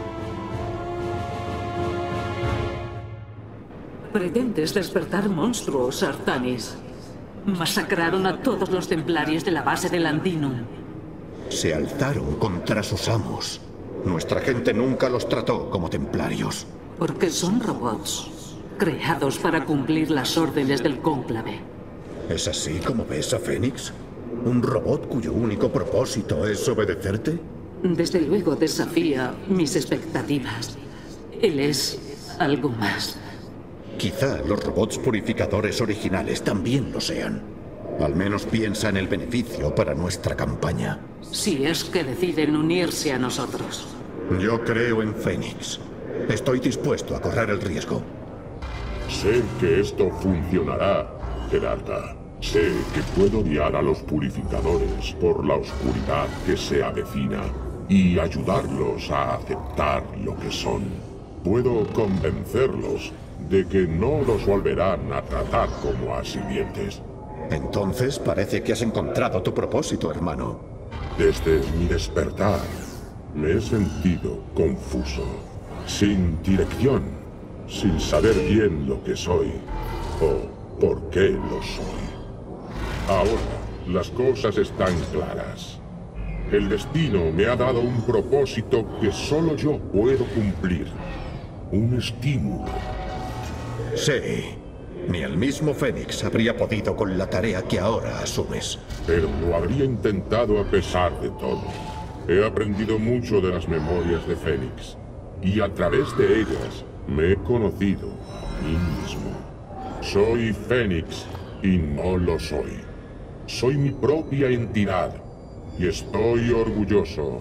Pretendes despertar monstruos, Artanis. Masacraron a todos los templarios de la base del Andinum. Se alzaron contra sus amos. Nuestra gente nunca los trató como templarios. Porque son robots, creados para cumplir las órdenes del cónclave. ¿Es así como ves a Fénix? ¿Un robot cuyo único propósito es obedecerte? Desde luego desafía mis expectativas. Él es algo más. Quizá los robots purificadores originales también lo sean. Al menos piensa en el beneficio para nuestra campaña. Si es que deciden unirse a nosotros. Yo creo en Fénix. Estoy dispuesto a correr el riesgo. Sé que esto funcionará, Gerarda. Sé que puedo guiar a los purificadores por la oscuridad que se avecina y ayudarlos a aceptar lo que son. Puedo convencerlos de que no los volverán a tratar como a sirvientes. Entonces parece que has encontrado tu propósito, hermano. Desde mi despertar, me he sentido confuso, sin dirección, sin saber bien lo que soy o por qué lo soy. Ahora, las cosas están claras. El destino me ha dado un propósito que solo yo puedo cumplir. Un estímulo. Sí. Ni el mismo Fénix habría podido con la tarea que ahora asumes. Pero lo habría intentado a pesar de todo. He aprendido mucho de las memorias de Fénix. Y a través de ellas me he conocido a mí mismo. Soy Fénix y no lo soy. Soy mi propia entidad. Y estoy orgulloso.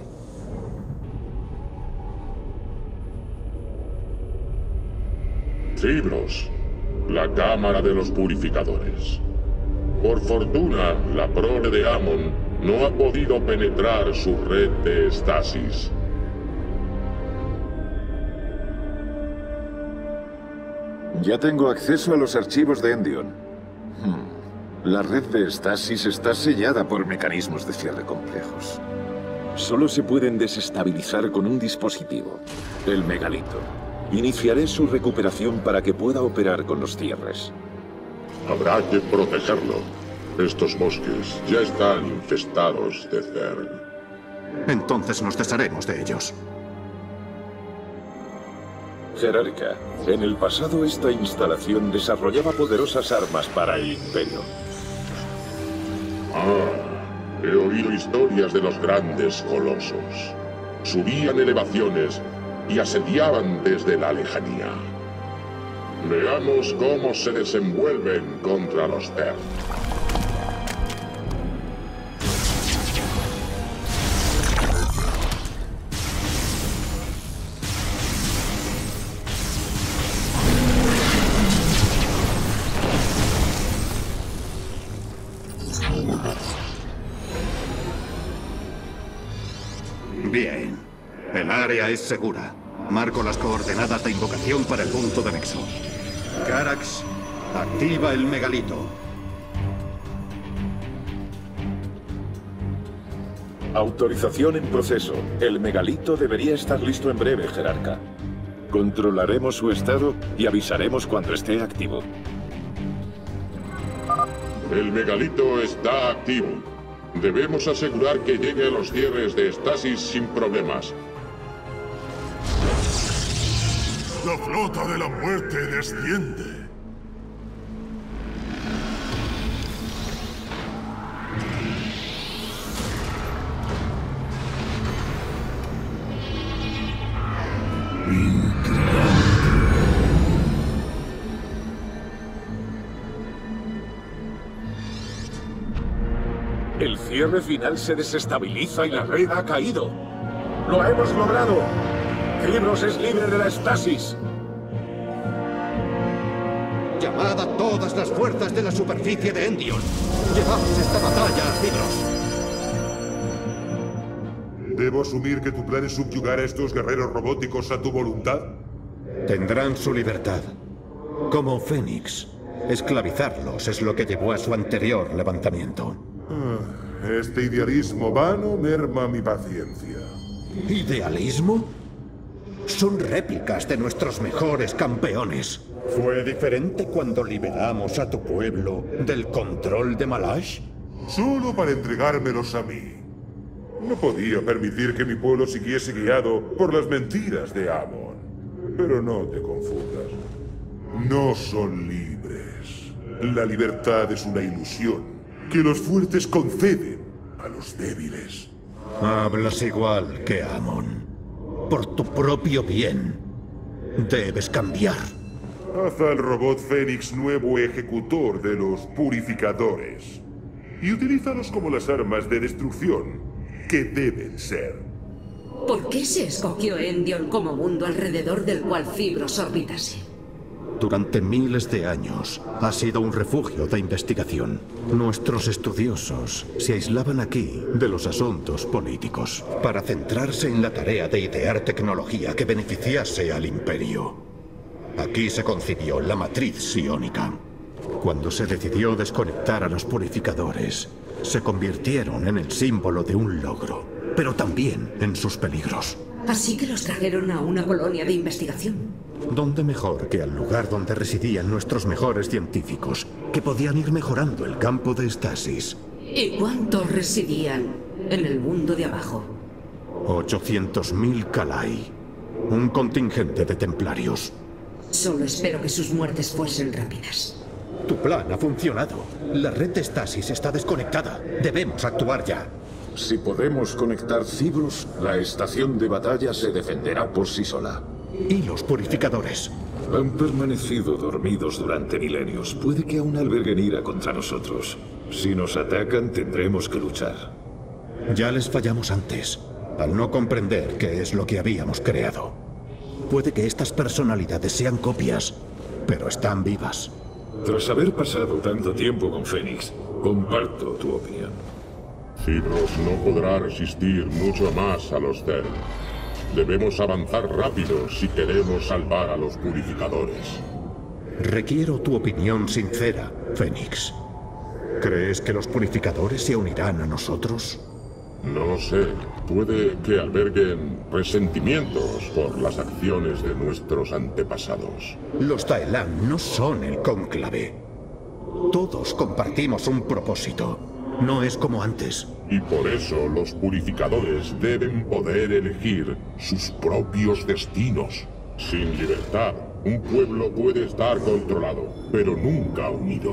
Cibros. La cámara de los purificadores. Por fortuna, la prole de Amon no ha podido penetrar su red de estasis. Ya tengo acceso a los archivos de Endion. Hmm. La red de estasis está sellada por mecanismos de cierre complejos. Solo se pueden desestabilizar con un dispositivo, el megalito. Iniciaré su recuperación para que pueda operar con los cierres. Habrá que protegerlo. Estos bosques ya están infestados de Zerg. Entonces nos desharemos de ellos. Jerarca, en el pasado esta instalación desarrollaba poderosas armas para el Imperio. Ah, he oído historias de los grandes colosos. Subían elevaciones y asediaban desde la lejanía. Veamos cómo se desenvuelven contra los Zerg. Bien. El área es segura. Marco las coordenadas de invocación para el punto de nexo. Carax, activa el megalito. Autorización en proceso. El megalito debería estar listo en breve, Jerarca. Controlaremos su estado y avisaremos cuando esté activo. El megalito está activo. Debemos asegurar que llegue a los cierres de estasis sin problemas. La flota de la muerte desciende. El cierre final se desestabiliza y la red ha caído. ¡Lo hemos logrado! Fibros es libre de la estasis. Llamad a todas las fuerzas de la superficie de Endion. Llevamos esta batalla a Fibros. ¿Debo asumir que tu plan es subyugar a estos guerreros robóticos a tu voluntad? Tendrán su libertad. Como Fénix. Esclavizarlos es lo que llevó a su anterior levantamiento. Este idealismo vano merma mi paciencia. ¿Idealismo? Son réplicas de nuestros mejores campeones. ¿Fue diferente cuando liberamos a tu pueblo del control de Malash? Solo para entregármelos a mí. No podía permitir que mi pueblo siguiese guiado por las mentiras de Amon. Pero no te confundas. No son libres. La libertad es una ilusión que los fuertes conceden a los débiles. Hablas igual que Amon. Por tu propio bien, debes cambiar. Haz al robot Fénix nuevo ejecutor de los purificadores y utilízalos como las armas de destrucción que deben ser. ¿Por qué se escogió Endion como mundo alrededor del cual Fibros orbitase? Durante miles de años ha sido un refugio de investigación. Nuestros estudiosos se aislaban aquí de los asuntos políticos para centrarse en la tarea de idear tecnología que beneficiase al Imperio. Aquí se concibió la matriz psiónica. Cuando se decidió desconectar a los purificadores, se convirtieron en el símbolo de un logro, pero también en sus peligros. Así que los trajeron a una colonia de investigación. ¿Dónde mejor que al lugar donde residían nuestros mejores científicos, que podían ir mejorando el campo de estasis? ¿Y cuántos residían en el mundo de abajo? ochocientos mil Kalai. Un contingente de templarios. Solo espero que sus muertes fuesen rápidas. Tu plan ha funcionado. La red de estasis está desconectada. Debemos actuar ya. Si podemos conectar Fibros, la estación de batalla se defenderá por sí sola. ¿Y los purificadores? Han permanecido dormidos durante milenios. Puede que aún alberguen ira contra nosotros. Si nos atacan, tendremos que luchar. Ya les fallamos antes, al no comprender qué es lo que habíamos creado. Puede que estas personalidades sean copias, pero están vivas. Tras haber pasado tanto tiempo con Fénix, comparto tu opinión. Fibros no podrá resistir mucho más a los Zerg. Debemos avanzar rápido si queremos salvar a los purificadores. Requiero tu opinión sincera, Fénix. ¿Crees que los purificadores se unirán a nosotros? No sé. Puede que alberguen resentimientos por las acciones de nuestros antepasados. Los Taelan no son el cónclave. Todos compartimos un propósito. No es como antes. Y por eso los purificadores deben poder elegir sus propios destinos. Sin libertad, un pueblo puede estar controlado, pero nunca unido.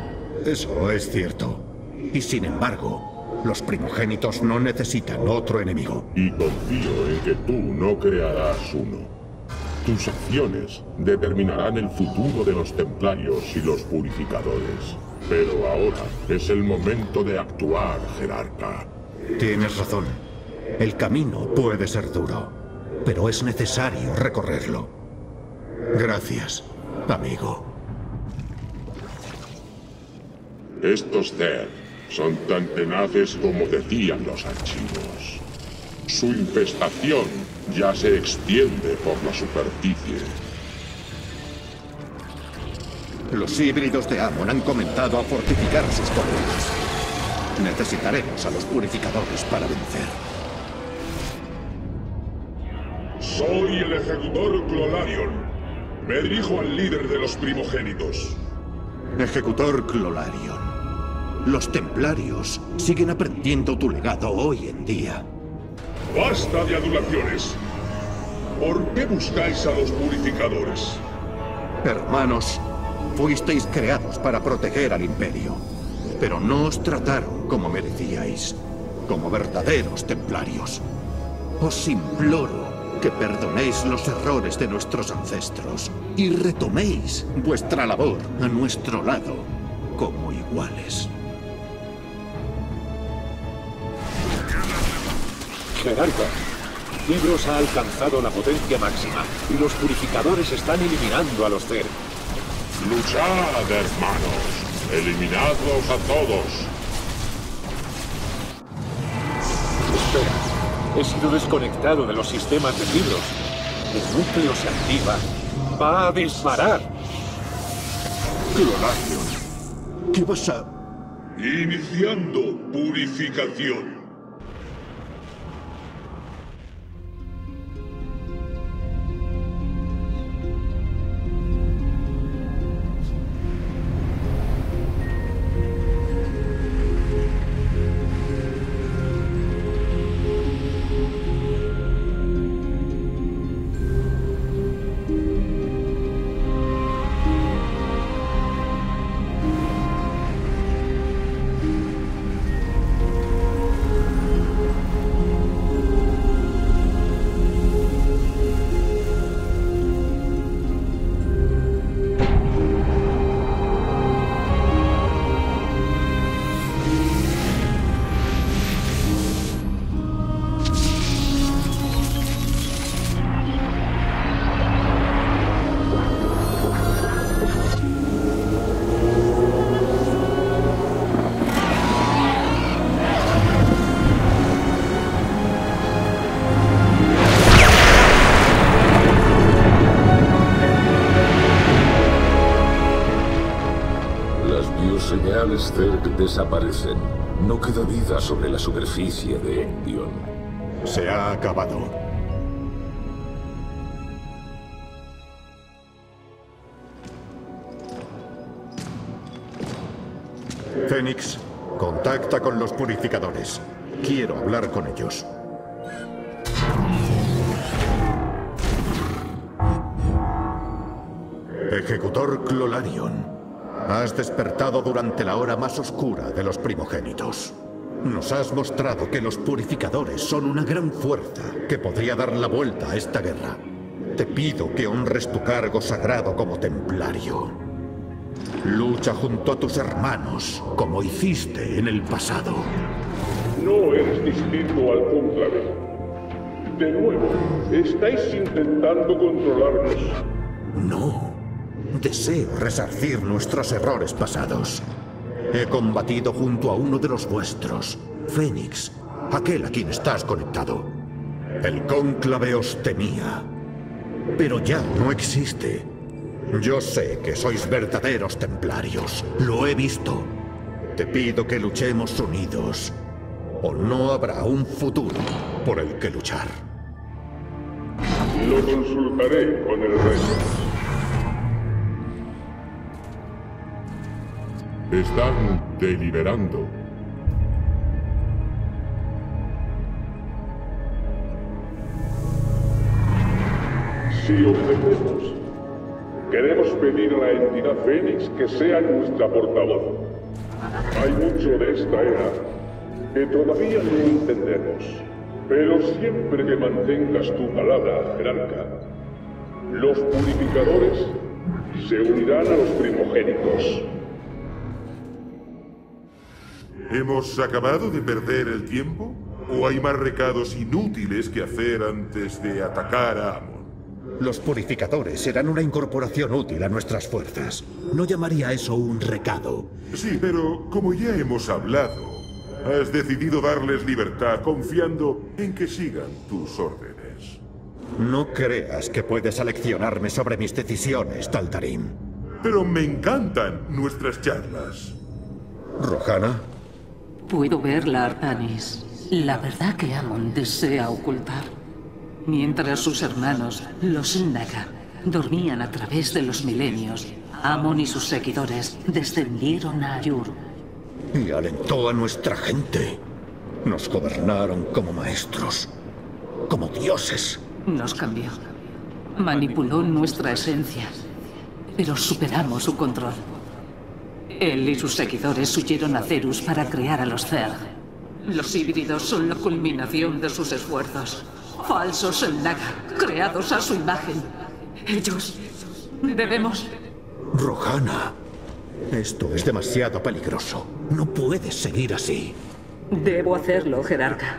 Eso es cierto. Y sin embargo, los primogénitos no necesitan otro enemigo. Y confío en que tú no crearás uno. Tus acciones determinarán el futuro de los templarios y los purificadores. Pero ahora es el momento de actuar, jerarca. Tienes razón. El camino puede ser duro, pero es necesario recorrerlo. Gracias, amigo. Estos Zerg son tan tenaces como decían los archivos. Su infestación ya se extiende por la superficie. Los híbridos de Amon han comenzado a fortificar sus colonias. Necesitaremos a los purificadores para vencer. Soy el ejecutor Clolarion. Me dirijo al líder de los primogénitos. Ejecutor Clolarion. Los templarios siguen aprendiendo tu legado hoy en día. ¡Basta de adulaciones! ¿Por qué buscáis a los purificadores? Hermanos, fuisteis creados para proteger al Imperio, pero no os trataron como merecíais, como verdaderos templarios. Os imploro que perdonéis los errores de nuestros ancestros y retoméis vuestra labor a nuestro lado como iguales. Jerarca, Libros ha alcanzado la potencia máxima y los purificadores están eliminando a los Zerg. ¡Luchad, hermanos! ¡Eliminadlos a todos! Espera, he sido desconectado de los sistemas de libros. El núcleo se activa. ¡Va a disparar! Clonarion, ¿qué vas a...? Iniciando purificación. Zerg desaparecen. No queda vida sobre la superficie de Endion. Se ha acabado. Fénix, contacta con los purificadores. Quiero hablar con ellos. Ejecutor Clonarion. Has despertado durante la hora más oscura de los primogénitos. Nos has mostrado que los purificadores son una gran fuerza que podría dar la vuelta a esta guerra. Te pido que honres tu cargo sagrado como templario. Lucha junto a tus hermanos, como hiciste en el pasado. No eres distinto al cónclave. De nuevo, estáis intentando controlarnos. No. Deseo resarcir nuestros errores pasados. He combatido junto a uno de los vuestros, Fénix, aquel a quien estás conectado. El cónclave os temía, pero ya no existe. Yo sé que sois verdaderos templarios, lo he visto. Te pido que luchemos unidos, o no habrá un futuro por el que luchar. Lo consultaré con el rey. Están deliberando. Si obedecemos, queremos pedir a la entidad Fénix que sea nuestra portavoz. Hay mucho de esta era que todavía no entendemos, pero siempre que mantengas tu palabra, Jerarca, los purificadores se unirán a los primogénitos. ¿Hemos acabado de perder el tiempo? ¿O hay más recados inútiles que hacer antes de atacar a Amon? Los purificadores serán una incorporación útil a nuestras fuerzas. No llamaría eso un recado. Sí, pero como ya hemos hablado, has decidido darles libertad confiando en que sigan tus órdenes. No creas que puedes aleccionarme sobre mis decisiones, Taldarim. Pero me encantan nuestras charlas. ¿Rohana? Puedo verla, Artanis. La verdad que Amon desea ocultar. Mientras sus hermanos, los Naga, dormían a través de los milenios, Amon y sus seguidores descendieron a Ayur. Y alentó a nuestra gente. Nos gobernaron como maestros, como dioses. Nos cambió. Manipuló nuestra esencia, pero superamos su control. Él y sus seguidores huyeron a Cerus para crear a los Zerg. Los híbridos son la culminación de sus esfuerzos. Falsos en Naga, creados a su imagen. Ellos... debemos... Rohana, esto es demasiado peligroso. No puedes seguir así. Debo hacerlo, Jerarca.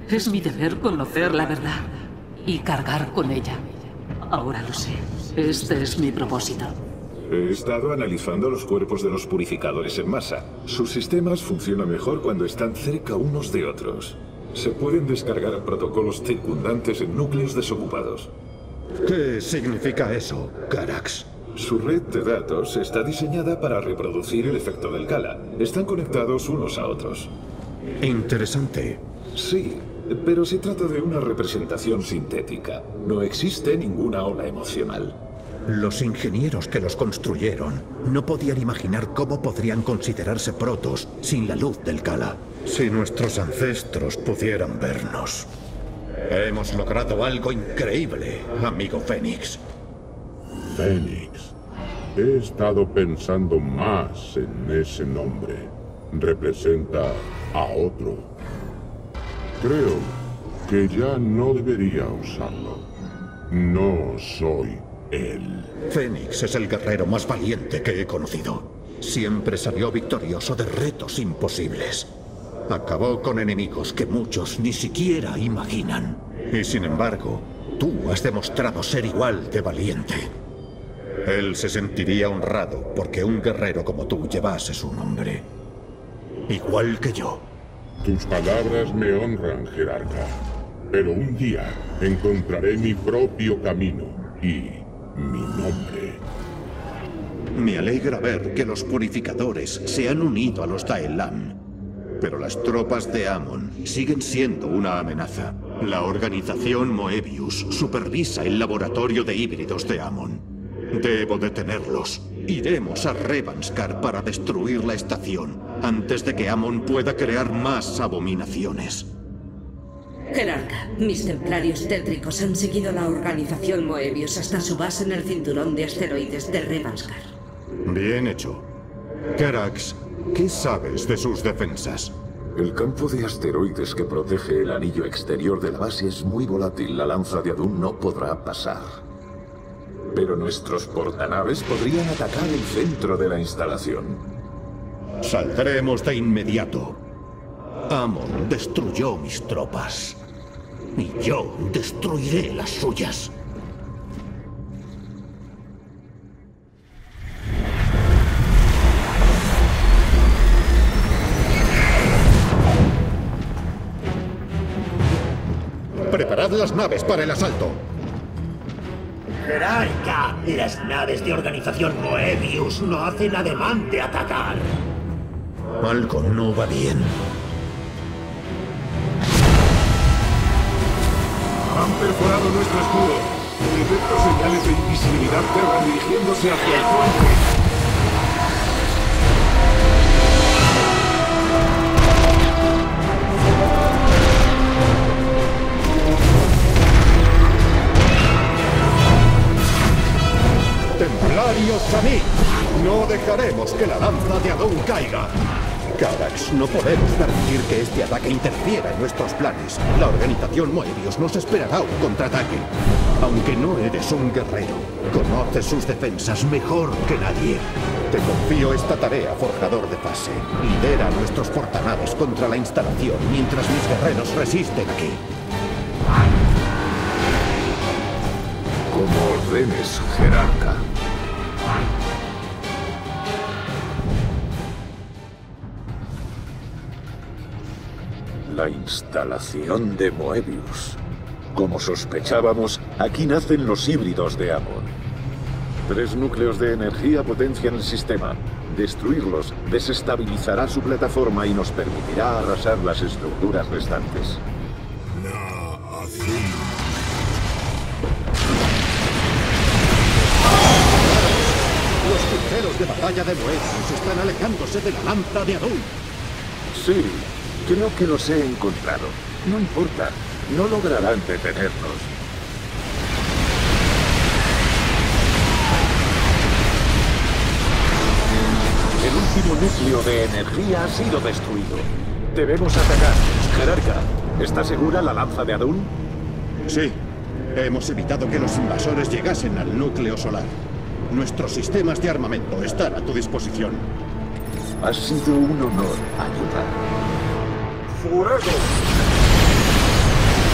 Es mi deber conocer la verdad y cargar con ella. Ahora lo sé. Este es mi propósito. He estado analizando los cuerpos de los purificadores en masa. Sus sistemas funcionan mejor cuando están cerca unos de otros. Se pueden descargar protocolos circundantes en núcleos desocupados. ¿Qué significa eso, Carax? Su red de datos está diseñada para reproducir el efecto del Kala. Están conectados unos a otros. Interesante. Sí, pero se trata de una representación sintética. No existe ninguna ola emocional. Los ingenieros que los construyeron no podían imaginar cómo podrían considerarse protos sin la luz del Kala. Si nuestros ancestros pudieran vernos. Hemos logrado algo increíble, amigo Fénix. Fénix. He estado pensando más en ese nombre. Representa a otro. Creo que ya no debería usarlo. No soy él. Fénix es el guerrero más valiente que he conocido. Siempre salió victorioso de retos imposibles. Acabó con enemigos que muchos ni siquiera imaginan. Y sin embargo, tú has demostrado ser igual de valiente. Él se sentiría honrado porque un guerrero como tú llevase su nombre. Igual que yo. Tus palabras me honran, jerarca. Pero un día encontraré mi propio camino y mi nombre. Me alegra ver que los purificadores se han unido a los Daelan. Pero las tropas de Amon siguen siendo una amenaza. La organización Moebius supervisa el laboratorio de híbridos de Amon. Debo detenerlos. Iremos a Revanskar para destruir la estación antes de que Amon pueda crear más abominaciones. Jerarca, mis templarios tétricos han seguido la organización Moebius hasta su base en el cinturón de asteroides de Revanskar. Bien hecho. Carax, ¿qué sabes de sus defensas? El campo de asteroides que protege el anillo exterior de la base es muy volátil. La lanza de Adun no podrá pasar. Pero nuestros portanaves podrían atacar el centro de la instalación. Saldremos de inmediato. Amon destruyó mis tropas. Y yo destruiré las suyas. ¡Preparad las naves para el asalto! ¡Jerarca! Las naves de organización Moebius no hacen ademán de atacar. Algo no va bien. Han perforado nuestro escudo. Detecto señales de invisibilidad Terra dirigiéndose hacia el puente. ¡Templarios a mí! No dejaremos que la lanza de Adun caiga. Carax, no podemos permitir que este ataque interfiera en nuestros planes. La organización Moebius nos esperará un contraataque. Aunque no eres un guerrero, conoces sus defensas mejor que nadie. Te confío esta tarea, forjador de fase. Lidera a nuestros portanaves contra la instalación mientras mis guerreros resisten aquí. Como ordenes, jerarca. La instalación de Moebius. Como sospechábamos, aquí nacen los híbridos de Amon. Tres núcleos de energía potencian el sistema. Destruirlos desestabilizará su plataforma y nos permitirá arrasar las estructuras restantes. La Azul. Los cruceros de batalla de Moebius están alejándose de la lanza de Adun. Sí. Creo que los he encontrado. No importa, no lograrán detenernos. El último núcleo de energía ha sido destruido. Debemos atacar. Jerarca, ¿está segura la lanza de Adun? Sí. Hemos evitado que los invasores llegasen al núcleo solar. Nuestros sistemas de armamento están a tu disposición. Ha sido un honor ayudar. ¡Fuego!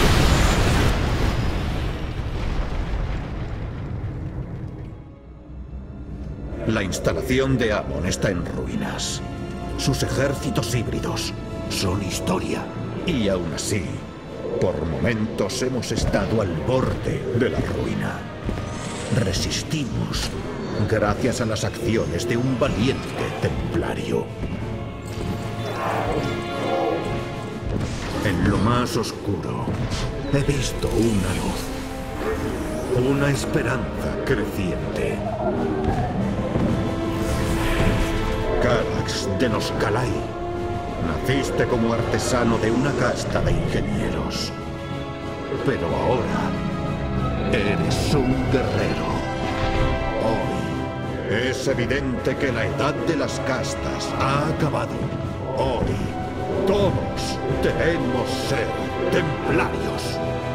La instalación de Amon está en ruinas. Sus ejércitos híbridos son historia. Y aún así, por momentos hemos estado al borde de la ruina. Resistimos gracias a las acciones de un valiente templario. En lo más oscuro, he visto una luz. Una esperanza creciente. Carax de Noscalai, naciste como artesano de una casta de ingenieros. Pero ahora eres un guerrero. Hoy es evidente que la edad de las castas ha acabado. Hoy todos debemos ser templarios.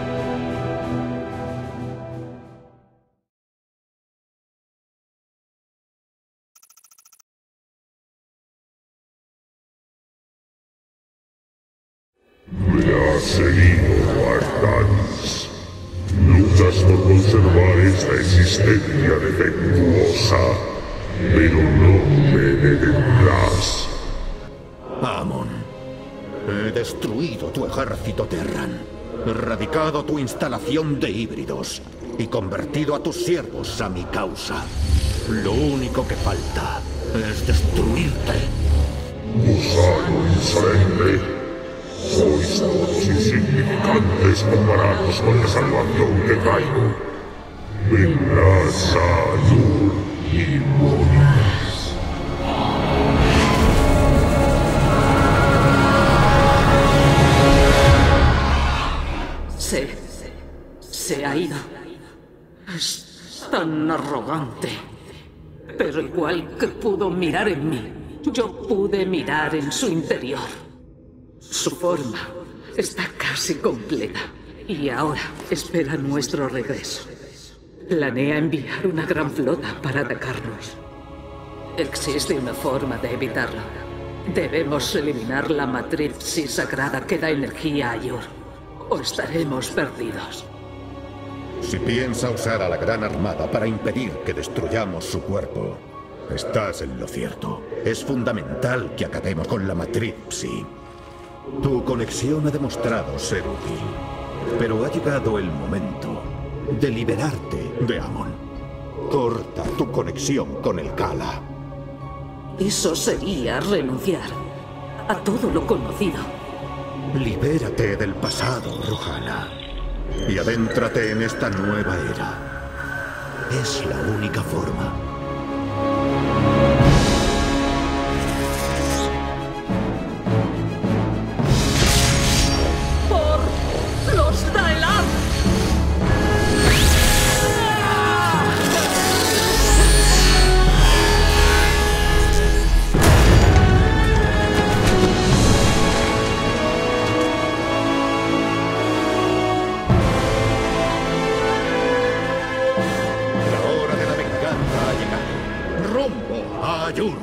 Me has seguido, Artanis. Luchas por conservar esta existencia defectuosa, pero no me detendrás. Amon, he destruido tu ejército Terran, erradicado tu instalación de híbridos y convertido a tus siervos a mi causa. Lo único que falta es destruirte. Gusano insolente. Sois todos insignificantes comparados con la salvación que traigo. Vendrás a Ayur y morirás. Se... se ha ido. Es tan arrogante. Pero igual que pudo mirar en mí, yo pude mirar en su interior. Su forma está casi completa y ahora espera nuestro regreso. Planea enviar una gran flota para atacarnos. Existe una forma de evitarlo. Debemos eliminar la matriz psi sagrada que da energía a Ayur, o estaremos perdidos. Si piensa usar a la Gran Armada para impedir que destruyamos su cuerpo, estás en lo cierto. Es fundamental que acabemos con la matriz psi. Tu conexión ha demostrado ser útil, pero ha llegado el momento de liberarte de Amon. Corta tu conexión con el Kala. Eso sería renunciar a todo lo conocido. Libérate del pasado, Rohana, y adéntrate en esta nueva era. Es la única forma. Ayur.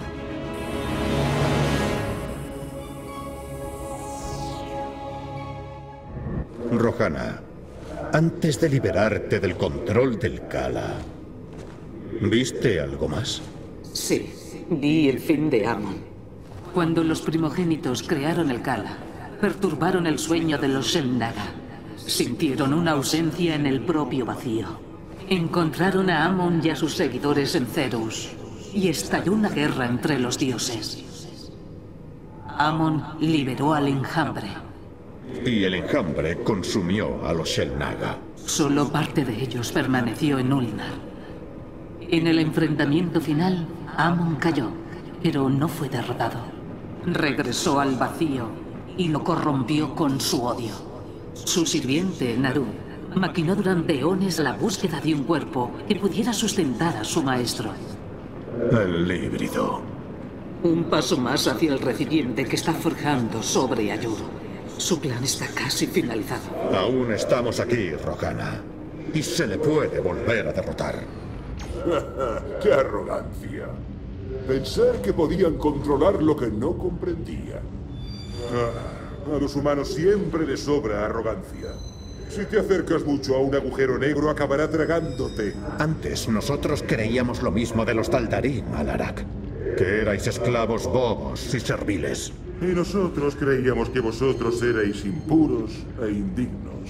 Rohana, antes de liberarte del control del Kala, ¿viste algo más? Sí, vi el fin de Amon. Cuando los primogénitos crearon el Kala, perturbaron el sueño de los Xel'Naga. Sintieron una ausencia en el propio vacío. Encontraron a Amon y a sus seguidores en Cerus, y estalló una guerra entre los dioses. Amon liberó al enjambre. Y el enjambre consumió a los Xel'Naga. Solo parte de ellos permaneció en Ulnar. En el enfrentamiento final, Amon cayó, pero no fue derrotado. Regresó al vacío y lo corrompió con su odio. Su sirviente, Naru, maquinó durante eones la búsqueda de un cuerpo que pudiera sustentar a su maestro. El híbrido. Un paso más hacia el recipiente que está forjando sobre Ayur. Su plan está casi finalizado. Aún estamos aquí, Rohana. Y se le puede volver a derrotar. ¡Qué arrogancia! Pensar que podían controlar lo que no comprendían. Ah, a los humanos siempre les sobra arrogancia. Si te acercas mucho a un agujero negro, acabará tragándote. Antes nosotros creíamos lo mismo de los Taldarim, Alarak. Que erais esclavos bobos y serviles. Y nosotros creíamos que vosotros erais impuros e indignos.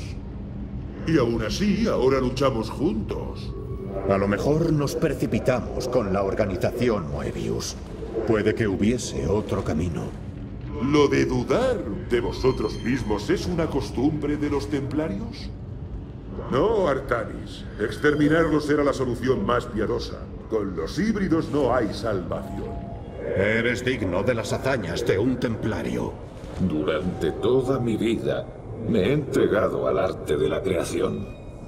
Y aún así, ahora luchamos juntos. A lo mejor nos precipitamos con la organización Moebius. Puede que hubiese otro camino. ¿Lo de dudar de vosotros mismos es una costumbre de los templarios? No, Artanis. Exterminarlos era la solución más piadosa. Con los híbridos no hay salvación. Eres digno de las hazañas de un templario. Durante toda mi vida me he entregado al arte de la creación.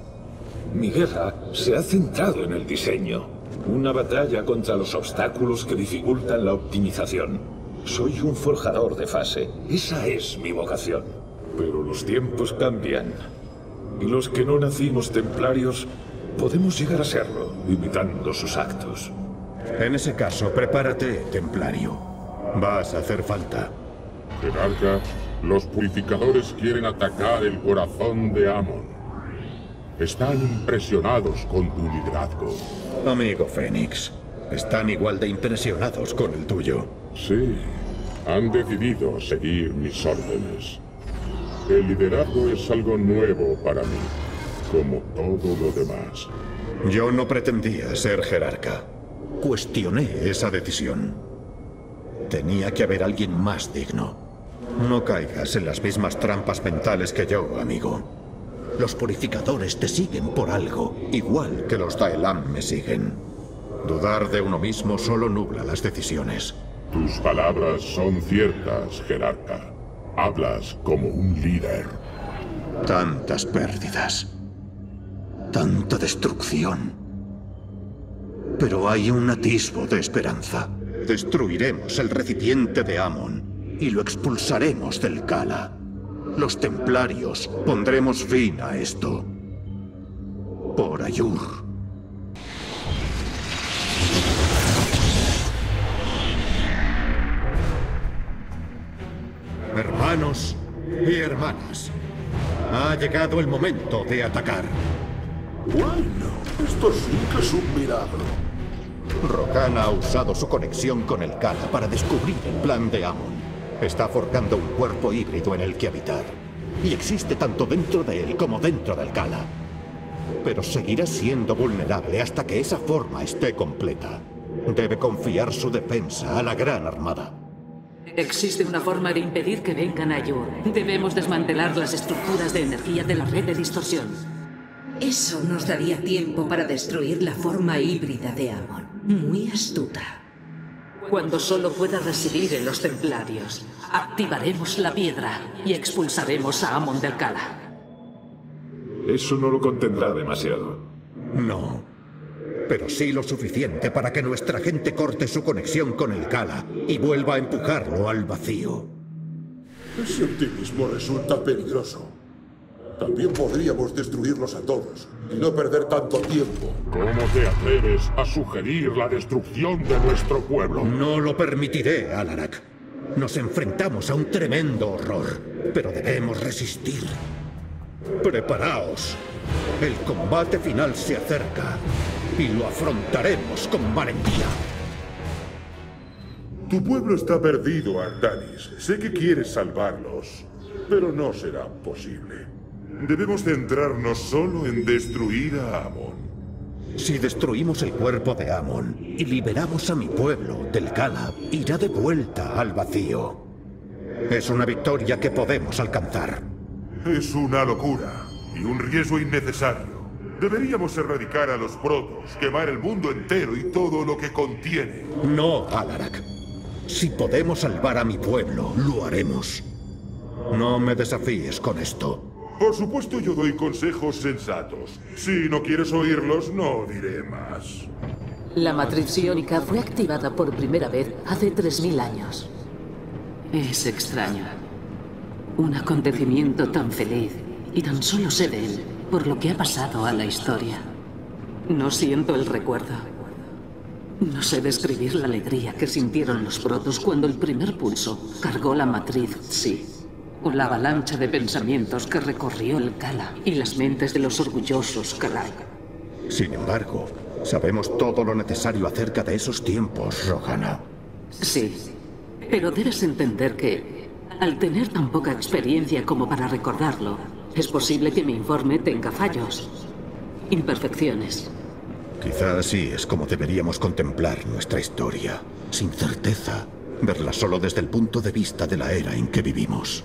Mi guerra se ha centrado en el diseño. Una batalla contra los obstáculos que dificultan la optimización. Soy un forjador de fase. Esa es mi vocación. Pero los tiempos cambian. Y los que no nacimos templarios podemos llegar a serlo, imitando sus actos. En ese caso, prepárate, templario. Vas a hacer falta. Jerarca, los purificadores quieren atacar el corazón de Amon. Están impresionados con tu liderazgo. Amigo Fénix, están igual de impresionados con el tuyo. Sí, han decidido seguir mis órdenes. El liderazgo es algo nuevo para mí, como todo lo demás. Yo no pretendía ser jerarca. Cuestioné esa decisión. Tenía que haber alguien más digno. No caigas en las mismas trampas mentales que yo, amigo. Los purificadores te siguen por algo, igual que los Daelam me siguen. Dudar de uno mismo solo nubla las decisiones. Tus palabras son ciertas, jerarca. Hablas como un líder. Tantas pérdidas. Tanta destrucción. Pero hay un atisbo de esperanza. Destruiremos el recipiente de Amon y lo expulsaremos del Kala. Los templarios pondremos fin a esto. Por Ayur. Hermanos y hermanas, ha llegado el momento de atacar. Bueno, esto sí que es un milagro. Rokan ha usado su conexión con el Kala para descubrir el plan de Amon. Está forjando un cuerpo híbrido en el que habitar. Y existe tanto dentro de él como dentro del Kala. Pero seguirá siendo vulnerable hasta que esa forma esté completa. Debe confiar su defensa a la Gran Armada. Existe una forma de impedir que vengan a Ayur. Debemos desmantelar las estructuras de energía de la red de distorsión. Eso nos daría tiempo para destruir la forma híbrida de Amon. Muy astuta. Cuando solo pueda residir en los templarios, activaremos la piedra y expulsaremos a Amon del Kala. Eso no lo contendrá demasiado. No. Pero sí lo suficiente para que nuestra gente corte su conexión con el Kala y vuelva a empujarlo al vacío. Ese optimismo resulta peligroso. También podríamos destruirlos a todos y no perder tanto tiempo. ¿Cómo te atreves a sugerir la destrucción de nuestro pueblo? No lo permitiré, Alarak. Nos enfrentamos a un tremendo horror, pero debemos resistir. Preparaos. El combate final se acerca y lo afrontaremos con valentía. Tu pueblo está perdido, Artanis. Sé que quieres salvarlos, pero no será posible. Debemos centrarnos solo en destruir a Amon. Si destruimos el cuerpo de Amon y liberamos a mi pueblo del Kala, irá de vuelta al vacío. Es una victoria que podemos alcanzar. Es una locura y un riesgo innecesario. Deberíamos erradicar a los protos, quemar el mundo entero y todo lo que contiene. No, Alarak. Si podemos salvar a mi pueblo, lo haremos. No me desafíes con esto. Por supuesto yo doy consejos sensatos. Si no quieres oírlos, no diré más. La matriz psiónica fue activada por primera vez hace tres mil años. Es extraño. Un acontecimiento tan feliz, y tan solo sé de él, por lo que ha pasado a la historia. No siento el recuerdo. No sé describir la alegría que sintieron los protos cuando el primer pulso cargó la matriz Psi. o la avalancha de pensamientos que recorrió el Kala y las mentes de los orgullosos Karai. Sin embargo, sabemos todo lo necesario acerca de esos tiempos, Rohana. Sí, pero debes entender que, al tener tan poca experiencia como para recordarlo, es posible que mi informe tenga fallos, imperfecciones. Quizá así es como deberíamos contemplar nuestra historia, sin certeza, verla solo desde el punto de vista de la era en que vivimos.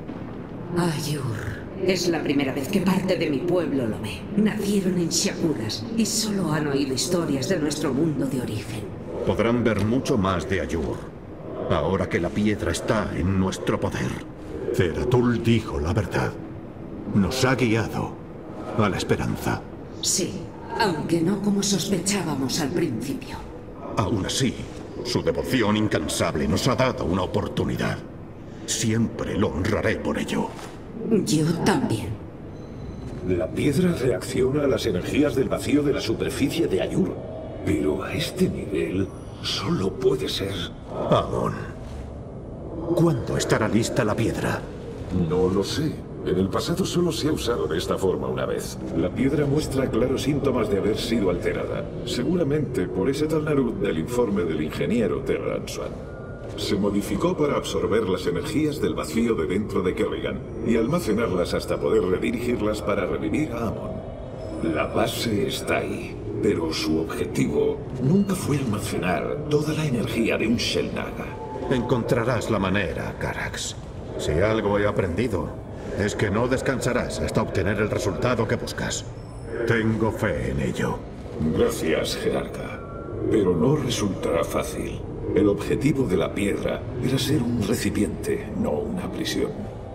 Ayur. Es la primera vez que parte de mi pueblo lo ve. Nacieron en Shakuras y solo han oído historias de nuestro mundo de origen. Podrán ver mucho más de Ayur, ahora que la piedra está en nuestro poder. Zeratul dijo la verdad. Nos ha guiado a la esperanza. Sí, aunque no como sospechábamos al principio. Aún así, su devoción incansable nos ha dado una oportunidad. Siempre lo honraré por ello. Yo también. La piedra reacciona a las energías del vacío de la superficie de Ayur. Pero a este nivel, solo puede ser... Amon. ¿Cuándo estará lista la piedra? No lo sé. En el pasado solo se ha usado de esta forma una vez. La piedra muestra claros síntomas de haber sido alterada. Seguramente por ese Talnarut del informe del ingeniero Terran Swan. Se modificó para absorber las energías del vacío de dentro de Kerrigan y almacenarlas hasta poder redirigirlas para revivir a Amon. La base está ahí, pero su objetivo nunca fue almacenar toda la energía de un Xel'Naga. Encontrarás la manera, Carax. Si algo he aprendido, es que no descansarás hasta obtener el resultado que buscas. Tengo fe en ello. Gracias, jerarca. Pero no resultará fácil. El objetivo de la piedra era ser un recipiente, no una prisión.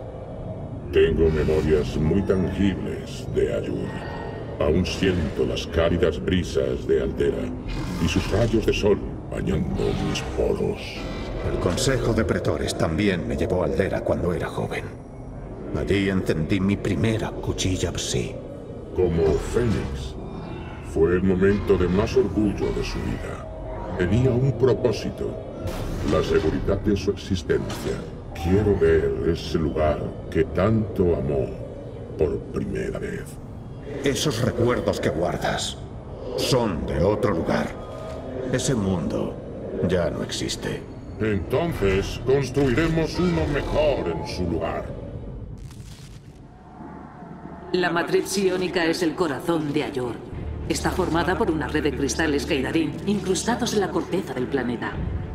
Tengo memorias muy tangibles de Ayur. Aún siento las cálidas brisas de Aldera y sus rayos de sol bañando mis poros. El Consejo de Pretores también me llevó a Aldera cuando era joven. Allí encendí mi primera cuchilla Psi. Como Fénix, fue el momento de más orgullo de su vida. Tenía un propósito, la seguridad de su existencia. Quiero ver ese lugar que tanto amó por primera vez. Esos recuerdos que guardas son de otro lugar. Ese mundo ya no existe. Entonces construiremos uno mejor en su lugar. La matriz psiónica es el corazón de Ayur. Está formada por una red de cristales Kaidarin incrustados en la corteza del planeta.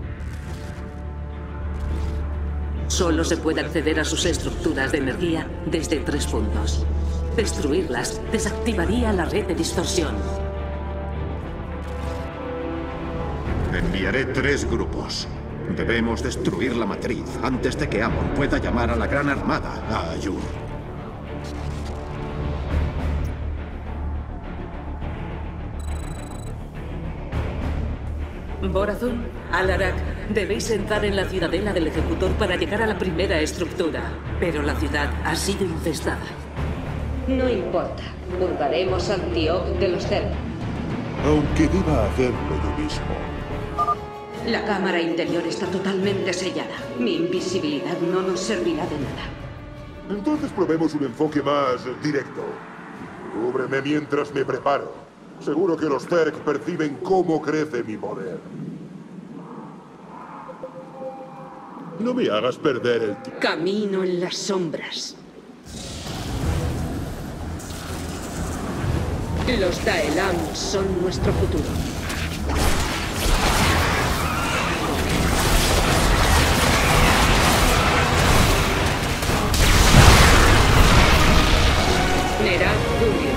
Solo se puede acceder a sus estructuras de energía desde tres puntos. Destruirlas desactivaría la red de distorsión. Enviaré tres grupos. Debemos destruir la matriz antes de que Amon pueda llamar a la Gran Armada a Ayur. Borazun, Alarak, debéis entrar en la ciudadela del ejecutor para llegar a la primera estructura. Pero la ciudad ha sido infestada. No importa. Purgaremos al Tiok de los Zerg. Aunque deba hacerlo yo mismo. La cámara interior está totalmente sellada. Mi invisibilidad no nos servirá de nada. Entonces probemos un enfoque más directo. Cúbreme mientras me preparo. Seguro que los Zerg perciben cómo crece mi poder. No me hagas perder el tiempo. Camino en las sombras. Los Daelam son nuestro futuro. Nerat Julio.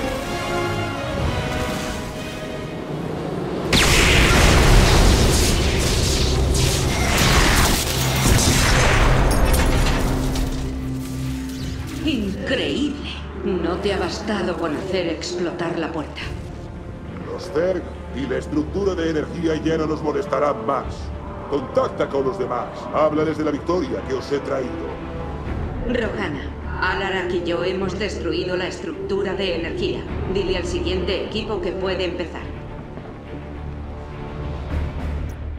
Increíble. No te ha bastado con hacer explotar la puerta. Los Zerg y la estructura de energía ya no nos molestarán más. Contacta con los demás. Háblales de la victoria que os he traído. Rohana, Alarak y yo hemos destruido la estructura de energía. Dile al siguiente equipo que puede empezar.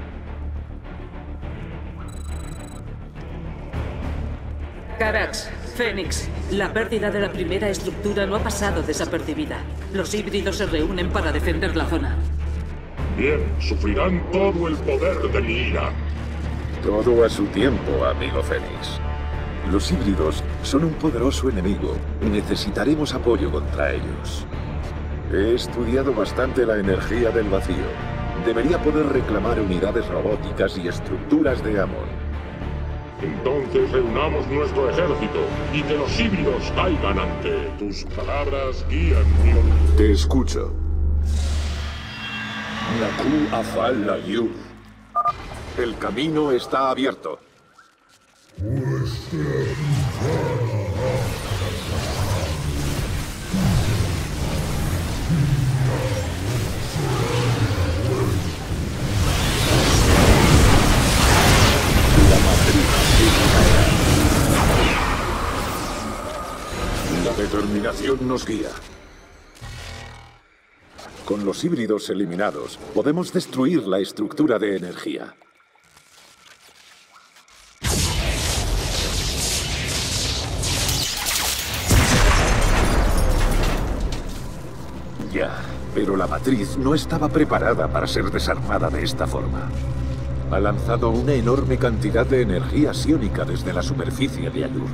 Carax, Fénix, la pérdida de la primera estructura no ha pasado desapercibida. Los híbridos se reúnen para defender la zona. Bien, sufrirán todo el poder de mi ira. Todo a su tiempo, amigo Fénix. Los híbridos son un poderoso enemigo y necesitaremos apoyo contra ellos. He estudiado bastante la energía del vacío. Debería poder reclamar unidades robóticas y estructuras de Amon. Entonces reunamos nuestro ejército y que los híbridos caigan ante tus palabras guían mi orden. Te escucho. Naku Afal Ayur. El camino está abierto. La determinación nos guía. Con los híbridos eliminados, podemos destruir la estructura de energía. Ya, pero la matriz no estaba preparada para ser desarmada de esta forma. Ha lanzado una enorme cantidad de energía psiónica desde la superficie de Ayur.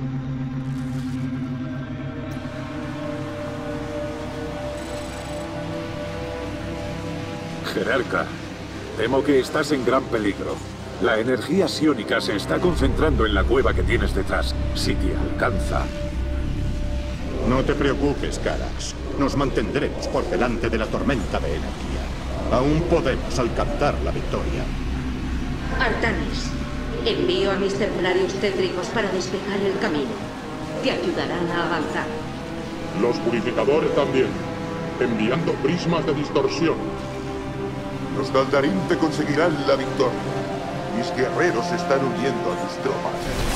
Jerarca, temo que estás en gran peligro. La energía psiónica se está concentrando en la cueva que tienes detrás. Si te alcanza... No te preocupes, Carax. Nos mantendremos por delante de la tormenta de energía. Aún podemos alcanzar la victoria. Artanis, envío a mis templarios tétricos para despejar el camino. Te ayudarán a avanzar. Los purificadores también, enviando prismas de distorsión. Los Daldarín te conseguirán la victoria. Mis guerreros se están uniendo a tus tropas.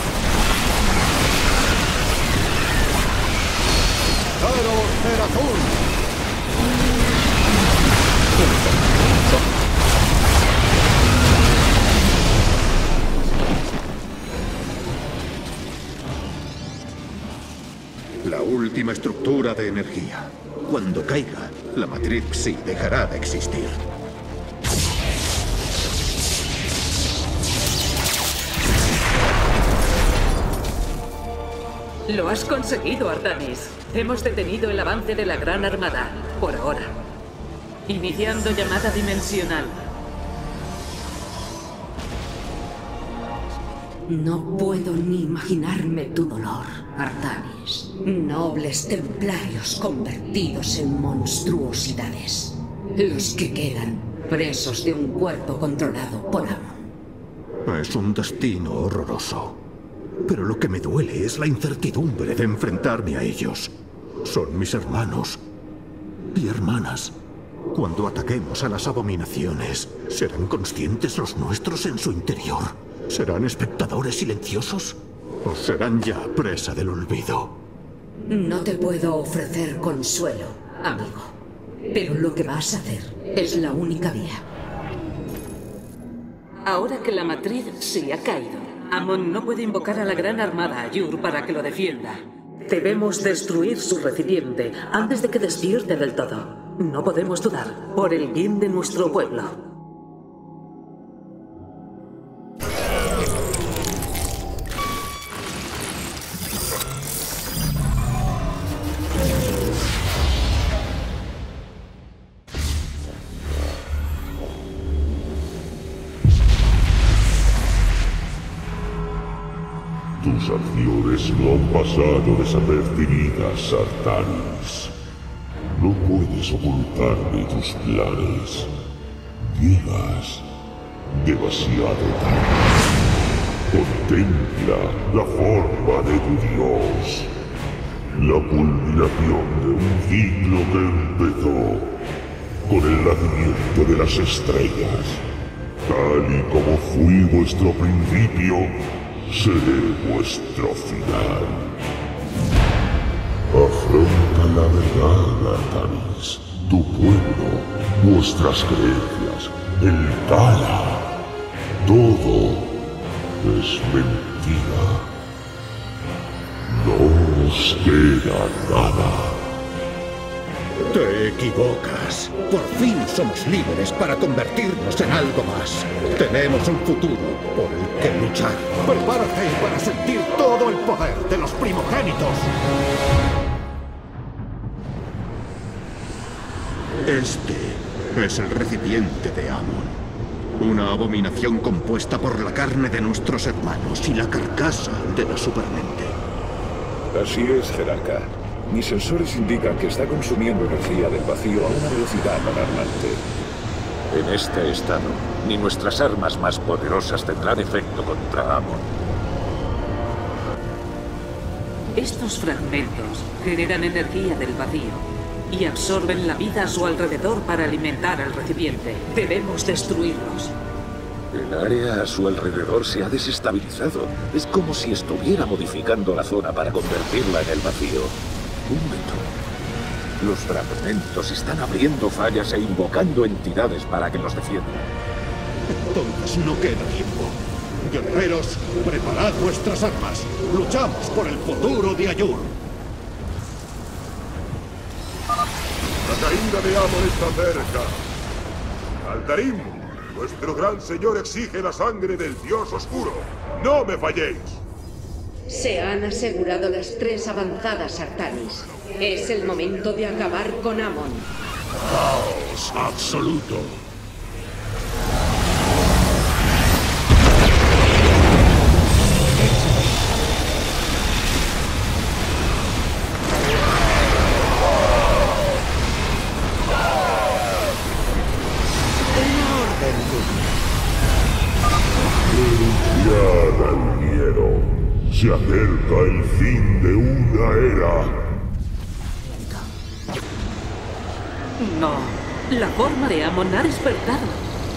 ¡Caro Zeratul! La última estructura de energía. Cuando caiga, la matriz Psi dejará de existir. Lo has conseguido, Artanis. Hemos detenido el avance de la Gran Armada, por ahora. Iniciando llamada dimensional. No puedo ni imaginarme tu dolor, Artanis. Nobles templarios convertidos en monstruosidades. Los que quedan presos de un cuerpo controlado por Amon. Es un destino horroroso. Pero lo que me duele es la incertidumbre de enfrentarme a ellos. Son mis hermanos y hermanas. Cuando ataquemos a las abominaciones, ¿serán conscientes los nuestros en su interior? ¿Serán espectadores silenciosos? ¿O serán ya presa del olvido? No te puedo ofrecer consuelo, amigo. Pero lo que vas a hacer es la única vía. Ahora que la matriz sí ha caído, Amon no puede invocar a la Gran Armada Ayur para que lo defienda. Debemos destruir su recipiente antes de que despierte del todo. No podemos dudar, por el bien de nuestro pueblo. Tus acciones no han pasado desapercibidas, Artanis. No puedes ocultarme tus planes. Llegas demasiado tarde. Contempla la forma de tu Dios. La culminación de un ciclo que empezó con el nacimiento de las estrellas. Tal y como fui vuestro principio, seré vuestro final. Afronta la verdad, Artanis. Tu pueblo, vuestras creencias, el Kala. Todo es mentira. espera nada. Te equivocas. Por fin somos libres para convertirnos en algo más. Tenemos un futuro por el que luchar. Prepárate para sentir todo el poder de los primogénitos. Este es el recipiente de Amon. Una abominación compuesta por la carne de nuestros hermanos y la carcasa de la supermente. Así es, jerarca. Mis sensores indican que está consumiendo energía del vacío a una velocidad alarmante. En este estado, ni nuestras armas más poderosas tendrán efecto contra Amon. Estos fragmentos generan energía del vacío y absorben la vida a su alrededor para alimentar al recipiente. Debemos destruirlos. El área a su alrededor se ha desestabilizado. Es como si estuviera modificando la zona para convertirla en el vacío. Un momento. Los fragmentos están abriendo fallas e invocando entidades para que los defiendan. Entonces no queda tiempo. Guerreros, preparad vuestras armas. Luchamos por el futuro de Ayur. La caída de Amon está cerca. Altarim, nuestro gran señor exige la sangre del dios oscuro. ¡No me falléis! Se han asegurado las tres avanzadas Artanis. Es el momento de acabar con Amon. Caos absoluto. Renunciad al miedo. Se acerca el fin de una era. No, la forma de Amon ha despertado.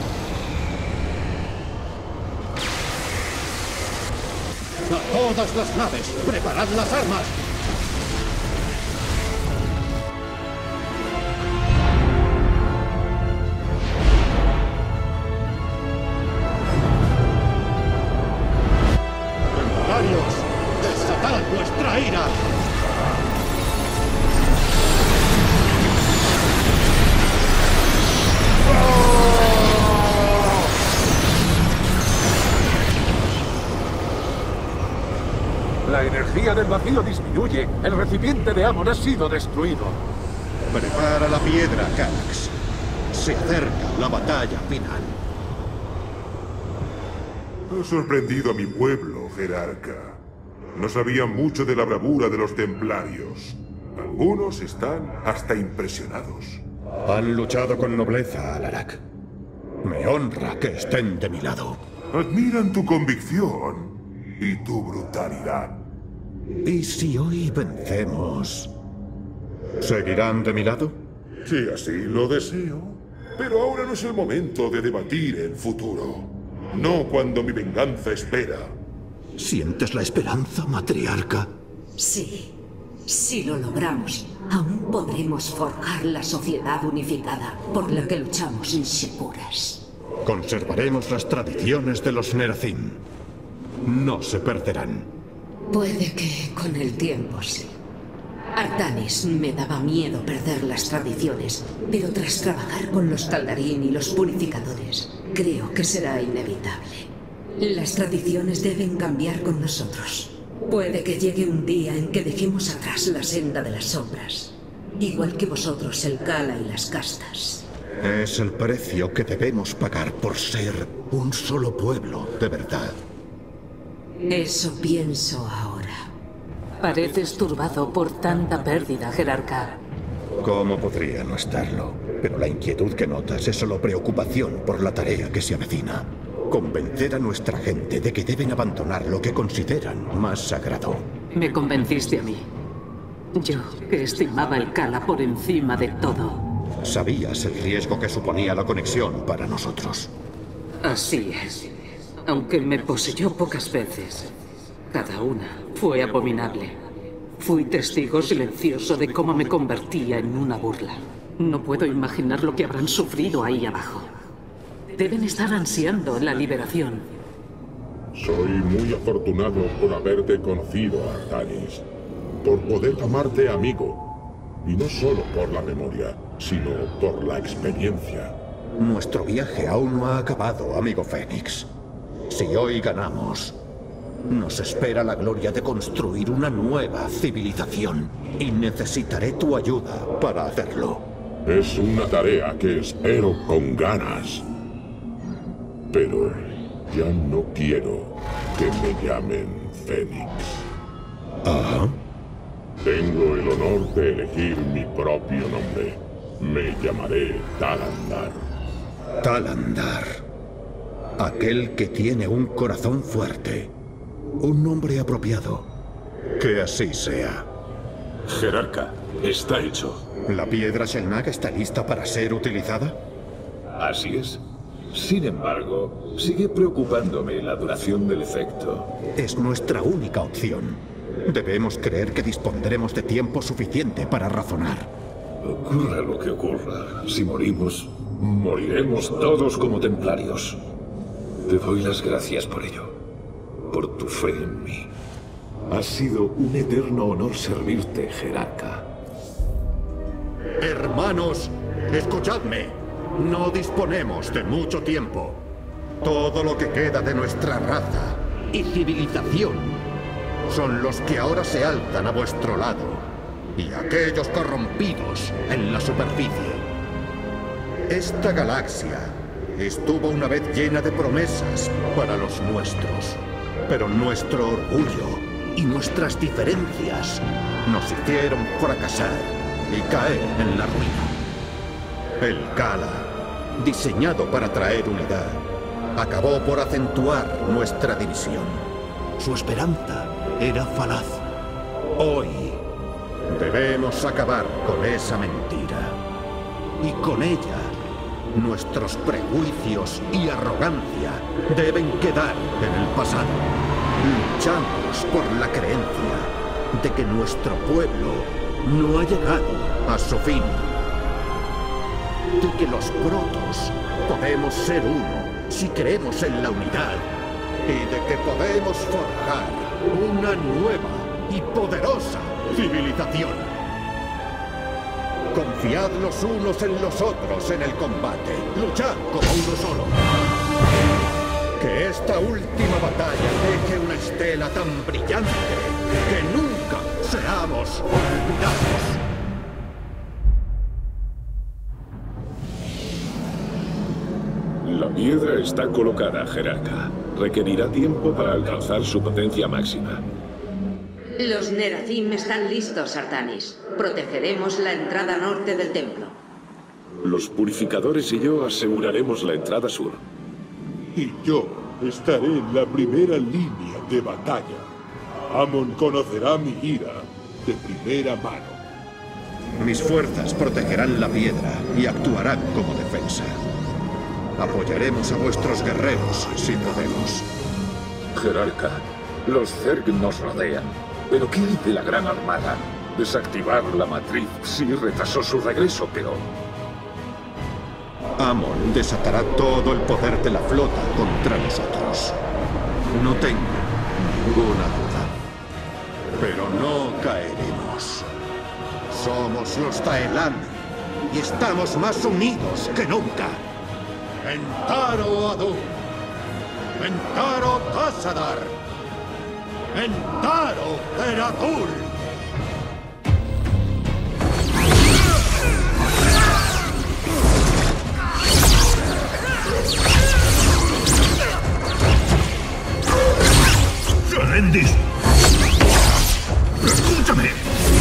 ¡A todas las naves! ¡Preparad las armas! ¡Templarios! ¡Desatad vuestra ira! La energía del vacío disminuye. El recipiente de Amon ha sido destruido. Prepara la piedra, Calax. Se acerca la batalla final. He sorprendido a mi pueblo, jerarca. No sabían mucho de la bravura de los templarios. Algunos están hasta impresionados. Han luchado con nobleza, Alarak. Me honra que estén de mi lado. Admiran tu convicción y tu brutalidad. ¿Y si hoy vencemos? ¿Seguirán de mi lado? Si así lo deseo. Pero ahora no es el momento de debatir el futuro. No cuando mi venganza espera. ¿Sientes la esperanza, matriarca? Sí. Si lo logramos, aún podremos forjar la sociedad unificada por la que luchamos inseguras. Conservaremos las tradiciones de los Nerazim. No se perderán. Puede que con el tiempo sí. Artanis me daba miedo perder las tradiciones, pero tras trabajar con los Taldarín y los purificadores, creo que será inevitable. Las tradiciones deben cambiar con nosotros. Puede que llegue un día en que dejemos atrás la senda de las sombras, igual que vosotros el Kala y las castas. Es el precio que debemos pagar por ser un solo pueblo de verdad. Eso pienso ahora. Pareces turbado por tanta pérdida, jerarca. ¿Cómo podría no estarlo? Pero la inquietud que notas es solo preocupación por la tarea que se avecina. Convencer a nuestra gente de que deben abandonar lo que consideran más sagrado. Me convenciste a mí. Yo, que estimaba el Kala por encima de todo. Sabías el riesgo que suponía la conexión para nosotros. Así es. Aunque me poseyó pocas veces, cada una fue abominable. Fui testigo silencioso de cómo me convertía en una burla. No puedo imaginar lo que habrán sufrido ahí abajo. Deben estar ansiando la liberación. Soy muy afortunado por haberte conocido, Artanis. por poder llamarte amigo. Y no solo por la memoria, sino por la experiencia. Nuestro viaje aún no ha acabado, amigo Fénix. Si hoy ganamos, nos espera la gloria de construir una nueva civilización. Y necesitaré tu ayuda para hacerlo. Es una tarea que espero con ganas. Pero ya no quiero que me llamen Fénix. ¿Ah? Tengo el honor de elegir mi propio nombre. Me llamaré Talandar. Talandar. Aquel que tiene un corazón fuerte. Un nombre apropiado. Que así sea. Jerarca, está hecho. ¿La piedra Xel'Naga está lista para ser utilizada? Así es. Sin embargo, sigue preocupándome la duración del efecto. Es nuestra única opción. Debemos creer que dispondremos de tiempo suficiente para razonar. Ocurra lo que ocurra, si morimos, moriremos todos como templarios. Te doy las gracias por ello, por tu fe en mí. Ha sido un eterno honor servirte, Jerarca. Hermanos, escuchadme. No disponemos de mucho tiempo. Todo lo que queda de nuestra raza y civilización son los que ahora se alzan a vuestro lado y aquellos corrompidos en la superficie. Esta galaxia estuvo una vez llena de promesas para los nuestros, pero nuestro orgullo y nuestras diferencias nos hicieron fracasar y caer en la ruina. El Khala, diseñado para traer unidad, acabó por acentuar nuestra división. Su esperanza era falaz. Hoy debemos acabar con esa mentira. Y con ella, nuestros prejuicios y arrogancia deben quedar en el pasado. Luchamos por la creencia de que nuestro pueblo no ha llegado a su fin. De que los protos podemos ser uno si creemos en la unidad. Y de que podemos forjar una nueva y poderosa civilización. Confiad los unos en los otros en el combate. Luchad como uno solo. Que esta última batalla deje una estela tan brillante que nunca seamos olvidados. La piedra está colocada, Jerarca. Requerirá tiempo para alcanzar su potencia máxima. Los Nerazim están listos, Artanis. Protegeremos la entrada norte del templo. Los purificadores y yo aseguraremos la entrada sur. Y yo estaré en la primera línea de batalla. Amon conocerá mi ira de primera mano. Mis fuerzas protegerán la piedra y actuarán como defensa. Apoyaremos a vuestros guerreros si podemos. Jerarca, los Zerg nos rodean. ¿Pero qué hay de la Gran Armada? Desactivar la matriz sí retrasó su regreso, pero... Amon desatará todo el poder de la flota contra nosotros. No tengo ninguna duda. Pero no caeremos. Somos los Taelan y estamos más unidos que nunca. Entaro Adu. Entaro Tasadar. Entaro Zeratul. ¡Felendis! ¡Escúchame!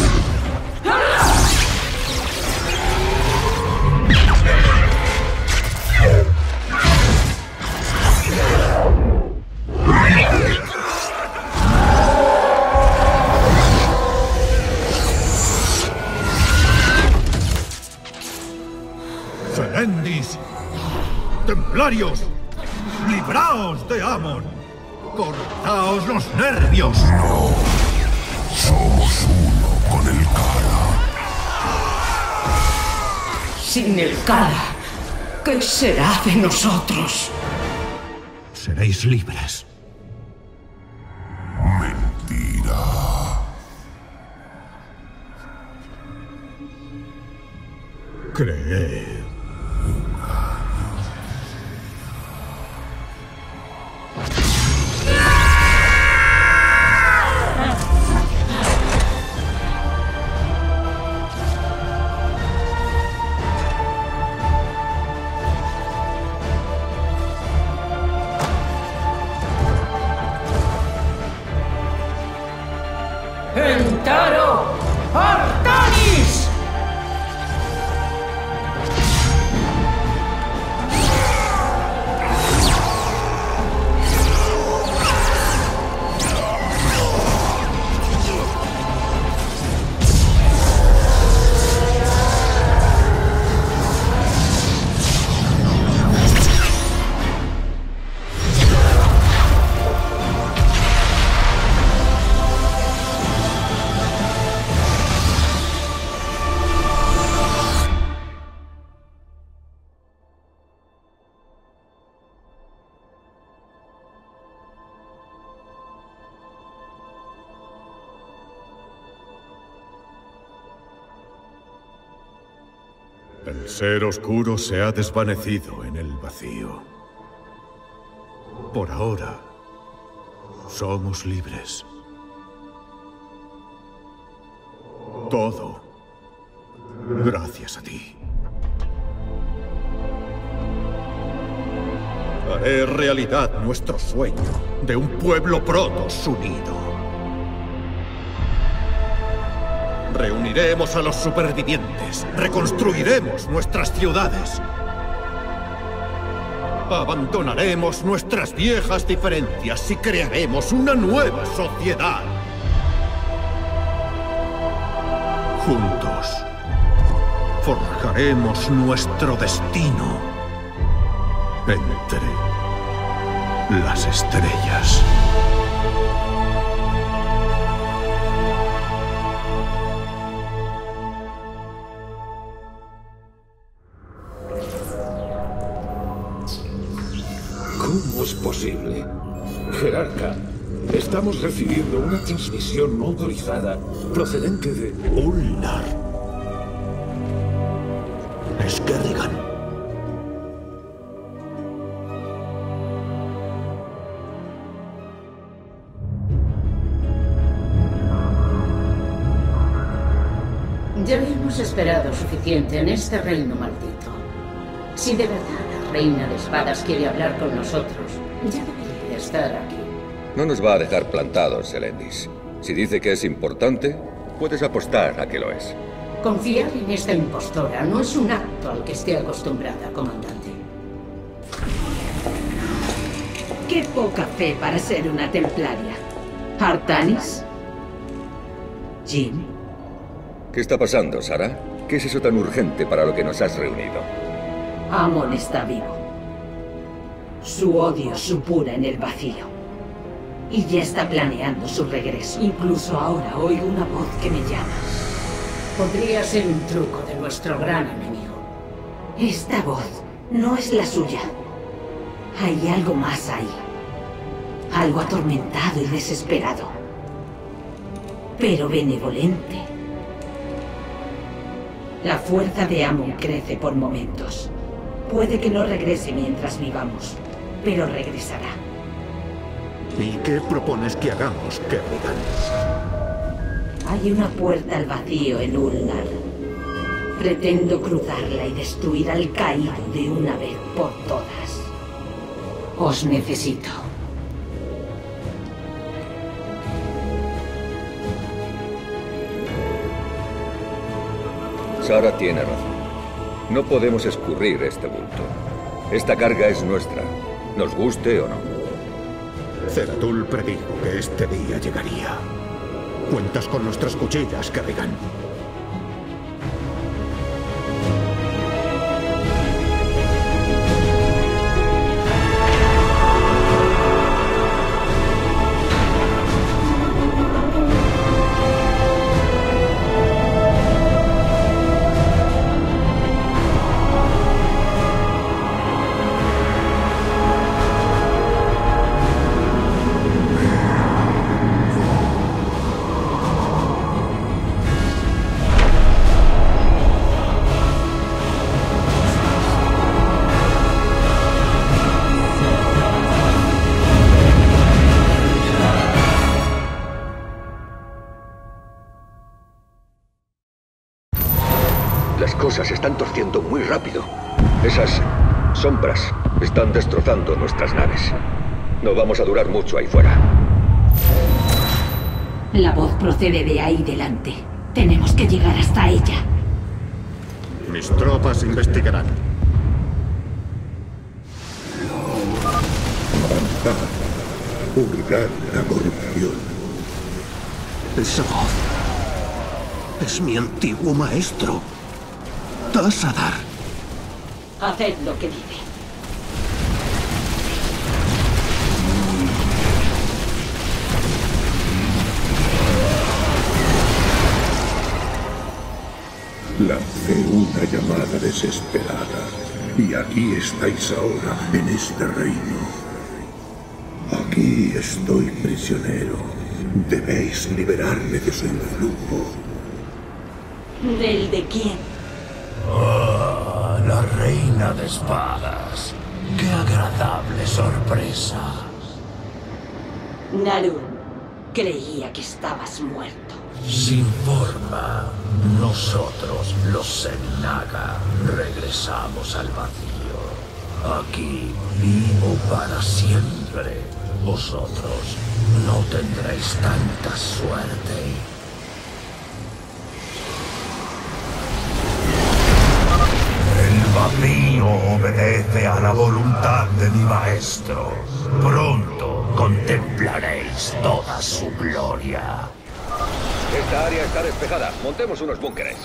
¡Felendis! ¡Templarios! ¡Libraos de Amon! ¡Cortaos los nervios! No. Somos uno con el Khala. Sin el Khala, ¿qué será de nosotros? Seréis libres. Mentira. creer. ¡Entaro! ¡Artanis! El ser oscuro se ha desvanecido en el vacío. Por ahora, somos libres. Todo gracias a ti. Haré realidad nuestro sueño de un pueblo Protoss unido. Reuniremos a los supervivientes, reconstruiremos nuestras ciudades. Abandonaremos nuestras viejas diferencias y crearemos una nueva sociedad. Juntos, forjaremos nuestro destino entre las estrellas. ¿Cómo es posible? Jerarca, estamos recibiendo una transmisión no autorizada procedente de Ulnar. Es Kerrigan. Ya hemos esperado suficiente en este reino maldito. Si de verdad la reina de espadas quiere hablar con nosotros, ya debería estar aquí. No nos va a dejar plantados, Elendis. Si dice que es importante, puedes apostar a que lo es. Confiar en esta impostora no es un acto al que esté acostumbrada, comandante. Qué poca fe para ser una templaria. ¿Artanis? ¿Jim? ¿Qué está pasando, Sara? ¿Qué es eso tan urgente para lo que nos has reunido? Amon está vivo. Su odio supura en el vacío. Y ya está planeando su regreso. Incluso ahora oigo una voz que me llama. Podría ser un truco de nuestro gran enemigo. Esta voz no es la suya. Hay algo más ahí. Algo atormentado y desesperado. Pero benevolente. La fuerza de Amon crece por momentos. Puede que no regrese mientras vivamos, pero regresará. ¿Y qué propones que hagamos, Kerrigan? Hay una puerta al vacío en Ulnar. Pretendo cruzarla y destruir al caído de una vez por todas. Os necesito. Sara tiene razón. No podemos escurrir este bulto. Esta carga es nuestra, nos guste o no. Zeratul predijo que este día llegaría. Cuentas con nuestras cuchillas, Kerrigan. cosas se están torciendo muy rápido. Esas sombras están destrozando nuestras naves. No vamos a durar mucho ahí fuera. La voz procede de ahí delante. Tenemos que llegar hasta ella. Mis tropas investigarán. Purgar la corrupción. Esa voz es mi antiguo maestro, Tassadar. Haced lo que dice. Lancé una llamada desesperada y aquí estáis ahora en este reino. Aquí estoy prisionero. Debéis liberarme de su influjo. ¿Del de quién? Ah, la reina de espadas. ¡Qué agradable sorpresa! Narun, creía que estabas muerto. Sin forma, nosotros, los Xel'Naga, regresamos al vacío. Aquí vivo para siempre. Vosotros no tendréis tanta suerte. El vacío obedece a la voluntad de mi maestro. Pronto contemplaréis toda su gloria. Esta área está despejada. Montemos unos búnkeres.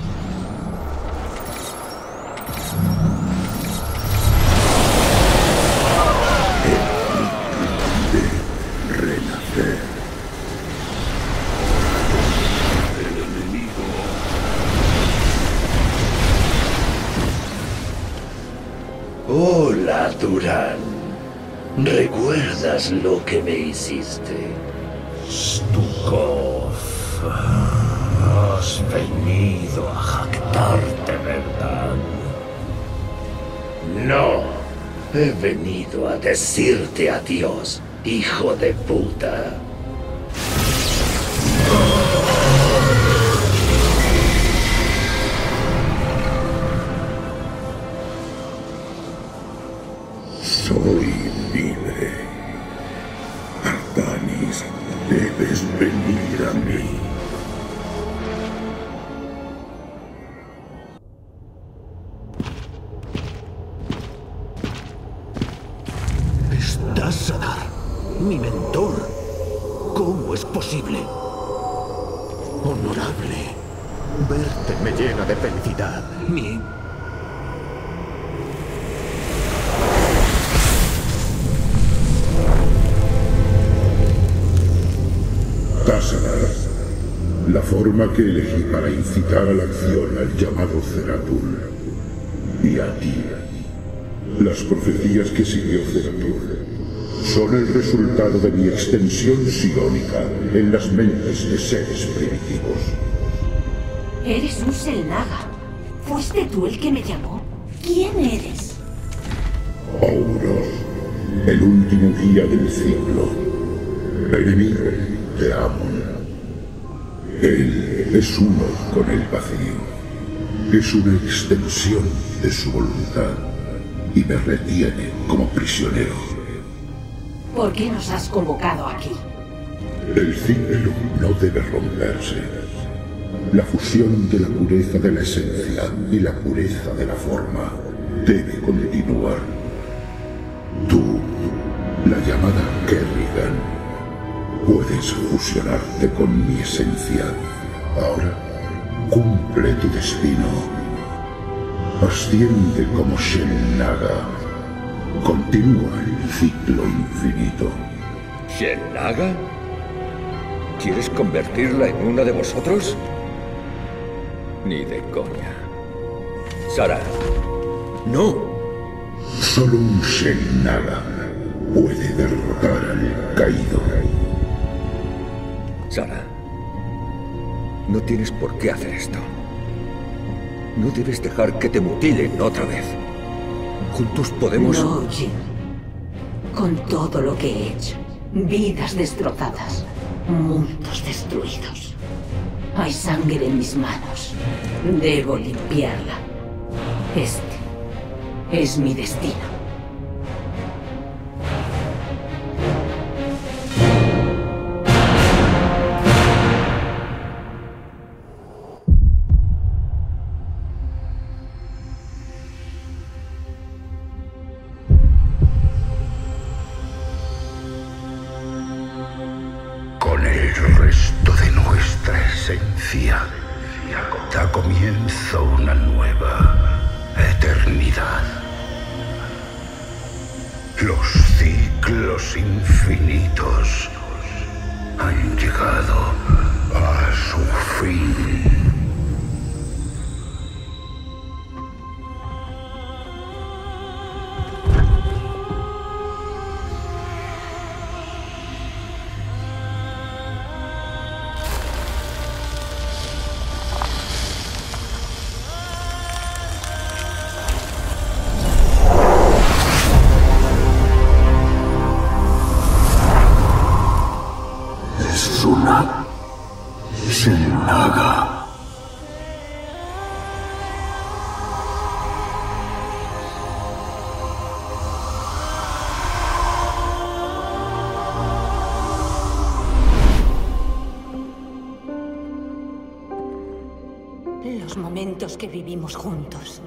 Renacer. El enemigo. Hola, Durán. ¿Recuerdas lo que me hiciste? Stukov. Has venido a jactarte, ¿verdad? No. He venido a decirte adiós, hijo de puta. Soy libre. Artanis, debes venir a mí. Es Tassadar, mi mentor. ¿Cómo es posible? Honorable. Verte me llena de felicidad. Mi... Tassadar, la forma que elegí para incitar a la acción al llamado Zeratul. Y a ti. Las profecías que siguió Zeratul son el resultado de mi extensión psiónica en las mentes de seres primitivos. Eres un Xel'Naga. ¿Fuiste tú el que me llamó? ¿Quién eres? Auros, el último guía del ciclo. Enemigo de Amon. Él es uno con el vacío. Es una extensión de su voluntad y me retiene como prisionero. ¿Por qué nos has convocado aquí? El ciclo no debe romperse. La fusión de la pureza de la esencia y la pureza de la forma debe continuar. Tú, la llamada Kerrigan, puedes fusionarte con mi esencia. Ahora, cumple tu destino. Asciende como Xel'Naga. Continúa el ciclo infinito. ¿Xel'Naga? ¿Quieres convertirla en una de vosotros? Ni de coña. Sara, no. Solo un Xel'Naga puede derrotar al caído. Sara, no tienes por qué hacer esto. No debes dejar que te mutilen otra vez. Juntos podemos... No, Jin. Con todo lo que he hecho, vidas destrozadas, mundos destruidos. Hay sangre en mis manos. Debo limpiarla. Este es mi destino. Con el resto de nuestra esencia da comienzo una nueva eternidad. Los ciclos infinitos han llegado a su fin. Es una Xel'Naga. Los momentos que vivimos juntos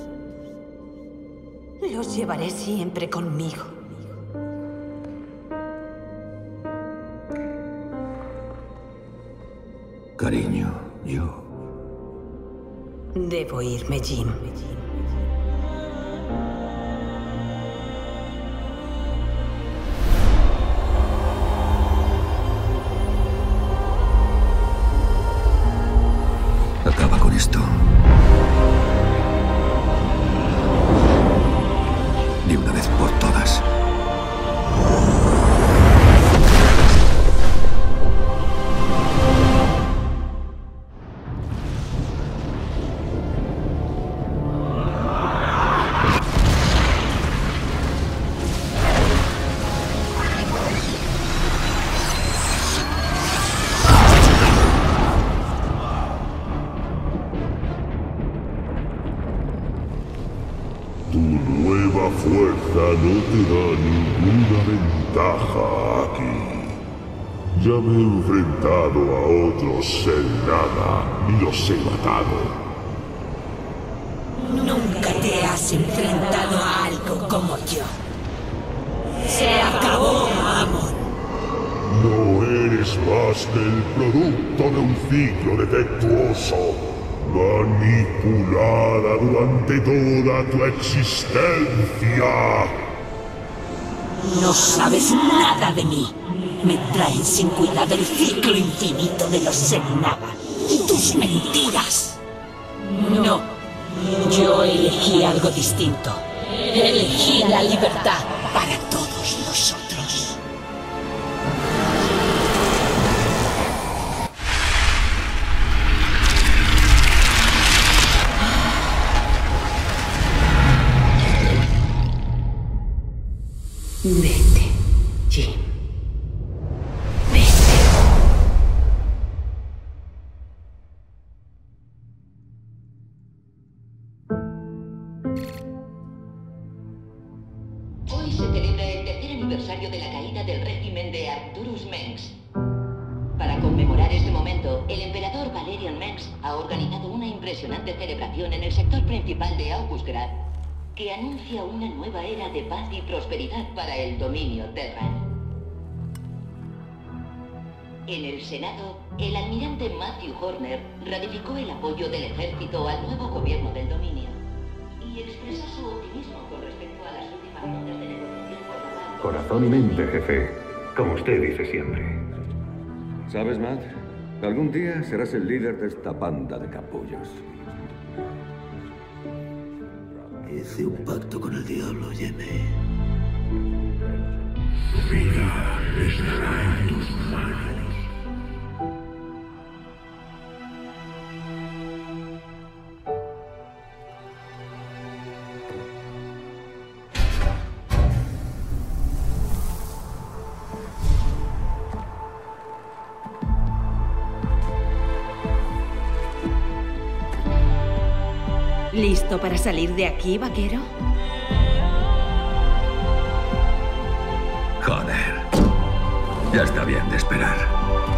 los llevaré siempre conmigo. Cariño, yo... Debo irme, Jim. Acaba con esto. De una vez por todas. Tu nueva fuerza no te da ninguna ventaja aquí. Ya me he enfrentado a otros Xel'Naga y los he matado. Nunca te has enfrentado a algo como yo. Se acabó, Amon. No eres más que el producto de un ciclo defectuoso, manipulada durante toda tu existencia. No sabes nada de mí. Me traen sin cuidado el ciclo infinito de los Xel'Naga y tus mentiras. No, yo elegí algo distinto. Elegí la libertad para todos nosotros. Vete, Jim. Hoy se celebra el tercer aniversario de la caída del régimen de Arcturus Mengs. Para conmemorar este momento, el emperador Valerian Mengs ha organizado una impresionante celebración en el sector principal de Augustgrad, que anuncia una nueva era de paz y prosperidad para el dominio Terran. En el Senado, el almirante Matthew Horner ratificó el apoyo del ejército al nuevo gobierno del dominio y expresó su optimismo con respecto a las últimas rondas de negociación por la paz. Corazón y mente, jefe. Como usted dice siempre. ¿Sabes, Matt? Algún día serás el líder de esta banda de capullos. Hice un pacto con el diablo, Jimmy. Tu vida estará en tus manos. ¿Listo para salir de aquí, vaquero? Joder. Ya está bien de esperar.